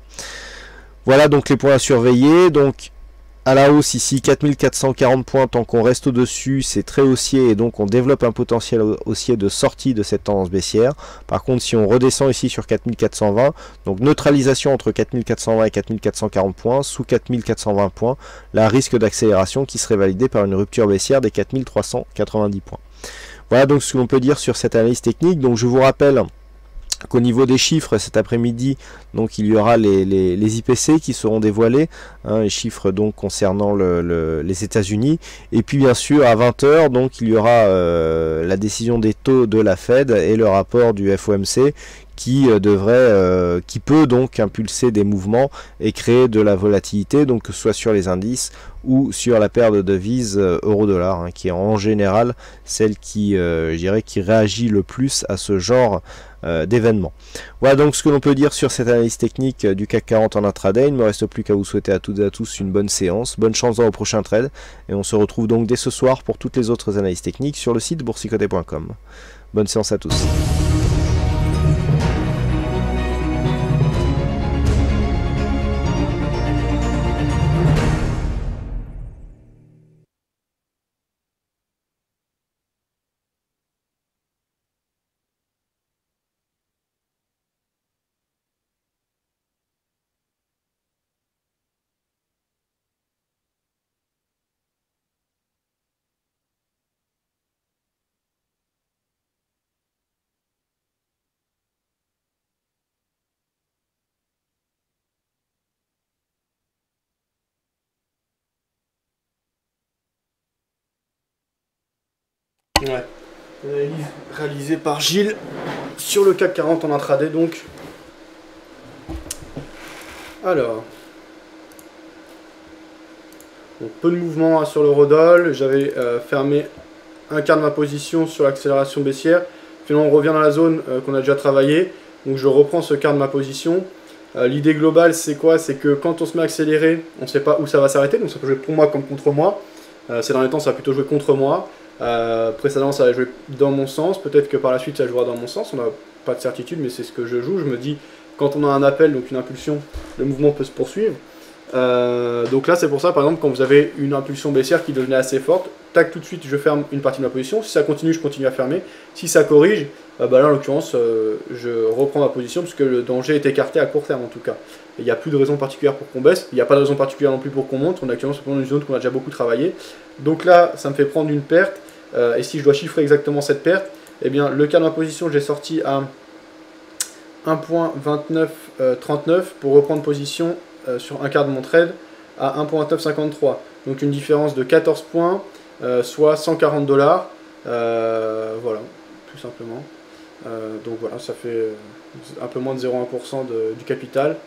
Voilà donc les points à surveiller. Donc à la hausse ici quatre mille quatre cent quarante points, tant qu'on reste au-dessus c'est très haussier et donc on développe un potentiel haussier de sortie de cette tendance baissière. Par contre si on redescend ici sur quatre mille quatre cent vingt, donc neutralisation entre quatre mille quatre cent vingt et quatre mille quatre cent quarante points, sous quatre mille quatre cent vingt points, là risque d'accélération qui serait validé par une rupture baissière des quatre mille trois cent quatre-vingt-dix points. Voilà donc ce que l'on peut dire sur cette analyse technique. Donc je vous rappelle qu'au niveau des chiffres cet après-midi, donc il y aura les, les, les I P C qui seront dévoilés, hein, les chiffres donc concernant le, le, les États-Unis, et puis bien sûr à vingt heures donc il y aura euh, la décision des taux de la Fed et le rapport du F O M C qui euh, devrait, euh, qui peut donc impulser des mouvements et créer de la volatilité, donc que ce soit sur les indices ou sur la paire de devises euh, euro-dollar, hein, qui est en général celle qui, euh, je dirais, qui réagit le plus à ce genre euh, d'événements. Voilà donc ce que l'on peut dire sur cette analyse technique du C A C quarante en intraday. Il ne me reste plus qu'à vous souhaiter à toutes et à tous une bonne séance, bonne chance dans vos prochains trades, et on se retrouve donc dès ce soir pour toutes les autres analyses techniques sur le site boursicoté point com. Bonne séance à tous. Ouais. Analyse réalisée par Gilles sur le C A C quarante en intraday donc. Alors. Donc, peu de mouvement hein, sur le Rodol. J'avais euh, fermé un quart de ma position sur l'accélération baissière. Finalement on revient dans la zone euh, qu'on a déjà travaillé. Donc je reprends ce quart de ma position. Euh, L'idée globale c'est quoi? C'est que quand on se met à accélérer, on ne sait pas où ça va s'arrêter. Donc ça peut jouer pour moi comme contre moi. Euh, ces derniers temps ça va plutôt jouer contre moi. Euh, précédemment ça va jouer dans mon sens, peut-être que par la suite ça jouera dans mon sens, on n'a pas de certitude mais c'est ce que je joue. Je me dis quand on a un appel, donc une impulsion, le mouvement peut se poursuivre. Euh, donc là c'est pour ça par exemple quand vous avez une impulsion baissière qui devenait assez forte, tac tout de suite je ferme une partie de ma position, si ça continue je continue à fermer, si ça corrige, euh, bah là en l'occurrence euh, je reprends ma position puisque le danger est écarté à court terme en tout cas. Il n'y a plus de raison particulière pour qu'on baisse, il n'y a pas de raison particulière non plus pour qu'on monte, on est actuellement sur une zone qu'on a déjà beaucoup travaillé. Donc là ça me fait prendre une perte, euh, et si je dois chiffrer exactement cette perte, eh bien le cas de ma position, j'ai sorti à un point vingt-neuf trente-neuf pour reprendre position euh, sur un quart de mon trade à un point vingt-neuf cinquante-trois. Donc une différence de quatorze points, euh, soit cent quarante dollars. Euh, voilà, tout simplement. Euh, donc voilà, ça fait un peu moins de zéro virgule un pour cent du capital.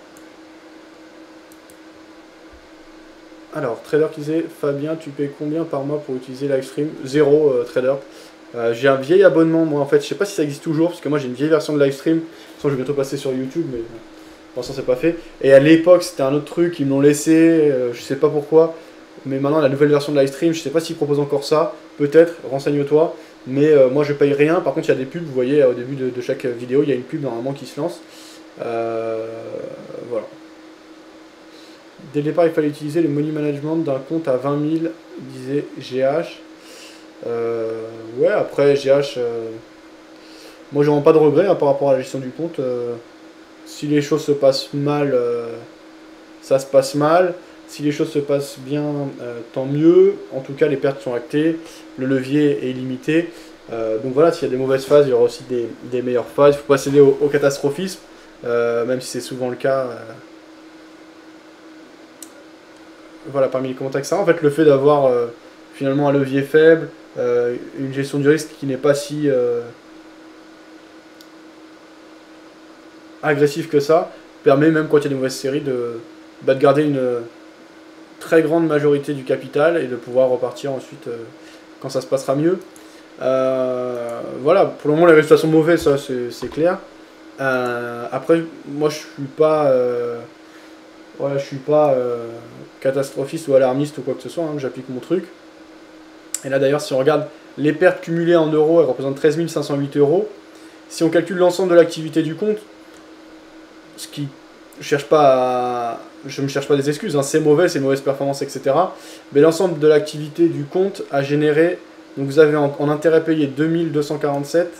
Alors, trader qui disait, Fabien, tu payes combien par mois pour utiliser Livestream? Zéro, euh, trader. Euh, j'ai un vieil abonnement, moi en fait, je sais pas si ça existe toujours, parce que moi j'ai une vieille version de Livestream. Sinon, je vais bientôt passer sur YouTube, mais pour l'instant, c'est pas fait. Et à l'époque, c'était un autre truc, ils me l'ont laissé, euh, je sais pas pourquoi. Mais maintenant, la nouvelle version de Livestream, je sais pas s'ils proposent encore ça, peut-être, renseigne-toi. Mais euh, moi, je paye rien. Par contre, il y a des pubs, vous voyez, au début de, de chaque vidéo, il y a une pub normalement qui se lance. Euh, voilà. Dès le départ, il fallait utiliser le money management d'un compte à vingt mille, disait G H. Euh, ouais, après, G H, euh, moi, j'aurais pas de regrets hein, par rapport à la gestion du compte. Euh, si les choses se passent mal, euh, ça se passe mal. Si les choses se passent bien, euh, tant mieux. En tout cas, les pertes sont actées. Le levier est illimité. Euh, donc voilà, s'il y a des mauvaises phases, il y aura aussi des, des meilleures phases. Il ne faut pas céder au, au catastrophisme, euh, même si c'est souvent le cas. Euh, Voilà, parmi les commentaires, et cetera. En fait, le fait d'avoir euh, finalement un levier faible, euh, une gestion du risque qui n'est pas si euh, agressif que ça, permet même quand il y a des mauvaises séries de, bah, de garder une très grande majorité du capital et de pouvoir repartir ensuite euh, quand ça se passera mieux. Euh, voilà, pour le moment les résultats sont mauvais, ça c'est clair. Euh, après, moi je suis pas... Euh, Voilà, je suis pas euh, catastrophiste ou alarmiste ou quoi que ce soit, hein, j'applique mon truc. Et là d'ailleurs, si on regarde les pertes cumulées en euros, elles représentent treize mille cinq cent huit euros. Si on calcule l'ensemble de l'activité du compte, ce qui je cherche pas à, je ne me cherche pas des excuses, hein, c'est mauvais, c'est une mauvaise performance, et cetera. Mais l'ensemble de l'activité du compte a généré, donc vous avez en, en intérêt payé deux mille deux cent quarante-sept.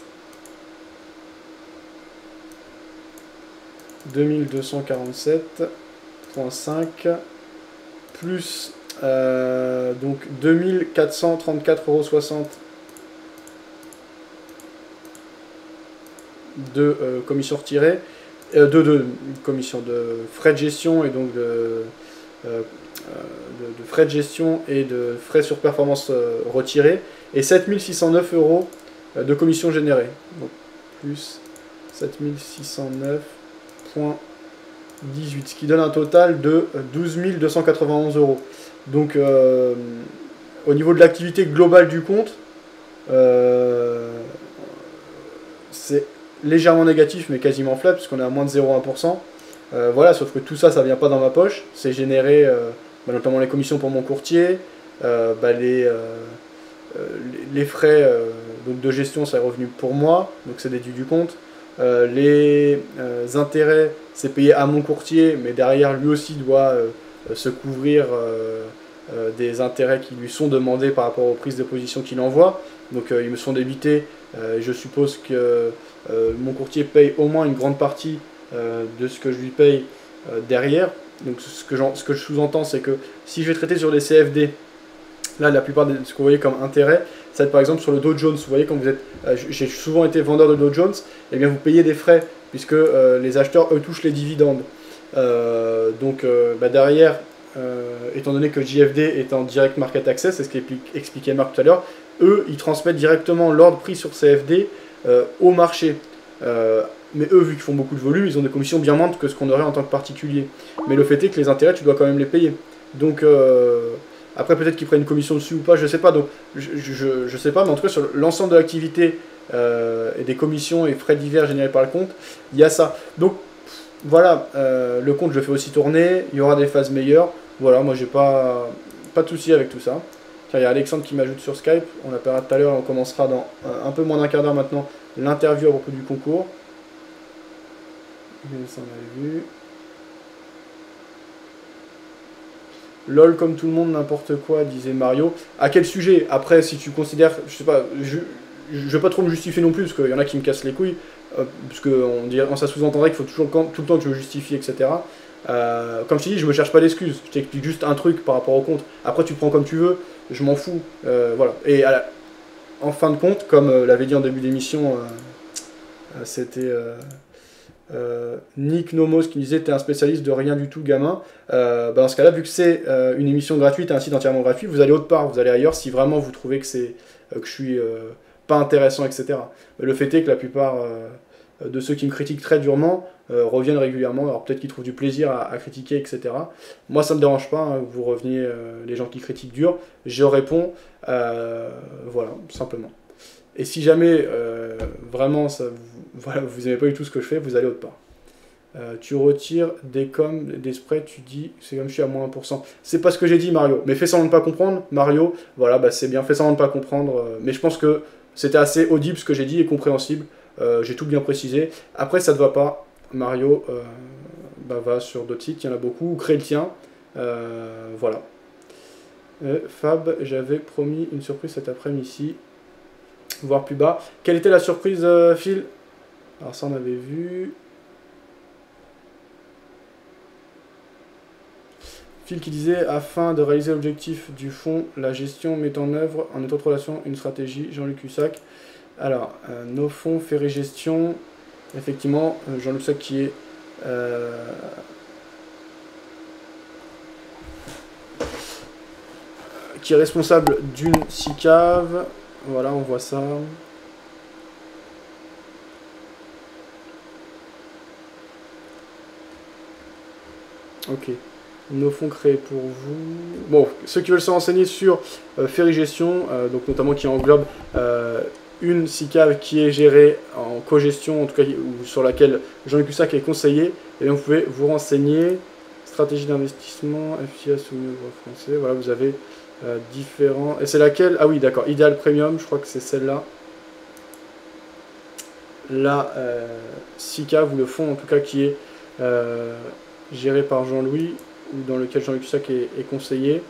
deux mille deux cent quarante-sept virgule cinq plus euh, donc deux mille quatre cent trente-quatre euros soixante de euh, commission retirée, euh, de, de commission de frais de gestion et donc de, euh, de, de frais de gestion et de frais sur performance euh, retirés, et sept mille six cent neuf euros de commission générée. Donc plus sept mille six cent neuf virgule dix-huit, ce qui donne un total de douze mille deux cent quatre-vingt-onze euros. Donc euh, au niveau de l'activité globale du compte, euh, c'est légèrement négatif mais quasiment flat puisqu'on est à moins de zéro virgule un pour cent. Euh, voilà, sauf que tout ça, ça vient pas dans ma poche, c'est généré euh, bah, notamment les commissions pour mon courtier, euh, bah, les, euh, les, les frais euh, donc de gestion, c'est revenu pour moi, donc c'est déduit du compte. Euh, les euh, intérêts, c'est payé à mon courtier, mais derrière lui aussi doit euh, se couvrir euh, euh, des intérêts qui lui sont demandés par rapport aux prises de position qu'il envoie. Donc euh, ils me sont débités, euh, je suppose que euh, mon courtier paye au moins une grande partie euh, de ce que je lui paye euh, derrière. Donc ce que, ce que je sous-entends, c'est que si je vais traiter sur des C F D, là la plupart de ce que vous voyez comme intérêt, ça va être par exemple sur le Dow Jones. Vous voyez, quand vous êtes, euh, j'ai souvent été vendeur de Dow Jones, et bien vous payez des frais puisque euh, les acheteurs eux touchent les dividendes. Euh, donc euh, bah derrière, euh, étant donné que J F D est en direct market access, c'est ce qu'expliquait Marc tout à l'heure, eux ils transmettent directement l'ordre pris sur C F D euh, au marché. Euh, mais eux, vu qu'ils font beaucoup de volume, ils ont des commissions bien moindres que ce qu'on aurait en tant que particulier. Mais le fait est que les intérêts, tu dois quand même les payer. Donc euh, après, peut-être qu'ils prennent une commission dessus ou pas, je sais pas. Donc, je, je, je sais pas, mais en tout cas, sur l'ensemble de l'activité euh, et des commissions et frais divers générés par le compte, il y a ça. Donc, voilà, euh, le compte, je le fais aussi tourner. Il y aura des phases meilleures. Voilà, moi, j'ai pas, pas de souci avec tout ça. Tiens, il y a Alexandre qui m'ajoute sur Skype. On l'appellera tout à l'heure. On commencera dans un, un peu moins d'un quart d'heure maintenant l'interview à propos du concours. Ça, on avait vu. LOL comme tout le monde, n'importe quoi, disait Mario. À quel sujet? Après, si tu considères, je sais pas, je, je vais pas trop me justifier non plus, parce qu'il y en a qui me cassent les couilles, euh, parce que on dirait, ça sous-entendrait qu'il faut toujours tout le temps que je me justifie, et cetera. Euh, comme je t'ai dit, je me cherche pas d'excuses, je t'explique juste un truc par rapport au compte. Après, tu prends comme tu veux, je m'en fous. Euh, voilà. Et à la, en fin de compte, comme euh, l'avait dit en début d'émission, euh, euh, c'était euh, euh, Nick Nomos qui disait t'es un spécialiste de rien du tout gamin. Euh, bah dans ce cas là, vu que c'est euh, une émission gratuite, un site entièrement gratuit, vous allez autre part, vous allez ailleurs si vraiment vous trouvez que, c'est, euh, que je suis euh, pas intéressant, et cetera. Mais le fait est que la plupart euh, de ceux qui me critiquent très durement euh, reviennent régulièrement, alors peut-être qu'ils trouvent du plaisir à, à critiquer, et cetera. Moi ça me dérange pas, hein, que vous reveniez euh, les gens qui critiquent dur, je réponds, euh, voilà, tout simplement. Et si jamais euh, vraiment ça, vous, voilà, vous aimez pas du tout ce que je fais, vous allez autre part. Euh, tu retires des coms, des sprays, tu dis c'est comme je suis à moins un pour cent. C'est pas ce que j'ai dit Mario, mais fais semblant de pas comprendre, Mario, voilà, bah c'est bien, fais semblant de pas comprendre, euh, mais je pense que c'était assez audible ce que j'ai dit et compréhensible, euh, j'ai tout bien précisé. Après ça te va pas, Mario, euh, bah va sur d'autres sites, il y en a beaucoup, ou crée le tien, euh, voilà. Euh, Fab, j'avais promis une surprise cet après-midi ici, voire plus bas. Quelle était la surprise, euh, Phil? Alors ça on avait vu. Phil qui disait, afin de réaliser l'objectif du fonds, la gestion met en œuvre en étroite relation une stratégie. Jean-Luc Hussac. Alors, euh, nos fonds, Ferry Gestion, effectivement, euh, Jean-Luc Hussac qui est... Euh, qui est responsable d'une S I C A V. Voilà, on voit ça. Ok. Nos fonds créés pour vous. Bon, ceux qui veulent se renseigner sur euh, Ferry Gestion, euh, donc notamment qui englobe euh, une S I C A V qui est gérée en co-gestion, en tout cas, ou sur laquelle Jean-Luc Hussac est conseiller, et bien vous pouvez vous renseigner. Stratégie d'investissement, F I A soumis au droit français. Voilà, vous avez euh, différents. Et c'est laquelle? Ah oui, d'accord. Ideal Premium, je crois que c'est celle-là. La euh, S I C A V, ou le fonds en tout cas, qui est euh, géré par Jean-Louis, ou dans lequel Jean-Luc Hussac est, est conseiller.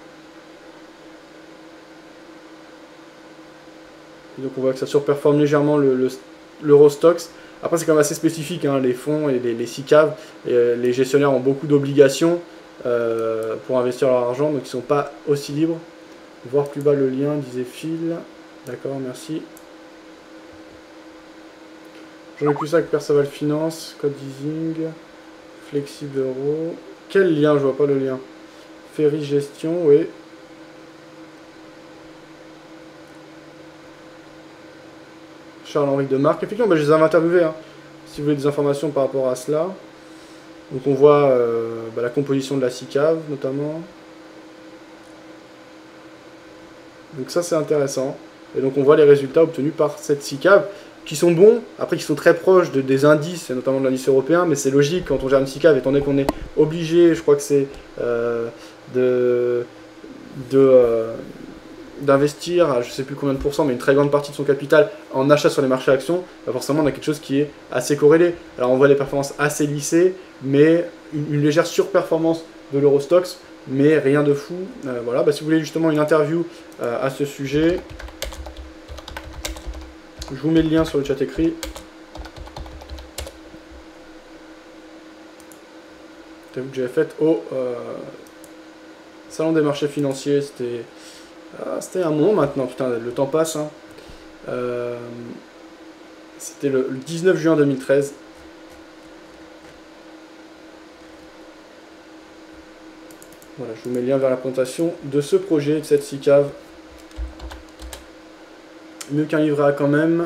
Et donc on voit que ça surperforme légèrement l'Eurostoxx. Le, le, Après c'est quand même assez spécifique, hein, les fonds et les, les S I C A V, et, euh, les gestionnaires ont beaucoup d'obligations euh, pour investir leur argent, donc ils ne sont pas aussi libres. Voir plus bas le lien, disait Phil. D'accord, merci. Jean-Luc Hussac, Perceval Finance, Code Easing, Flexible Euro. Quel lien? Je vois pas le lien. Ferry Gestion, oui. Charles-Henri de Marc. Effectivement, bah, je les avais interviewés, hein, si vous voulez des informations par rapport à cela. Donc on voit euh, bah, la composition de la S I C A V, notamment. Donc ça, c'est intéressant. Et donc on voit les résultats obtenus par cette S I C A V, qui sont bons, après qui sont très proches de, des indices, et notamment de l'indice européen, mais c'est logique quand on gère une S I C A V, étant donné qu'on est obligé, je crois que c'est euh, de, de, euh, d'investir, je ne sais plus combien de pourcents, mais une très grande partie de son capital en achat sur les marchés actions, bah forcément on a quelque chose qui est assez corrélé. Alors on voit des performances assez lissées, mais une, une légère surperformance de l'Eurostoxx, mais rien de fou. Euh, voilà, bah, si vous voulez justement une interview euh, à ce sujet, je vous mets le lien sur le chat écrit. T'as vu que j'avais fait au euh, Salon des marchés financiers, c'était ah, c'était un moment maintenant, putain, le temps passe. Hein. Euh, c'était le, le dix-neuf juin deux mille treize. Voilà, je vous mets le lien vers la présentation de ce projet, de cette S I C A V. Mieux qu'un livret A quand même.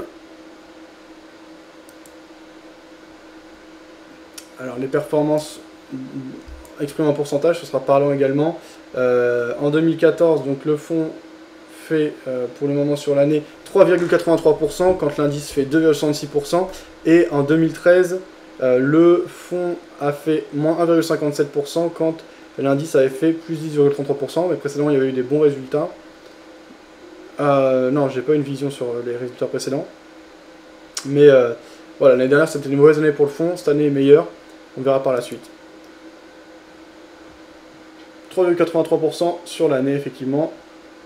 Alors les performances exprimées en pourcentage, ce sera parlant également. Euh, en deux mille quatorze, donc le fonds fait euh, pour le moment sur l'année trois virgule quatre-vingt-trois pour cent quand l'indice fait deux virgule soixante-six pour cent. Et en deux mille treize, euh, le fonds a fait moins un virgule cinquante-sept pour cent quand l'indice avait fait plus dix virgule trente-trois pour cent. Mais précédemment, il y avait eu des bons résultats. Euh, non, j'ai pas une vision sur les résultats précédents. Mais euh, voilà, l'année dernière c'était une mauvaise année pour le fonds, cette année est meilleure. On verra par la suite. trois virgule quatre-vingt-trois pour cent sur l'année, effectivement.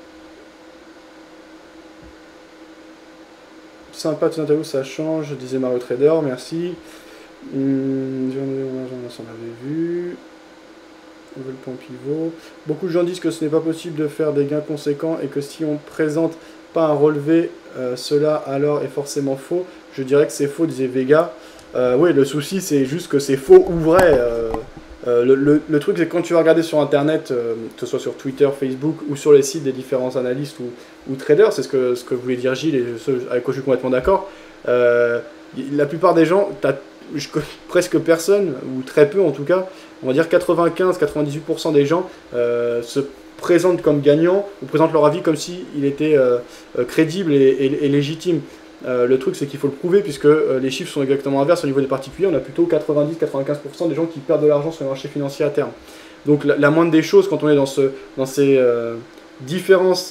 Sympa, toute interview, ça change, disait Mario Trader, merci. Hum, on avait vu. Le point pivot. Beaucoup de gens disent que ce n'est pas possible de faire des gains conséquents et que si on présente pas un relevé, euh, cela alors est forcément faux. Je dirais que c'est faux, disait Vega. Euh, oui, le souci c'est juste que c'est faux ou vrai. Euh, euh, le, le, le truc c'est que quand tu vas regarder sur internet, euh, que ce soit sur Twitter, Facebook ou sur les sites des différents analystes ou, ou traders, c'est ce que, ce que voulait dire Gilles et ce avec quoi je suis complètement d'accord. Euh, la plupart des gens, t'as je connais presque personne, ou très peu en tout cas, on va dire quatre-vingt-quinze à quatre-vingt-dix-huit pour cent des gens euh, se présentent comme gagnants ou présentent leur avis comme s'il était euh, crédible et, et, et légitime. Euh, le truc c'est qu'il faut le prouver puisque euh, les chiffres sont exactement inverses au niveau des particuliers, on a plutôt quatre-vingt-dix à quatre-vingt-quinze pour cent des gens qui perdent de l'argent sur les marchés financiers à terme. Donc la, la moindre des choses quand on est dans, ce, dans ces euh, différences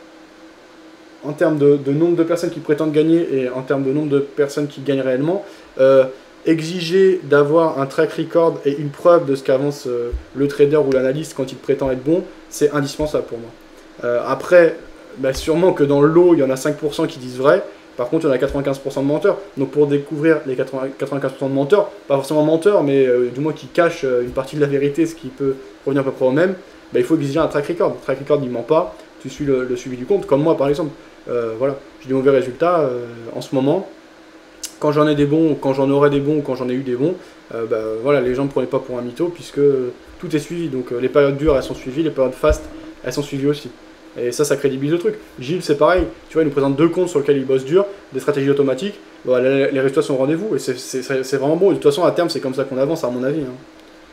en termes de, de nombre de personnes qui prétendent gagner et en termes de nombre de personnes qui gagnent réellement, euh, exiger d'avoir un track record et une preuve de ce qu'avance euh, le trader ou l'analyste quand il prétend être bon, c'est indispensable pour moi. Euh, après, bah, sûrement que dans le lot, il y en a cinq pour cent qui disent vrai, par contre, il y en a quatre-vingt-quinze pour cent de menteurs. Donc pour découvrir les quatre-vingt-quinze pour cent de menteurs, pas forcément menteurs, mais euh, du moins qui cachent euh, une partie de la vérité, ce qui peut revenir à peu près au même, bah, il faut exiger un track record. Le track record, il ne ment pas, tu suis le, le suivi du compte, comme moi par exemple. Euh, voilà, j'ai des mauvais résultats euh, en ce moment. Quand j'en ai des bons, quand j'en aurai des bons, quand j'en ai eu des bons, euh, bah, voilà, les gens ne me prenaient pas pour un mytho puisque euh, tout est suivi. Donc euh, les périodes dures, elles sont suivies, les périodes fast, elles sont suivies aussi. Et ça, ça crédibilise le truc. Gilles, c'est pareil. Tu vois, il nous présente deux comptes sur lesquels il bosse dur, des stratégies automatiques. Bon, les, les résultats sont au rendez-vous et c'est vraiment bon. Et de toute façon, à terme, c'est comme ça qu'on avance, à mon avis. Hein.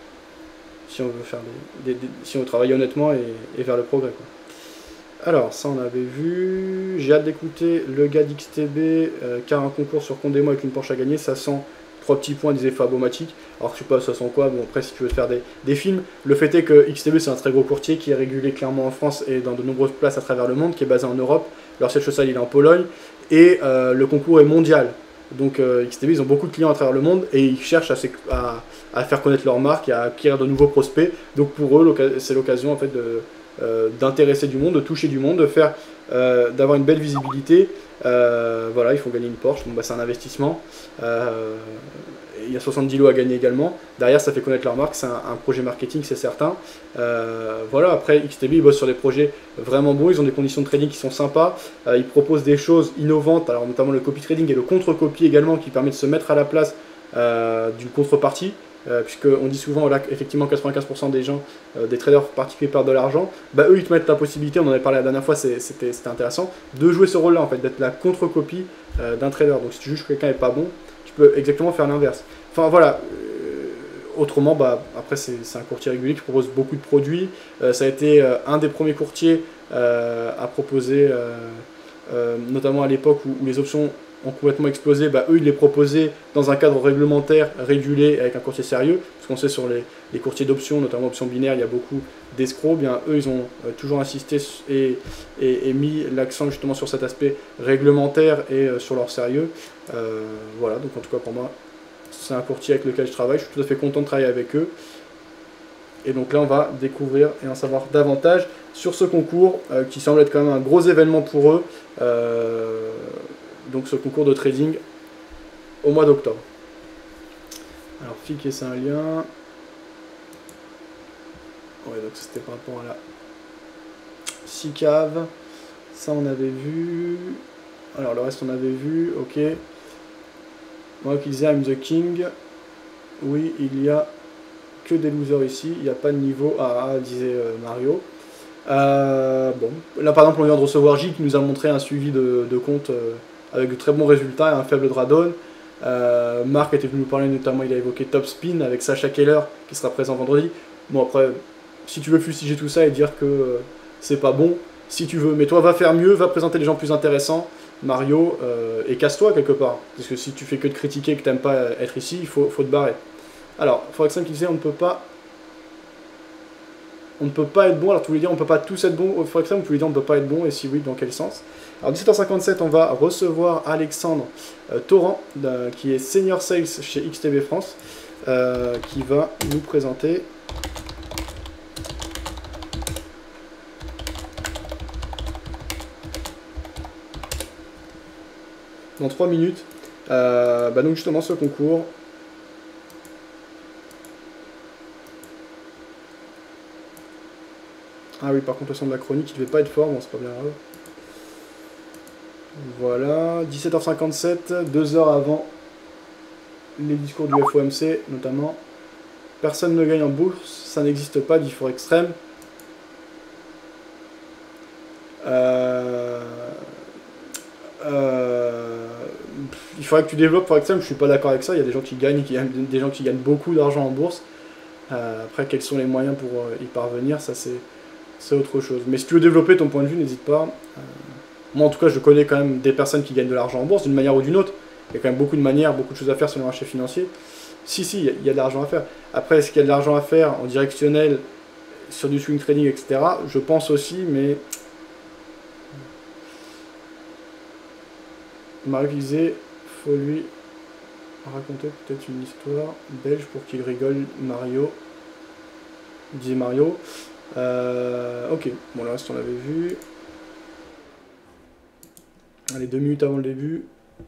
Si on veut faire des, des, des, si on veut travailler honnêtement et, et vers le progrès, quoi. Alors, ça on avait vu. J'ai hâte d'écouter le gars d'X T B euh, qui a un concours sur Condémo avec une Porsche à gagner. Ça sent trois petits points, disait Fabomatic. Alors, je sais pas, ça sent quoi. Bon, après, si tu veux te faire des, des films, le fait est que X T B c'est un très gros courtier qui est régulé clairement en France et dans de nombreuses places à travers le monde, qui est basé en Europe. Leur siège social il est en Pologne et euh, le concours est mondial. Donc, euh, X T B ils ont beaucoup de clients à travers le monde et ils cherchent à, à, à faire connaître leur marque et à acquérir de nouveaux prospects. Donc, pour eux, c'est l'occasion en fait de. Euh, d'intéresser du monde, de toucher du monde, de faire, euh, d'avoir une belle visibilité. Euh, voilà, il faut gagner une Porsche, bon, bah, c'est un investissement. Euh, il y a soixante-dix lots à gagner également. Derrière, ça fait connaître leur marque, c'est un, un projet marketing, c'est certain. Euh, voilà, après, X T B, ils bossent sur des projets vraiment bons, ils ont des conditions de trading qui sont sympas. Euh, ils proposent des choses innovantes, alors notamment le copy trading et le contre-copy également, qui permet de se mettre à la place euh, d'une contrepartie. Euh, puisqu'on dit souvent là effectivement quatre-vingt-quinze pour cent des gens, euh, des traders particuliers perdent de l'argent, bah eux ils te mettent la possibilité, on en avait parlé la dernière fois, c'était intéressant, de jouer ce rôle-là en fait, d'être la contre-copie euh, d'un trader. Donc si tu juges que quelqu'un est pas bon, tu peux exactement faire l'inverse. Enfin voilà, euh, autrement, bah après c'est un courtier régulier qui propose beaucoup de produits. Euh, ça a été euh, un des premiers courtiers euh, à proposer, euh, euh, notamment à l'époque où, où les options ont complètement explosé, bah, eux ils les proposaient dans un cadre réglementaire, régulé, avec un courtier sérieux, parce qu'on sait sur les, les courtiers d'options, notamment options binaires, il y a beaucoup d'escrocs, bien eux ils ont euh, toujours insisté et, et, et mis l'accent justement sur cet aspect réglementaire et euh, sur leur sérieux. Euh, voilà, donc en tout cas pour moi, c'est un courtier avec lequel je travaille, je suis tout à fait content de travailler avec eux. Et donc là on va découvrir et en savoir davantage sur ce concours, euh, qui semble être quand même un gros événement pour eux. Euh, donc ce concours de trading au mois d'octobre. Alors F I C, c'est un lien. Ouais, donc c'était par rapport à la C C A V. Ça on avait vu. Alors le reste on avait vu, ok. Moi qui disais I'm the king. Oui, il y a que des losers ici, il n'y a pas de niveau A A, disait euh, Mario. Euh, bon, là par exemple on vient de recevoir J qui nous a montré un suivi de, de compte euh, avec de très bons résultats et un faible drawdown. Euh, Marc était venu nous parler, notamment il a évoqué Top Spin avec Sacha Keller qui sera présent vendredi. Bon après, si tu veux fustiger tout ça et dire que euh, c'est pas bon, si tu veux, mais toi va faire mieux, va présenter des gens plus intéressants, Mario, euh, et casse-toi quelque part. Parce que si tu fais que de critiquer et que t'aimes pas être ici, il faut, faut te barrer. Alors, Forexam qui disait on ne peut pas on ne peut pas être bon, alors tu voulais dire on ne peut pas tous être bon au Forexam, ou tu voulais dire on ne peut pas être bon, et si oui, dans quel sens? Alors dix-sept heures cinquante-sept, on va recevoir Alexandre euh, Torrent, euh, qui est Senior Sales chez X T B France, euh, qui va nous présenter dans trois minutes, euh, bah donc justement ce concours. Ah oui, par contre, le son de la chronique, il devait pas être fort, bon, c'est pas bien grave. Voilà, dix-sept heures cinquante-sept, deux heures avant les discours du F O M C notamment. Personne ne gagne en bourse, ça n'existe pas, dit Forextreme. Euh... Euh... Il faudrait que tu développes Forextreme, je suis pas d'accord avec ça, il y a des gens qui gagnent, qui gagnent des gens qui gagnent beaucoup d'argent en bourse. Euh, après, quels sont les moyens pour euh, y parvenir, ça c'est autre chose. Mais si tu veux développer ton point de vue, n'hésite pas. Euh... Moi en tout cas, je connais quand même des personnes qui gagnent de l'argent en bourse d'une manière ou d'une autre. Il y a quand même beaucoup de manières, beaucoup de choses à faire sur le marché financier. Si, si, il y a de l'argent à faire. Après, est-ce qu'il y a de l'argent à faire en directionnel, sur du swing trading, et cetera. Je pense aussi, mais... Mario disait, faut lui raconter peut-être une histoire belge pour qu'il rigole, Mario. Disait Mario. Euh, ok, bon le reste on l'avait vu. Allez, deux minutes avant le début.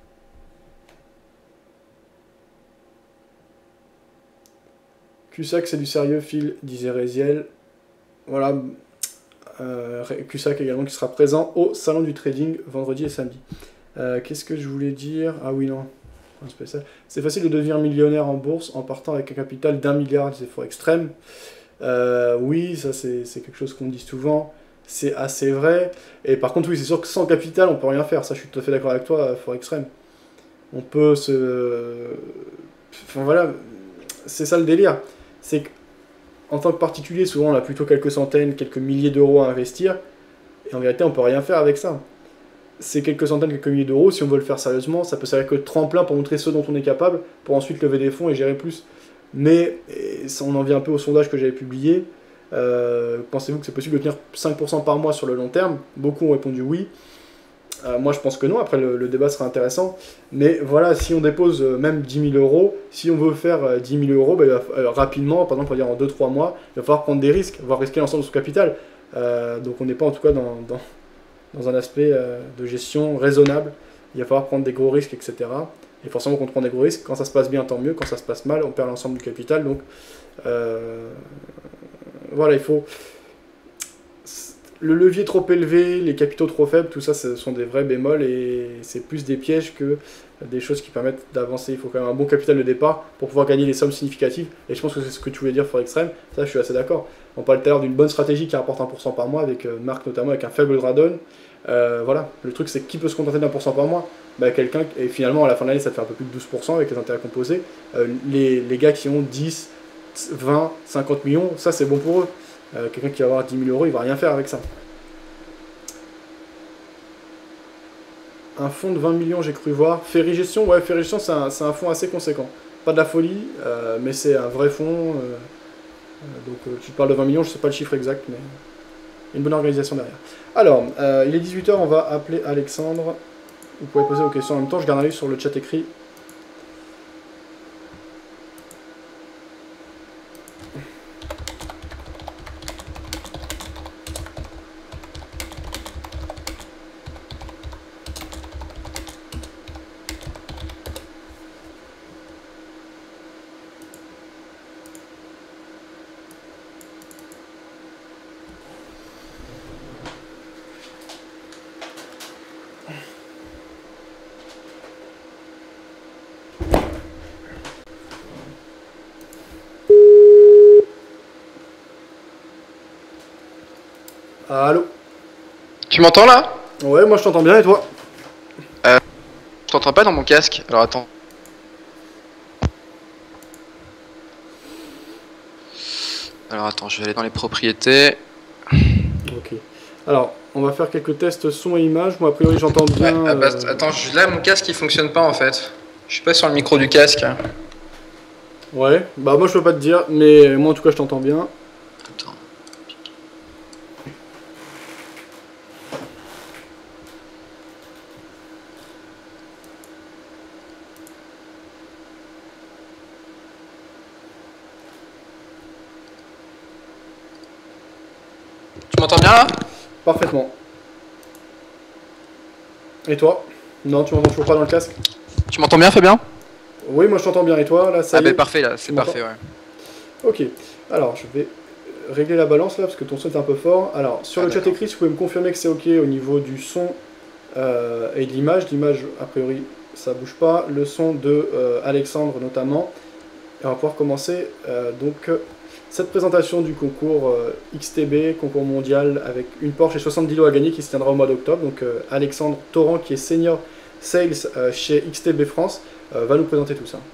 Cusack c'est du sérieux, Phil, disait Réziel. Voilà. Euh, Cusack également qui sera présent au salon du trading vendredi et samedi. Euh, Qu'est-ce que je voulais dire? Ah oui, non. C'est facile de devenir millionnaire en bourse en partant avec un capital d'un milliard, disait Forextreme. Euh, oui, ça c'est quelque chose qu'on dit souvent. C'est assez vrai. Et par contre, oui, c'est sûr que sans capital, on peut rien faire. Ça, je suis tout à fait d'accord avec toi, Forextreme. On peut se... Enfin voilà, c'est ça le délire. C'est qu'en tant que particulier, souvent on a plutôt quelques centaines, quelques milliers d'euros à investir, et en vérité on peut rien faire avec ça. Ces quelques centaines, quelques milliers d'euros, si on veut le faire sérieusement, ça peut servir que de tremplin pour montrer ce dont on est capable, pour ensuite lever des fonds et gérer plus. Mais ça, on en vient un peu au sondage que j'avais publié. Euh, Pensez-vous que c'est possible de tenir cinq pour cent par mois sur le long terme? Beaucoup ont répondu oui. Euh, moi je pense que non, après le, le débat sera intéressant, mais voilà, si on dépose euh, même dix mille euros, si on veut faire euh, dix mille euros, bah, il va, euh, rapidement, par exemple on va dire en deux trois mois, il va falloir prendre des risques, voire risquer l'ensemble de son capital, euh, donc on n'est pas en tout cas dans, dans, dans un aspect euh, de gestion raisonnable, il va falloir prendre des gros risques, et cetera. Et forcément quand on prend des gros risques, quand ça se passe bien tant mieux, quand ça se passe mal, on perd l'ensemble du capital, donc euh, voilà, il faut... Le levier trop élevé, les capitaux trop faibles, tout ça, ce sont des vrais bémols et c'est plus des pièges que des choses qui permettent d'avancer. Il faut quand même un bon capital de départ pour pouvoir gagner des sommes significatives. Et je pense que c'est ce que tu voulais dire, Forextreme. Ça, je suis assez d'accord. On parle tout à l'heure d'une bonne stratégie qui rapporte un pour cent par mois, avec euh, Marc notamment, avec un faible drawdown. Euh, voilà, le truc, c'est qui peut se contenter d'un pour cent par mois? Bah, quelqu'un, et finalement, à la fin de l'année, ça te fait un peu plus de douze pour cent avec les intérêts composés. Euh, les, les gars qui ont dix, vingt, cinquante millions, ça, c'est bon pour eux. Euh, Quelqu'un qui va avoir dix mille euros, il va rien faire avec ça. Un fonds de vingt millions, j'ai cru voir. Ferrigestion, ouais, Ferrigestion, c'est un, un fonds assez conséquent. Pas de la folie, euh, mais c'est un vrai fonds. Euh, donc, euh, tu parles de vingt millions, je sais pas le chiffre exact, mais une bonne organisation derrière. Alors, euh, il est dix-huit heures, on va appeler Alexandre. Vous pouvez poser vos questions en même temps, je garde un œil sur le chat écrit. Allô? Tu m'entends là? Ouais, moi je t'entends bien et toi? euh, Je t'entends pas dans mon casque, alors attends. Alors attends, je vais aller dans les propriétés. Ok. Alors, on va faire quelques tests son et image. Moi, a priori, j'entends bien. Ouais, ah bah, euh... Attends, je, là mon casque il fonctionne pas en fait. Je suis pas sur le micro du casque. Ouais, bah moi je peux pas te dire, mais moi en tout cas je t'entends bien. Attends. Tu m'entends bien là? Parfaitement. Et toi? Non, tu m'entends toujours pas dans le casque? Tu m'entends bien, Fabien? Oui, moi je t'entends bien. Et toi, là, ça Ah y bah est parfait là, c'est Tu parfait, m'entends? ouais. Ok. Alors, je vais régler la balance là, parce que ton son est un peu fort. Alors, sur Ah, le chat d'accord. écrit, si vous pouvez me confirmer que c'est ok au niveau du son euh, et de l'image. L'image, a priori, ça bouge pas. Le son de euh, Alexandre notamment. Et on va pouvoir commencer euh, donc cette présentation du concours euh, X T B, concours mondial avec une Porsche et soixante-dix lots à gagner qui se tiendra au mois d'octobre. Donc euh, Alexandre Torrent, qui est senior sales euh, chez X T B France, euh, va nous présenter tout ça.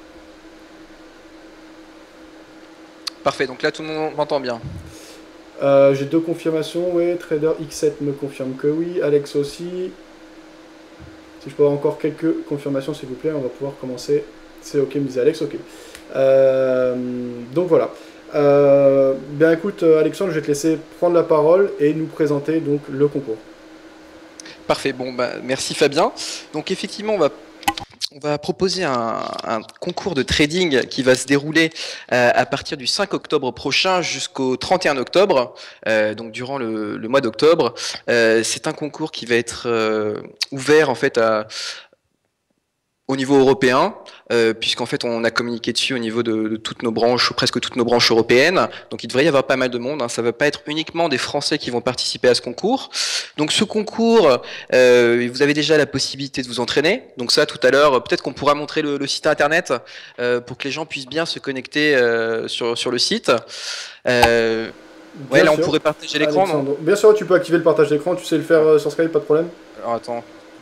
Parfait, donc là tout le monde m'entend bien. Euh, J'ai deux confirmations, oui, Trader X sept me confirme que oui, Alex aussi. Si je peux avoir encore quelques confirmations s'il vous plaît, on va pouvoir commencer. C'est ok, me disait Alex, ok. Euh, donc voilà. Euh, bien écoute Alexandre, je vais te laisser prendre la parole et nous présenter donc le concours. Parfait, bon bah merci Fabien. Donc effectivement on va On va proposer un, un concours de trading qui va se dérouler euh, à partir du cinq octobre prochain jusqu'au trente et un octobre, euh, donc durant le, le mois d'octobre. Euh, c'est un concours qui va être euh, ouvert en fait à, au niveau européen, euh, puisqu'en fait on a communiqué dessus au niveau de, de toutes nos branches, presque toutes nos branches européennes. Donc il devrait y avoir pas mal de monde. Hein. Ça ne va pas être uniquement des Français qui vont participer à ce concours. Donc ce concours, euh, vous avez déjà la possibilité de vous entraîner. Donc ça, tout à l'heure, peut-être qu'on pourra montrer le, le site internet euh, pour que les gens puissent bien se connecter euh, sur, sur le site. Euh, ouais, là on pourrait partager l'écran. Bien sûr, tu peux activer le partage d'écran. Tu sais le faire euh, sur Skype, pas de problème. Alors attends.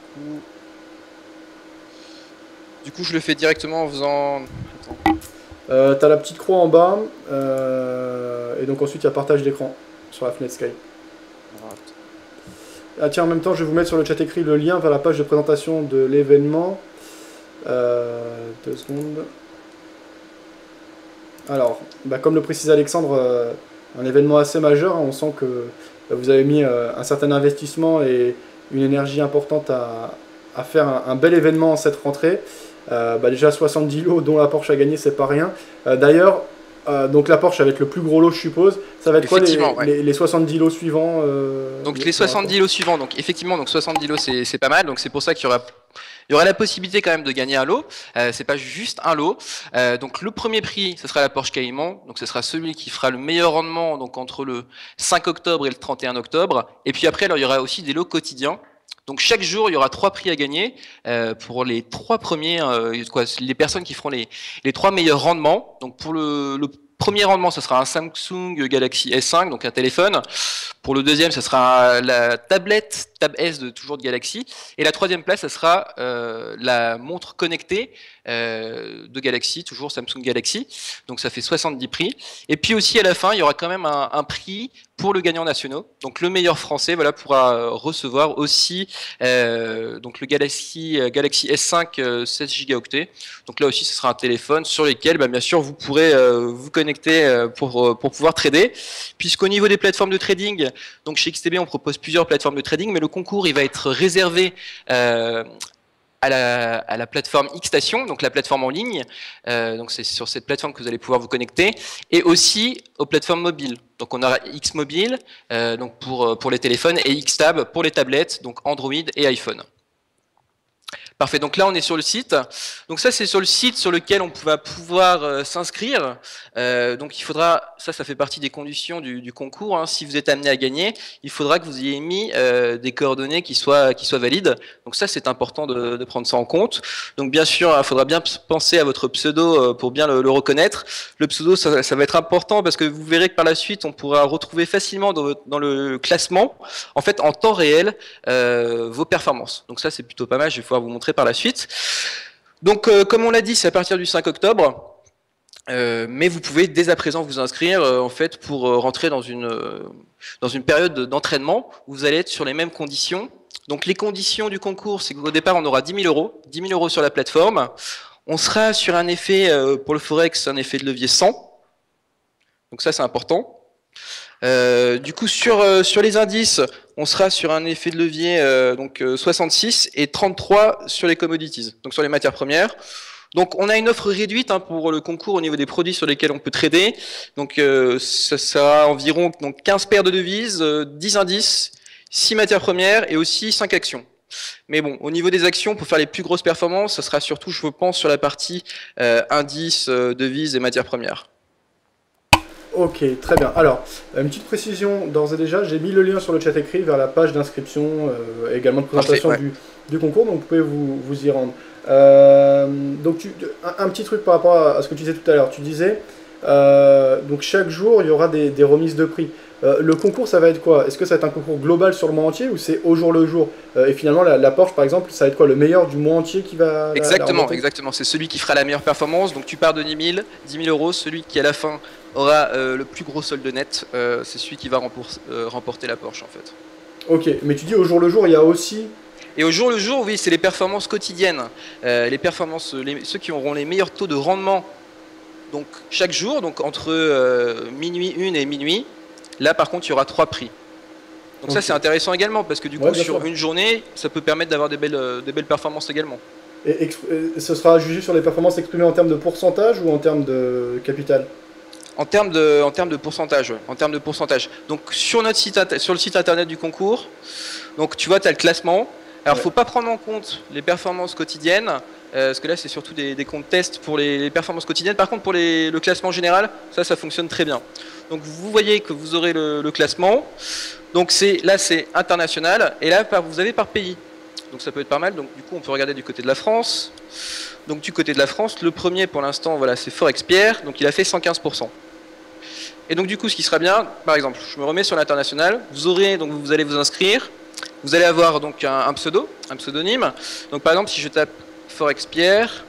Du coup, je le fais directement en faisant... Euh, T'as la petite croix en bas, euh, et donc ensuite il y a partage d'écran sur la fenêtre Skype. Ah tiens, en même temps, je vais vous mettre sur le chat écrit le lien vers la page de présentation de l'événement. Euh, deux secondes. Alors, bah, comme le précise Alexandre, euh, un événement assez majeur, hein, on sent que bah, vous avez mis euh, un certain investissement et une énergie importante à, à faire un, un bel événement en cette rentrée. Euh, bah déjà soixante-dix lots dont la Porsche a gagné, c'est pas rien. Euh, D'ailleurs, euh, donc la Porsche avec le plus gros lot, je suppose. Ça va être quoi les, ouais. les, les soixante-dix lots suivants euh, Donc les soixante-dix lots suivants, donc effectivement, donc soixante-dix lots c'est pas mal, donc c'est pour ça qu'il y aura il y aura la possibilité quand même de gagner un lot. Euh, c'est pas juste un lot. Euh, donc le premier prix, ce sera la Porsche Cayman. Donc ce sera celui qui fera le meilleur rendement donc entre le cinq octobre et le trente et un octobre. Et puis après, alors il y aura aussi des lots quotidiens. Donc chaque jour, il y aura trois prix à gagner euh, pour les trois premiers, euh, quoi, les personnes qui feront les, les trois meilleurs rendements. Donc pour le, le premier rendement, ce sera un Samsung Galaxy S cinq, donc un téléphone. Pour le deuxième, ce sera la tablette Tab S de toujours de Galaxy. Et la troisième place, ce sera euh, la montre connectée euh, de Galaxy, toujours Samsung Galaxy. Donc ça fait soixante-dix prix. Et puis aussi à la fin, il y aura quand même un, un prix pour le gagnant national. Donc le meilleur français, voilà, pourra recevoir aussi euh, donc le Galaxy Galaxy S cinq euh, seize gigaoctets. Donc là aussi, ce sera un téléphone sur lequel, bah, bien sûr, vous pourrez euh, vous connecter euh, pour pour pouvoir trader. Puisqu'au niveau des plateformes de trading, donc chez X T B, on propose plusieurs plateformes de trading, mais le concours, il va être réservé euh, à la, à la plateforme X-Station, donc la plateforme en ligne. Euh, donc c'est sur cette plateforme que vous allez pouvoir vous connecter, et aussi aux plateformes mobiles. Donc on aura X-Mobile euh, donc pour, pour les téléphones et X-Tab pour les tablettes, donc Android et iPhone. Parfait, donc là on est sur le site. Donc ça c'est sur le site sur lequel on va pouvoir euh, s'inscrire. Euh, donc il faudra, ça ça fait partie des conditions du, du concours, hein. Si vous êtes amené à gagner, il faudra que vous ayez mis euh, des coordonnées qui soient, qui soient valides. Donc ça c'est important de, de prendre ça en compte. Donc bien sûr, il faudra bien penser à votre pseudo euh, pour bien le, le reconnaître. Le pseudo ça, ça va être important parce que vous verrez que par la suite on pourra retrouver facilement dans, dans le classement, en fait en temps réel, euh, vos performances. Donc ça c'est plutôt pas mal, je vais pouvoir vous montrer par la suite. Donc euh, comme on l'a dit, c'est à partir du cinq octobre. Euh, mais vous pouvez dès à présent vous inscrire euh, en fait pour euh, rentrer dans une euh, dans une période d'entraînement où vous allez être sur les mêmes conditions. Donc les conditions du concours, c'est qu'au départ on aura dix mille euros, dix mille euros sur la plateforme. On sera sur un effet euh, pour le forex, un effet de levier cent. Donc ça c'est important. Euh, du coup sur euh, sur les indices, on sera sur un effet de levier euh, donc euh, soixante-six et trente-trois sur les commodities, donc sur les matières premières. Donc on a une offre réduite hein, pour le concours au niveau des produits sur lesquels on peut trader. Donc euh, ça sera environ donc quinze paires de devises, euh, dix indices, six matières premières et aussi cinq actions. Mais bon, au niveau des actions, pour faire les plus grosses performances, ça sera surtout, je pense, sur la partie euh, indices, euh, devises et matières premières. Ok, très bien. Alors, une petite précision d'ores et déjà, j'ai mis le lien sur le chat écrit vers la page d'inscription euh, et également de présentation Parfait, ouais. du, du concours, donc vous pouvez vous, vous y rendre. Euh, donc, tu, un, un petit truc par rapport à, à ce que tu disais tout à l'heure. Tu disais, euh, donc chaque jour, il y aura des, des remises de prix. Euh, le concours, ça va être quoi? Est-ce que ça va être un concours global sur le mois entier ou c'est au jour le jour? euh, Et finalement, la, la Porsche, par exemple, ça va être quoi? Le meilleur du mois entier qui va la- Exactement, la remonter? exactement. C'est celui qui fera la meilleure performance. Donc tu pars de dix mille, dix mille euros. Celui qui à la fin aura euh, le plus gros solde net, euh, c'est celui qui va rempour- euh, remporter la Porsche en fait. Ok, mais tu dis au jour le jour, il y a aussi... Et au jour le jour, oui, c'est les performances quotidiennes. Euh, les performances, les- ceux qui auront les meilleurs taux de rendement. Donc chaque jour, donc entre euh, minuit une et minuit. Là par contre, il y aura trois prix. Donc ça Ok. c'est intéressant également parce que du Ouais, coup bien sur sûr. une journée, ça peut permettre d'avoir des belles, euh, des belles performances également. Et, exp- et ce sera jugé sur les performances exprimées en termes de pourcentage ou en termes de capital? En termes de, en termes de pourcentage, ouais, en termes de pourcentage. Donc sur notre site, inter- sur le site internet du concours, donc tu vois, tu as le classement. Alors, Ouais. faut pas prendre en compte les performances quotidiennes, euh, parce que là, c'est surtout des, des comptes tests pour les, les performances quotidiennes. Par contre, pour les- le classement général, ça, ça fonctionne très bien. Donc, vous voyez que vous aurez le, le classement. Donc, c'est là, c'est international, et là, par- vous avez par pays. Donc, ça peut être pas mal. Donc, du coup, on peut regarder du côté de la France. Donc, du côté de la France, le premier, pour l'instant, voilà, c'est Forexpierre. Donc, il a fait cent quinze pour cent. Et donc, du coup, ce qui sera bien, par exemple, je me remets sur l'international. Vous aurez, donc, vous allez vous inscrire. Vous allez avoir donc un, un pseudo, un pseudonyme. Donc par exemple, si je tape Forexpierre,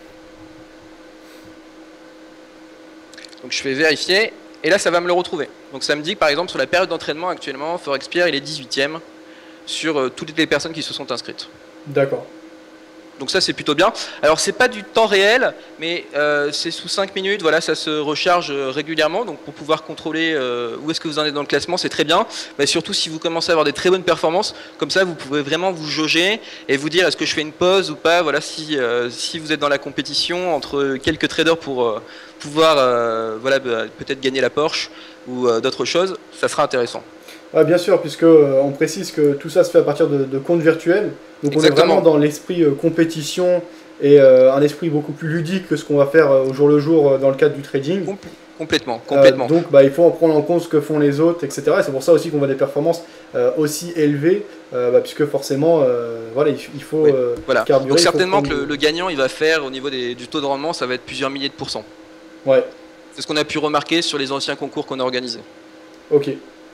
donc je fais vérifier, et là ça va me le retrouver. Donc ça me dit que par exemple sur la période d'entraînement actuellement, Forexpierre il est dix-huitième sur euh, toutes les personnes qui se sont inscrites. D'accord. Donc ça c'est plutôt bien. Alors c'est pas du temps réel, mais euh, c'est sous cinq minutes, voilà, ça se recharge euh, régulièrement, donc pour pouvoir contrôler euh, où est-ce que vous en êtes dans le classement, c'est très bien. Mais surtout si vous commencez à avoir des très bonnes performances, comme ça vous pouvez vraiment vous jauger et vous dire est-ce que je fais une pause ou pas, voilà, si, euh, si vous êtes dans la compétition entre quelques traders pour euh, pouvoir euh, voilà, bah, peut-être gagner la Porsche ou euh, d'autres choses, ça sera intéressant. Ouais, bien sûr, puisque euh, on précise que tout ça se fait à partir de, de comptes virtuels. Donc on est Exactement. vraiment dans l'esprit euh, compétition et euh, un esprit beaucoup plus ludique que ce qu'on va faire euh, au jour le jour euh, dans le cadre du trading. Com- complètement, complètement. Euh, donc bah, il faut en prendre en compte ce que font les autres, et cetera. Et c'est pour ça aussi qu'on voit des performances euh, aussi élevées, euh, bah, puisque forcément, euh, voilà, il, il faut Oui, euh, Voilà. carburer. Donc il faut certainement que prendre- le, le gagnant il va faire au niveau des- du taux de rendement, ça va être plusieurs milliers de pourcents. Ouais, C'est ce qu'on a pu remarquer sur les anciens concours qu'on a organisés. ok.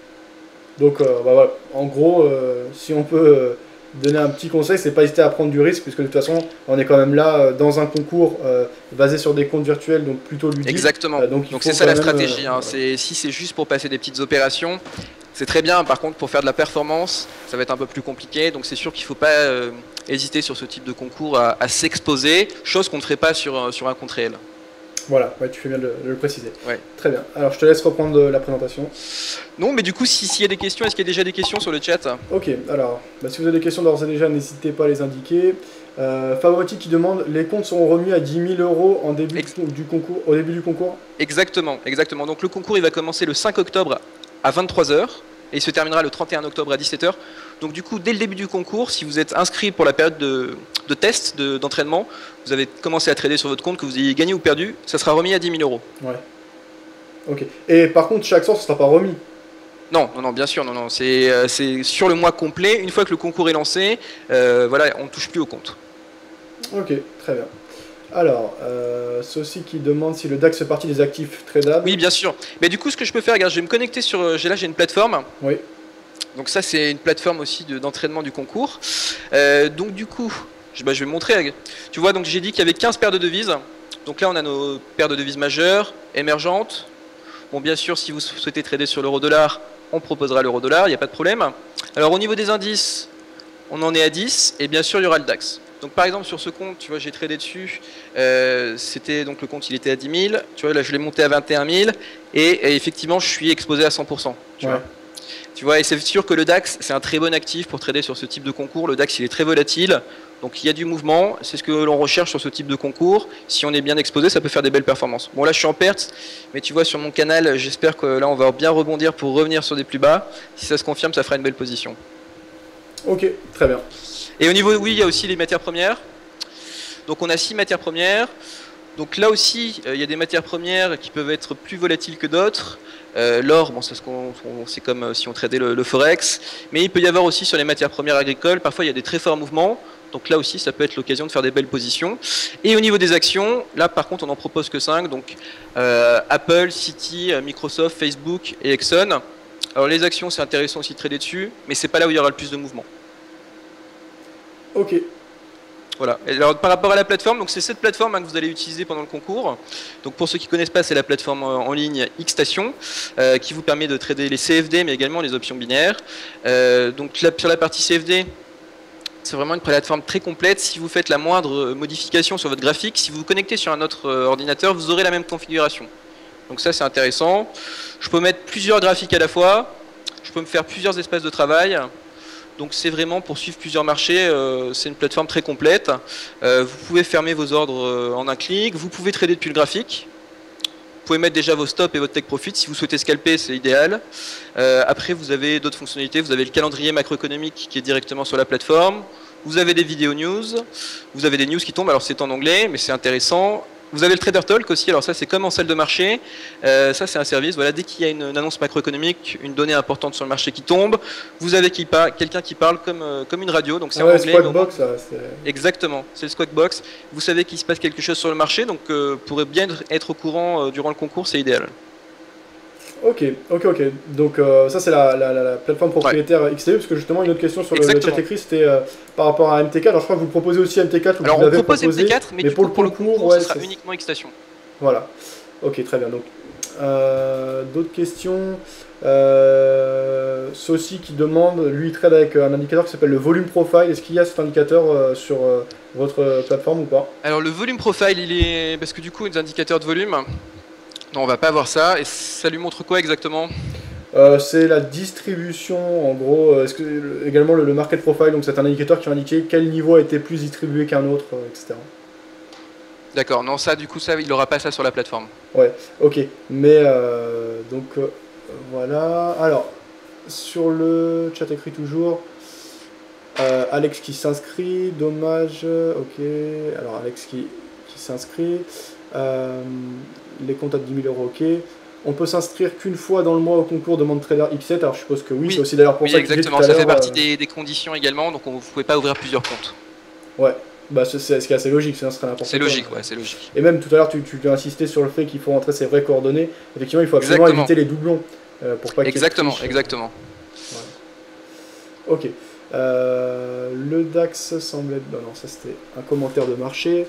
Donc euh, bah, voilà. En gros, euh, si on peut euh, donner un petit conseil, c'est pas hésiter à prendre du risque, puisque de toute façon, on est quand même là euh, dans un concours euh, basé sur des comptes virtuels, donc plutôt ludique. Exactement. Euh, donc il Donc faut c'est ça quand la même, stratégie. euh, hein. C'est, si c'est juste pour passer des petites opérations, c'est très bien. Par contre, pour faire de la performance, ça va être un peu plus compliqué. Donc c'est sûr qu'il ne faut pas euh, hésiter sur ce type de concours à, à s'exposer, chose qu'on ne ferait pas sur, euh, sur un compte réel. Voilà, ouais, tu fais bien de, de le préciser. Ouais. Très bien. Alors je te laisse reprendre euh, la présentation. Non, mais du coup, si- s'il y a des questions, est-ce qu'il y a déjà des questions sur le chat? Ok, alors, bah, si vous avez des questions d'ores et déjà, n'hésitez pas à les indiquer. Euh, Favoriti qui demande, les comptes seront remis à dix mille euros en début Ex- du concours, au début du concours. Exactement, exactement. Donc le concours, il va commencer le cinq octobre à vingt-trois heures et il se terminera le trente et un octobre à dix-sept heures. Donc du coup, dès le début du concours, si vous êtes inscrit pour la période de, de test, de- d'entraînement, vous avez commencé à trader sur votre compte, que vous ayez gagné ou perdu, ça sera remis à dix mille euros. Ouais. Ok. Et par contre, chaque soir, ce ne sera pas remis. Non, non, non, bien sûr, non, non. C'est, euh, c'est sur le mois complet. Une fois que le concours est lancé, euh, voilà, on ne touche plus au compte. Ok, très bien. Alors, euh, ceci qui demande si le D A X fait partie des actifs tradables. Oui, bien sûr. Mais du coup, ce que je peux faire, regarde, je vais me connecter sur. euh, J'ai là, j'ai une plateforme. Oui. Donc ça, c'est une plateforme aussi de- d'entraînement du concours. Euh, donc du coup, je, bah, je vais me montrer. Tu vois, donc j'ai dit qu'il y avait quinze paires de devises. Donc là, on a nos paires de devises majeures, émergentes. Bon, bien sûr, si vous souhaitez trader sur l'euro-dollar, on proposera l'euro-dollar, il n'y a pas de problème. Alors au niveau des indices, on en est à dix, et bien sûr, il y aura le D A X. Donc par exemple, sur ce compte, tu vois, j'ai tradé dessus, euh, c'était donc le compte, il était à dix mille. Tu vois, là, je l'ai monté à vingt et un mille, et, et effectivement, je suis exposé à cent pour cent. Tu Ouais. vois. Tu vois, et c'est sûr que le D A X, c'est un très bon actif pour trader sur ce type de concours. Le D A X, il est très volatile, donc il y a du mouvement. C'est ce que l'on recherche sur ce type de concours. Si on est bien exposé, ça peut faire des belles performances. Bon, là, je suis en perte, mais tu vois, sur mon canal, j'espère que là, on va bien rebondir pour revenir sur des plus bas. Si ça se confirme, ça fera une belle position. Ok, très bien. Et au niveau, oui, il y a aussi les matières premières. Donc, on a six matières premières. Donc là aussi, il euh, y a des matières premières qui peuvent être plus volatiles que d'autres. Euh, L'or, bon, c'est ce qu'on, c'est comme euh, si on tradait le, le forex, mais il peut y avoir aussi sur les matières premières agricoles, parfois il y a des très forts mouvements, donc là aussi ça peut être l'occasion de faire des belles positions. Et au niveau des actions, là par contre on n'en propose que cinq, donc euh, Apple, Citi, Microsoft, Facebook et Exxon. Alors les actions c'est intéressant aussi de trader dessus, mais c'est pas là où il y aura le plus de mouvements. Ok. Voilà. Et alors, par rapport à la plateforme, donc c'est cette plateforme hein, que vous allez utiliser pendant le concours. Donc pour ceux qui ne connaissent pas, c'est la plateforme en ligne Xstation euh, qui vous permet de trader les C F D mais également les options binaires. Euh, donc là, sur la partie C F D, c'est vraiment une plateforme très complète. Si vous faites la moindre modification sur votre graphique, si vous vous connectez sur un autre ordinateur, vous aurez la même configuration. Donc ça c'est intéressant. Je peux mettre plusieurs graphiques à la fois. Je peux me faire plusieurs espaces de travail. Donc c'est vraiment pour suivre plusieurs marchés, euh, c'est une plateforme très complète. Euh, vous pouvez fermer vos ordres euh, en un clic, vous pouvez trader depuis le graphique. Vous pouvez mettre déjà vos stops et votre take profit. Si vous souhaitez scalper, c'est idéal. Euh, après, vous avez d'autres fonctionnalités. Vous avez le calendrier macroéconomique qui est directement sur la plateforme. Vous avez des vidéos news. Vous avez des news qui tombent. Alors c'est en anglais, mais c'est intéressant. Vous avez le Trader Talk aussi, alors ça c'est comme en salle de marché, euh, ça c'est un service, voilà, dès qu'il y a une, une annonce macroéconomique, une donnée importante sur le marché qui tombe, vous avez qui quelqu'un qui parle comme, euh, comme une radio, donc c'est ouais, en anglais. Squawkbox, ça, exactement, c'est le Squawkbox, vous savez qu'il se passe quelque chose sur le marché, donc euh, pour bien être au courant euh, durant le concours, c'est idéal. Ok, ok, ok. Donc euh, ça c'est la, la, la plateforme propriétaire ouais. X T B, parce que justement une autre question sur le, le chat écrit c'était euh, par rapport à M T quatre. Alors je crois que vous proposez aussi M T quatre. Ou Alors vous on propose proposé, M T quatre, mais, mais pour, coup, pour le concours, ouais, ça sera uniquement Xstation. Voilà. Ok, très bien. Donc euh, d'autres questions. Euh, Saucy qui demande, lui il trade avec un indicateur qui s'appelle le volume profile. Est-ce qu'il y a cet indicateur euh, sur euh, votre plateforme ou pas? Alors le volume profile, il est parce que du coup les indicateurs de volume. Non, on va pas avoir ça. Et ça lui montre quoi exactement? euh, C'est la distribution, en gros. Euh, est-ce que, le, également le, le market profile, donc c'est un indicateur qui va indiquer quel niveau a été plus distribué qu'un autre, euh, et cetera. D'accord. Non, ça, du coup, ça, il n'aura pas ça sur la plateforme. Ouais. Ok. Mais euh, donc euh, voilà. Alors sur le chat écrit toujours. Euh, Alex qui s'inscrit. Dommage. Ok. Alors Alex qui, qui s'inscrit. Euh, les comptes à dix mille euros, ok. On peut s'inscrire qu'une fois dans le mois au concours de MonTrader X sept, alors je suppose que oui, oui. C'est aussi d'ailleurs pour oui, ça que exactement, tout à ça fait partie euh... des, des conditions également, donc on, vous ne pouvez pas ouvrir plusieurs comptes. Ouais, bah c'est ce qui est assez logique, sinon ce serait n'importe quoi. C'est logique, ouais, c'est logique. Et même tout à l'heure, tu, tu as insisté sur le fait qu'il faut rentrer ses vraies coordonnées. Effectivement, il faut absolument exactement. éviter les doublons euh, pour pas qu'il y ait Exactement, triche. exactement. Ouais. Ok. Euh, le DAX semble être. Non, non, ça c'était un commentaire de marché.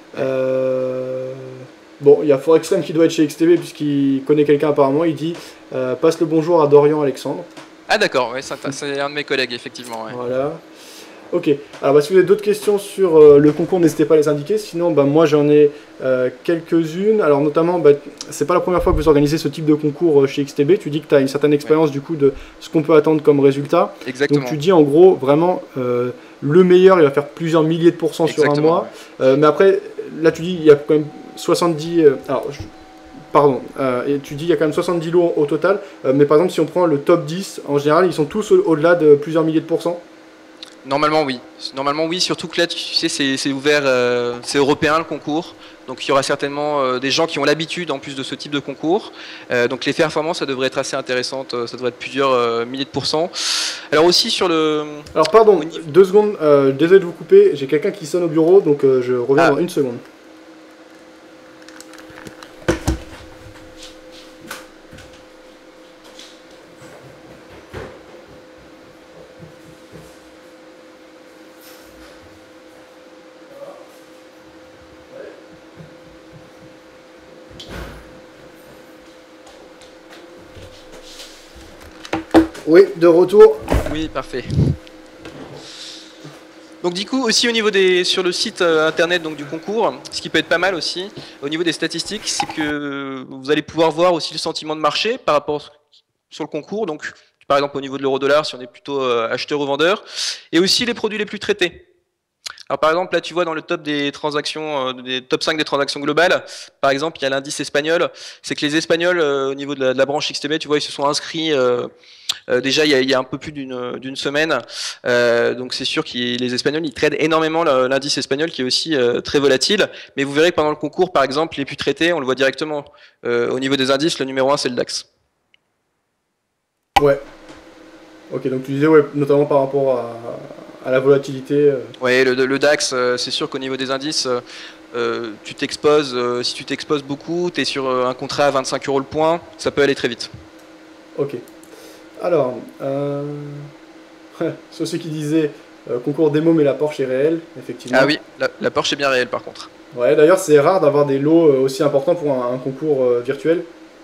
Euh... Bon, il y a Forextreme qui doit être chez X T B puisqu'il connaît quelqu'un apparemment. Il dit euh, passe le bonjour à Dorian Alexandre. Ah d'accord, ouais, c'est un de mes collègues effectivement. Ouais. Voilà. Ok. Alors bah, si vous avez d'autres questions sur euh, le concours, n'hésitez pas à les indiquer. Sinon, bah, moi j'en ai euh, quelques-unes. Alors notamment, bah, c'est pas la première fois que vous organisez ce type de concours euh, chez X T B. Tu dis que tu as une certaine expérience ouais. du coup de ce qu'on peut attendre comme résultat. Exactement. Donc tu dis en gros vraiment euh, le meilleur, il va faire plusieurs milliers de pourcents Exactement, sur un mois. Ouais. Euh, mais après, là tu dis il y a quand même soixante-dix. Euh, alors, je, pardon. Euh, et tu dis il y a quand même soixante-dix lots au total. Euh, mais par exemple, si on prend le top dix, en général, ils sont tous au- au-delà de plusieurs milliers de pourcents. Normalement oui, normalement oui, surtout que là tu sais c'est ouvert, euh, c'est européen le concours, donc il y aura certainement euh, des gens qui ont l'habitude en plus de ce type de concours, euh, donc les performances ça devrait être assez intéressantes, ça devrait être plusieurs euh, milliers de pourcents. Alors aussi sur le... Alors pardon, niveau... deux secondes, euh, désolé de vous couper, j'ai quelqu'un qui sonne au bureau, donc euh, je reviens ah. dans une seconde. Oui, de retour. Oui, parfait. Donc du coup, aussi au niveau des, sur le site euh, internet donc, du concours, ce qui peut être pas mal aussi, au niveau des statistiques, c'est que vous allez pouvoir voir aussi le sentiment de marché par rapport sur le concours, donc par exemple au niveau de l'euro-dollar, si on est plutôt euh, acheteur ou vendeur, et aussi les produits les plus traités. Alors par exemple, là tu vois dans le top des transactions, euh, des top cinq des transactions globales, par exemple, il y a l'indice espagnol. C'est que les Espagnols, euh, au niveau de la, de la branche X T B, tu vois, ils se sont inscrits euh, euh, déjà il y, a, il y a un peu plus d'une d'une semaine. Euh, donc c'est sûr que les Espagnols, ils tradent énormément l'indice espagnol qui est aussi euh, très volatile. Mais vous verrez que pendant le concours, par exemple, les plus traités, on le voit directement. Euh, au niveau des indices, le numéro un, c'est le DAX. Ouais. Ok, donc tu disais, ouais, notamment par rapport à, à la volatilité. Euh... Ouais, le, le DAX, euh, c'est sûr qu'au niveau des indices, euh, euh, tu t'exposes, euh, si tu t'exposes beaucoup, tu es sur un contrat à vingt-cinq euros le point, ça peut aller très vite. Ok. Alors, euh... sur ceux qui disaient euh, concours démo, mais la Porsche est réelle, effectivement. Ah oui, la, la Porsche est bien réelle par contre. Ouais, d'ailleurs, c'est rare d'avoir des lots euh, aussi importants pour un, un concours euh, virtuel.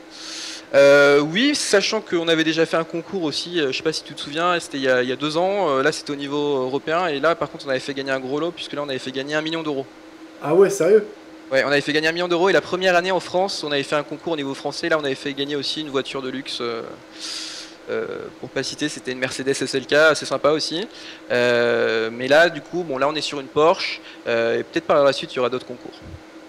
Euh, oui, sachant qu'on avait déjà fait un concours aussi, euh, je sais pas si tu te souviens, c'était il, il y a deux ans, euh, là c'était au niveau européen, et là par contre on avait fait gagner un gros lot, puisque là on avait fait gagner un million d'euros. Ah ouais, sérieux? Ouais, on avait fait gagner un million d'euros, et la première année en France, on avait fait un concours au niveau français, là on avait fait gagner aussi une voiture de luxe, euh, euh, pour pas citer, c'était une Mercedes S L K, assez sympa aussi. Euh, mais là du coup, bon là on est sur une Porsche, euh, et peut-être par la suite il y aura d'autres concours.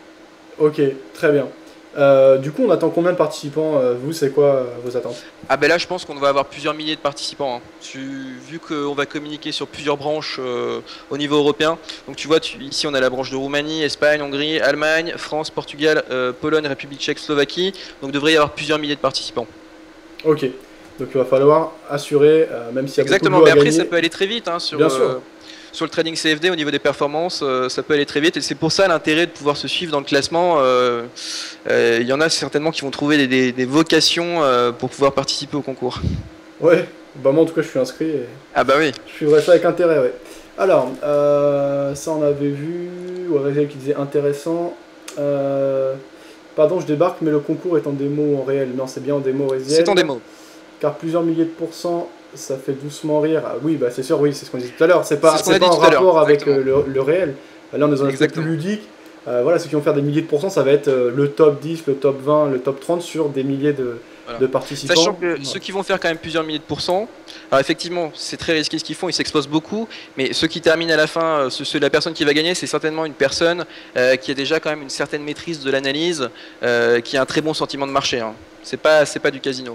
Ok, très bien. Euh, du coup, on attend combien de participants euh, Vous, c'est quoi euh, vos attentes? Ah ben là, je pense qu'on va avoir plusieurs milliers de participants. Hein. Tu, vu qu'on va communiquer sur plusieurs branches euh, au niveau européen. Donc tu vois, tu, ici on a la branche de Roumanie, Espagne, Hongrie, Allemagne, France, Portugal, euh, Pologne, République tchèque, Slovaquie. Donc il devrait y avoir plusieurs milliers de participants. Ok, donc il va falloir assurer, euh, même s'il y a Exactement, beaucoup de mais lots à après gagner. ça peut aller très vite hein, sur... Bien sûr. Euh, Sur le trading C F D, au niveau des performances, euh, ça peut aller très vite et c'est pour ça l'intérêt de pouvoir se suivre dans le classement. Il euh, euh, y en a certainement qui vont trouver des, des, des vocations euh, pour pouvoir participer au concours. Ouais, bah moi en tout cas je suis inscrit et Ah bah oui. je suivrai ça avec intérêt, ouais. Alors, euh, ça on avait vu, ou Rézel qui disait intéressant. Euh, pardon, je débarque, mais le concours est en démo ou en réel? Non, c'est bien en démo, Rézel. C'est en démo. Car plusieurs milliers de pourcents, ça fait doucement rire. Ah, oui, bah c'est sûr, oui, c'est ce qu'on disait tout à l'heure. C'est pas, c'est c'est pas en rapport avec euh, le, le réel. Là, on est dans un truc Exactement. plus ludique. Euh, voilà, ceux qui vont faire des milliers de pourcents, ça va être euh, le top dix, le top vingt, le top trente sur des milliers de, voilà. de participants. Sachant que ouais. Ceux qui vont faire quand même plusieurs milliers de pourcents, alors effectivement, c'est très risqué ce qu'ils font, ils s'exposent beaucoup, mais ceux qui terminent à la fin, ce, ce, la personne qui va gagner, c'est certainement une personne euh, qui a déjà quand même une certaine maîtrise de l'analyse, euh, qui a un très bon sentiment de marché. Hein. C'est pas, c'est pas du casino.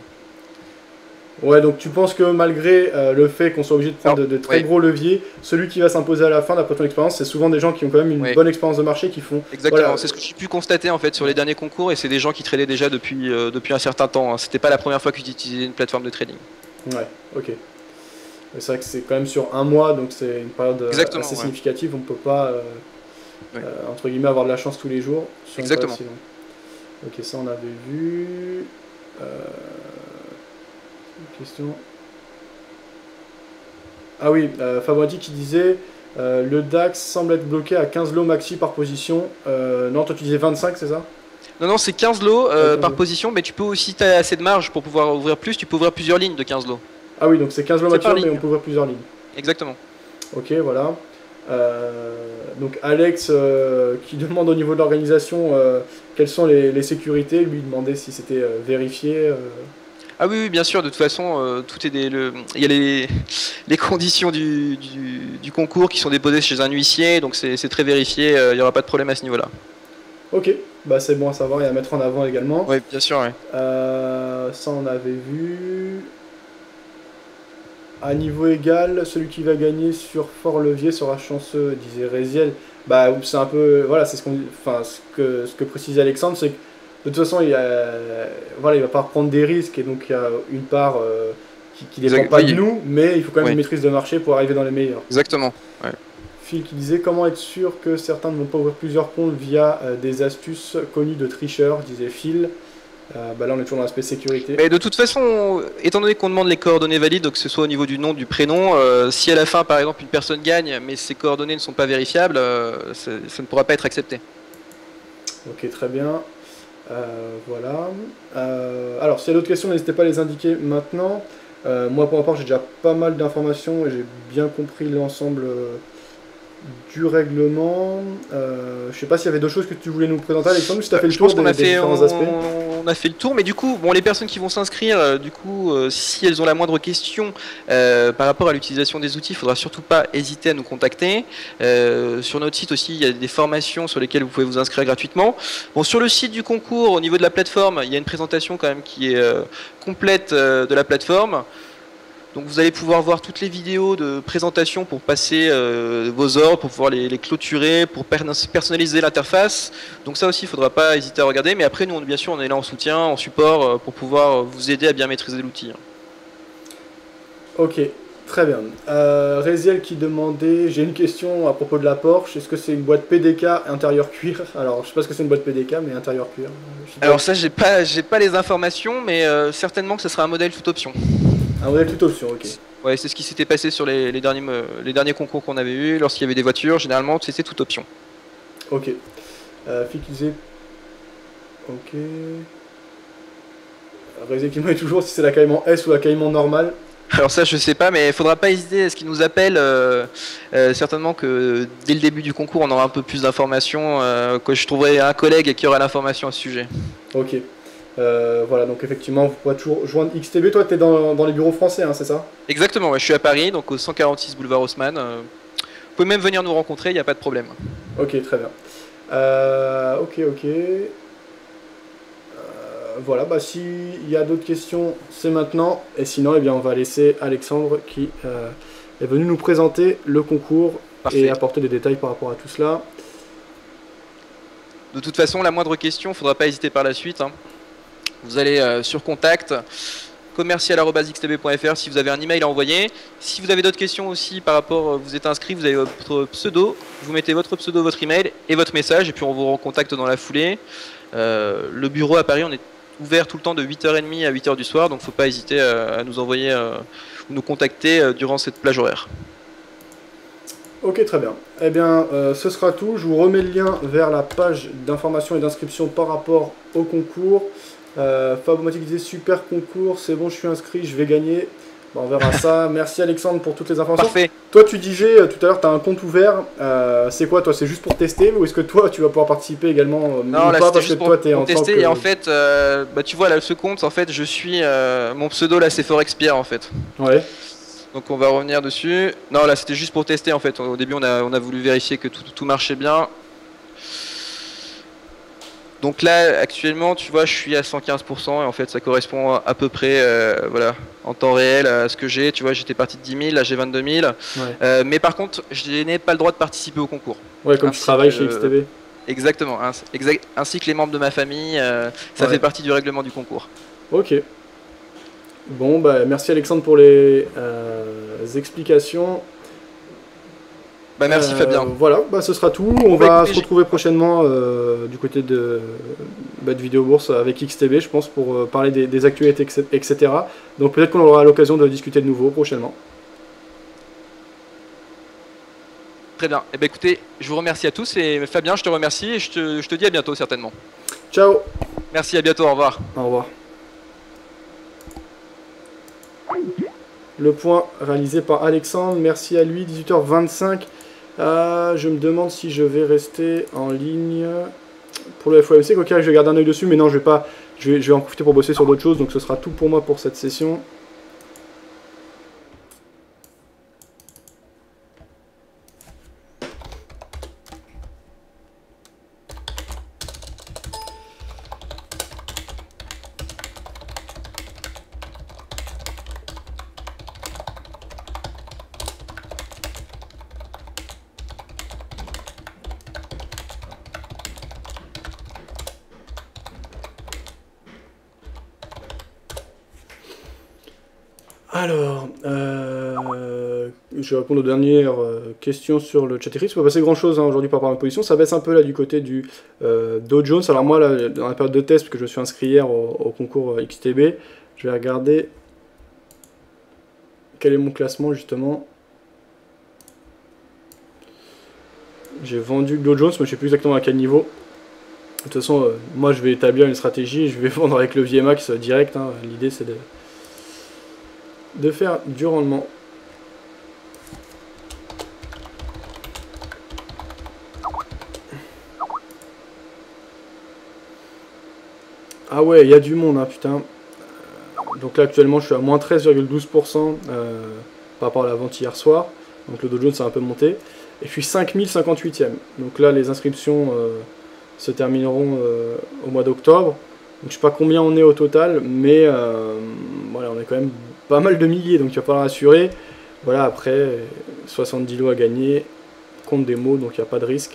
Ouais, donc tu penses que malgré euh, le fait qu'on soit obligé de prendre Alors, de, de très oui. gros leviers, celui qui va s'imposer à la fin, d'après ton expérience, c'est souvent des gens qui ont quand même une oui. bonne expérience de marché, qui font... Exactement, voilà. C'est ce que j'ai pu constater en fait sur les derniers concours, et c'est des gens qui tradaient déjà depuis, euh, depuis un certain temps. Hein. C'était pas la première fois qu'ils utilisaient une plateforme de trading. Ouais, ok. C'est vrai que c'est quand même sur un mois, donc c'est une période Exactement, assez ouais. significative. On ne peut pas, euh, oui. euh, entre guillemets, avoir de la chance tous les jours. Exactement. Ok, ça on avait vu. Euh... Question. Ah oui, euh, Fabrati qui disait euh, le DAX semble être bloqué à quinze lots maxi par position. Euh, non, toi tu disais vingt-cinq, c'est ça? Non, non, c'est quinze lots euh, ouais, par lots. position, mais tu peux aussi, tu as assez de marge pour pouvoir ouvrir plus, tu peux ouvrir plusieurs lignes de quinze lots. Ah oui, donc c'est quinze lots maximum, mais on peut ouvrir plusieurs lignes. Exactement. Ok, voilà. Euh, donc Alex euh, qui demande au niveau de l'organisation euh, quelles sont les, les sécurités, lui demandait si c'était euh, vérifié. Euh... Ah oui, oui, bien sûr, de toute façon, euh, tout est des, le, il y a les, les conditions du, du, du concours qui sont déposées chez un huissier, donc c'est très vérifié, euh, il n'y aura pas de problème à ce niveau-là. Ok, bah c'est bon à savoir et à mettre en avant également. Oui, bien sûr, ouais. Euh, ça on avait vu. À niveau égal, celui qui va gagner sur fort levier sera chanceux, disait Réziel. Bah c'est un peu, voilà, c'est ce qu'on, enfin ce que ce que précisait Alexandre, c'est que de toute façon il a, voilà, il va pas prendre des risques et donc il y a une part euh, qui, qui dépend pas de nous, mais il faut quand même oui. une maîtrise de marché pour arriver dans les meilleurs. Exactement. Ouais. Phil qui disait comment être sûr que certains ne vont pas ouvrir plusieurs comptes via euh, des astuces connues de tricheurs, disait Phil. Euh, bah là on est toujours dans l'aspect sécurité. Mais de toute façon, étant donné qu'on demande les coordonnées valides, donc que ce soit au niveau du nom, du prénom, euh, si à la fin par exemple une personne gagne mais ses coordonnées ne sont pas vérifiables, euh, ça, ça ne pourra pas être accepté. Ok, très bien. Euh, voilà. Euh, alors s'il y a d'autres questions, n'hésitez pas à les indiquer maintenant. Euh, moi pour ma part j'ai déjà pas mal d'informations et j'ai bien compris l'ensemble euh, du règlement. Euh, je sais pas s'il y avait d'autres choses que tu voulais nous présenter, Alexandre, ou si tu as fait le je tour pense des, a des fait, différents on... aspects. on a fait le tour, mais du coup, bon, les personnes qui vont s'inscrire, euh, du coup, euh, si elles ont la moindre question euh, par rapport à l'utilisation des outils, il faudra surtout pas hésiter à nous contacter. Euh, sur notre site aussi, il y a des formations sur lesquelles vous pouvez vous inscrire gratuitement. Bon, sur le site du concours, au niveau de la plateforme, il y a une présentation quand même qui est euh, complète euh, de la plateforme. Donc vous allez pouvoir voir toutes les vidéos de présentation pour passer euh, vos ordres, pour pouvoir les, les clôturer, pour per personnaliser l'interface. Donc ça aussi, il ne faudra pas hésiter à regarder. Mais après, nous, on, bien sûr, on est là en soutien, en support, euh, pour pouvoir vous aider à bien maîtriser l'outil. Ok, très bien. Euh, Reziel qui demandait, j'ai une question à propos de la Porsche. Est-ce que c'est une boîte P D K intérieur cuir? Alors, je sais pas ce que c'est une boîte P D K, mais intérieur cuir. Alors ça, j'ai pas, j'ai pas les informations, mais euh, certainement que ce sera un modèle toute option. Un modèle toute option, ok. Ouais, c'est ce qui s'était passé sur les, les, derniers, les derniers concours qu'on avait eu. Lorsqu'il y avait des voitures, généralement, c'était toute option. Ok. Euh, Fikizé. Ok. Reziel qui demande toujours si c'est la Cayman S ou la Cayman normale. Alors ça, je sais pas, mais il faudra pas hésiter à ce qu'ils nous appellent. Euh, euh, certainement que dès le début du concours, on aura un peu plus d'informations. Euh, que je trouverai un collègue qui aura l'information à ce sujet. Ok. Euh, voilà, donc effectivement, vous pourrez toujours joindre X T B. Toi, tu es dans, dans les bureaux français, hein, c'est ça? Exactement, ouais, je suis à Paris, donc au cent quarante-six boulevard Haussmann. Euh, vous pouvez même venir nous rencontrer, il n'y a pas de problème. Ok, très bien. Euh, ok, ok. Euh, voilà, bah s'il y a d'autres questions, c'est maintenant. Et sinon, eh bien, on va laisser Alexandre qui euh, est venu nous présenter le concours. Parfait. Et apporter des détails par rapport à tout cela. De toute façon, la moindre question, il ne faudra pas hésiter par la suite. Hein. Vous allez euh, sur contact, commercial arobase x t b point f r si vous avez un email à envoyer. Si vous avez d'autres questions aussi par rapport, vous êtes inscrit, vous avez votre pseudo, vous mettez votre pseudo, votre email et votre message, et puis on vous recontacte dans la foulée. Euh, le bureau à Paris, on est ouvert tout le temps de huit heures trente à huit heures du soir, donc il ne faut pas hésiter à, à nous envoyer euh, ou nous contacter euh, durant cette plage horaire. Ok, très bien. Eh bien, euh, ce sera tout. Je vous remets le lien vers la page d'information et d'inscription par rapport au concours. Euh, Fabomatic disait super concours, c'est bon, je suis inscrit, je vais gagner. Bon, on verra ça. Merci Alexandre pour toutes les informations. Parfait. Toi, tu disais euh, tout à l'heure, tu as un compte ouvert. Euh, c'est quoi, toi? C'est juste pour tester ou est-ce que toi, tu vas pouvoir participer également euh, Non, là, pas c'était juste que pour, toi, es pour en tester. que... Et en fait, euh, bah, tu vois, là, ce compte, en fait, je suis. Euh, mon pseudo, là, c'est Forexpierre, en fait. Ouais. Donc, on va revenir dessus. Non, là, c'était juste pour tester, en fait. Au début, on a, on a voulu vérifier que tout, tout marchait bien. Donc là, actuellement, tu vois, je suis à cent quinze pour cent et en fait, ça correspond à peu près, euh, voilà, en temps réel à ce que j'ai. Tu vois, j'étais parti de dix mille, là j'ai vingt-deux mille. Ouais. Euh, mais par contre, je n'ai pas le droit de participer au concours. Ouais, comme ainsi tu travailles que, chez X T B. Exactement, hein, exact, ainsi que les membres de ma famille, euh, ça ouais. fait partie du règlement du concours. Ok. Bon, bah merci Alexandre pour les euh, explications. Bah merci euh, Fabien. Voilà, bah ce sera tout. On bah, va écoutez, se retrouver prochainement euh, du côté de, bah, de Vidéo Bourse avec X T B, je pense, pour euh, parler des, des actualités, et cetera. Donc peut-être qu'on aura l'occasion de discuter de nouveau prochainement. Très bien. Eh ben, écoutez, je vous remercie à tous et Fabien, je te remercie et je te, je te dis à bientôt certainement. Ciao. Merci, à bientôt, au revoir. Au revoir. Le point réalisé par Alexandre, merci à lui, dix-huit heures vingt-cinq. Euh, je me demande si je vais rester en ligne pour le F O M C. Ok, je vais garder un œil dessus, mais non, je vais pas. Je vais, je vais en profiter pour bosser sur d'autres choses, donc ce sera tout pour moi pour cette session. Alors, euh, je vais répondre aux dernières euh, questions sur le chat écrit. Ça ne va pas passer grand chose hein, aujourd'hui par rapport à ma position. Ça baisse un peu là du côté du euh, Dow Jones. Alors moi, là, dans la période de test, parce que je me suis inscrit hier au, au concours X T B, je vais regarder quel est mon classement justement. J'ai vendu le Dow Jones, mais je ne sais plus exactement à quel niveau. De toute façon, euh, moi je vais établir une stratégie, je vais vendre avec le V M A X direct. Hein. L'idée c'est de... de faire du rendement. Ah ouais, il y a du monde, hein, putain. Donc là, actuellement, je suis à moins treize virgule douze pour cent euh, par rapport à la vente hier soir. Donc le Dow Jones a un peu monté. Et je suis cinq mille cinquante-huitième. Donc là, les inscriptions euh, se termineront euh, au mois d'octobre. Donc je sais pas combien on est au total, mais euh, voilà, on est quand même pas mal de milliers, donc il va falloir assurer. Voilà, après, soixante-dix lots à gagner, compte des mots, donc il n'y a pas de risque.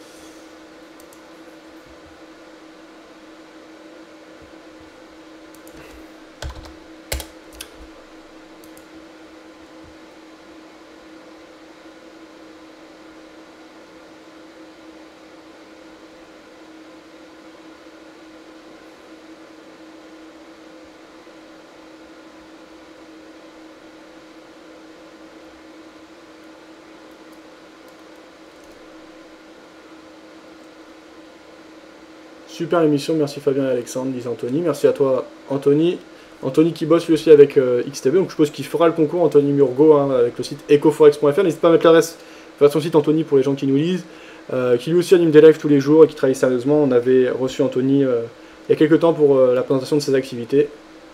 Super émission, merci Fabien et Alexandre, disent Anthony. Merci à toi Anthony. Anthony qui bosse lui aussi avec euh, X T B, donc je suppose qu'il fera le concours, Anthony Murgo, hein, avec le site ecoforex point F R. N'hésite pas à mettre l'adresse vers son site Anthony pour les gens qui nous lisent, euh, qui lui aussi anime des lives tous les jours et qui travaille sérieusement. On avait reçu Anthony euh, il y a quelques temps pour euh, la présentation de ses activités.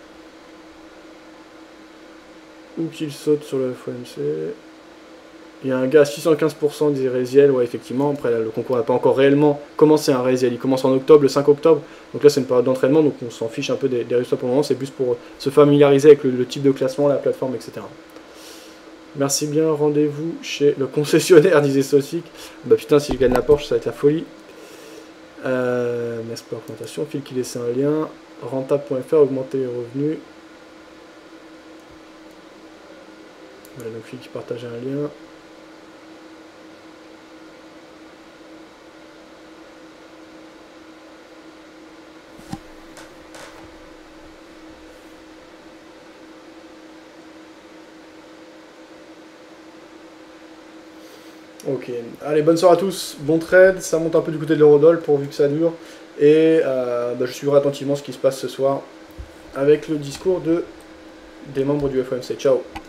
Ou qu'il saute sur le F O M C. Il y a un gars à six cent quinze pour cent des Résiel, ouais effectivement, après là, le concours n'a pas encore réellement commencé un Résiel, il commence en octobre, le cinq octobre, donc là c'est une période d'entraînement, donc on s'en fiche un peu des, des résultats pour le moment, c'est plus pour se familiariser avec le, le type de classement, la plateforme, et cetera. Merci bien, rendez-vous chez le concessionnaire, disait Saucic. Bah putain, si je gagne la Porsche, ça va être la folie. Euh, N'est-ce pas, augmentation, Phil qui laissait un lien, rentable point F R, augmenter les revenus. Voilà, donc Phil qui partage un lien. Ok, allez, bonne soirée à tous, bon trade, ça monte un peu du côté de l'eurodoll pourvu que ça dure, et euh, bah, je suivrai attentivement ce qui se passe ce soir avec le discours de, des membres du F O M C. Ciao.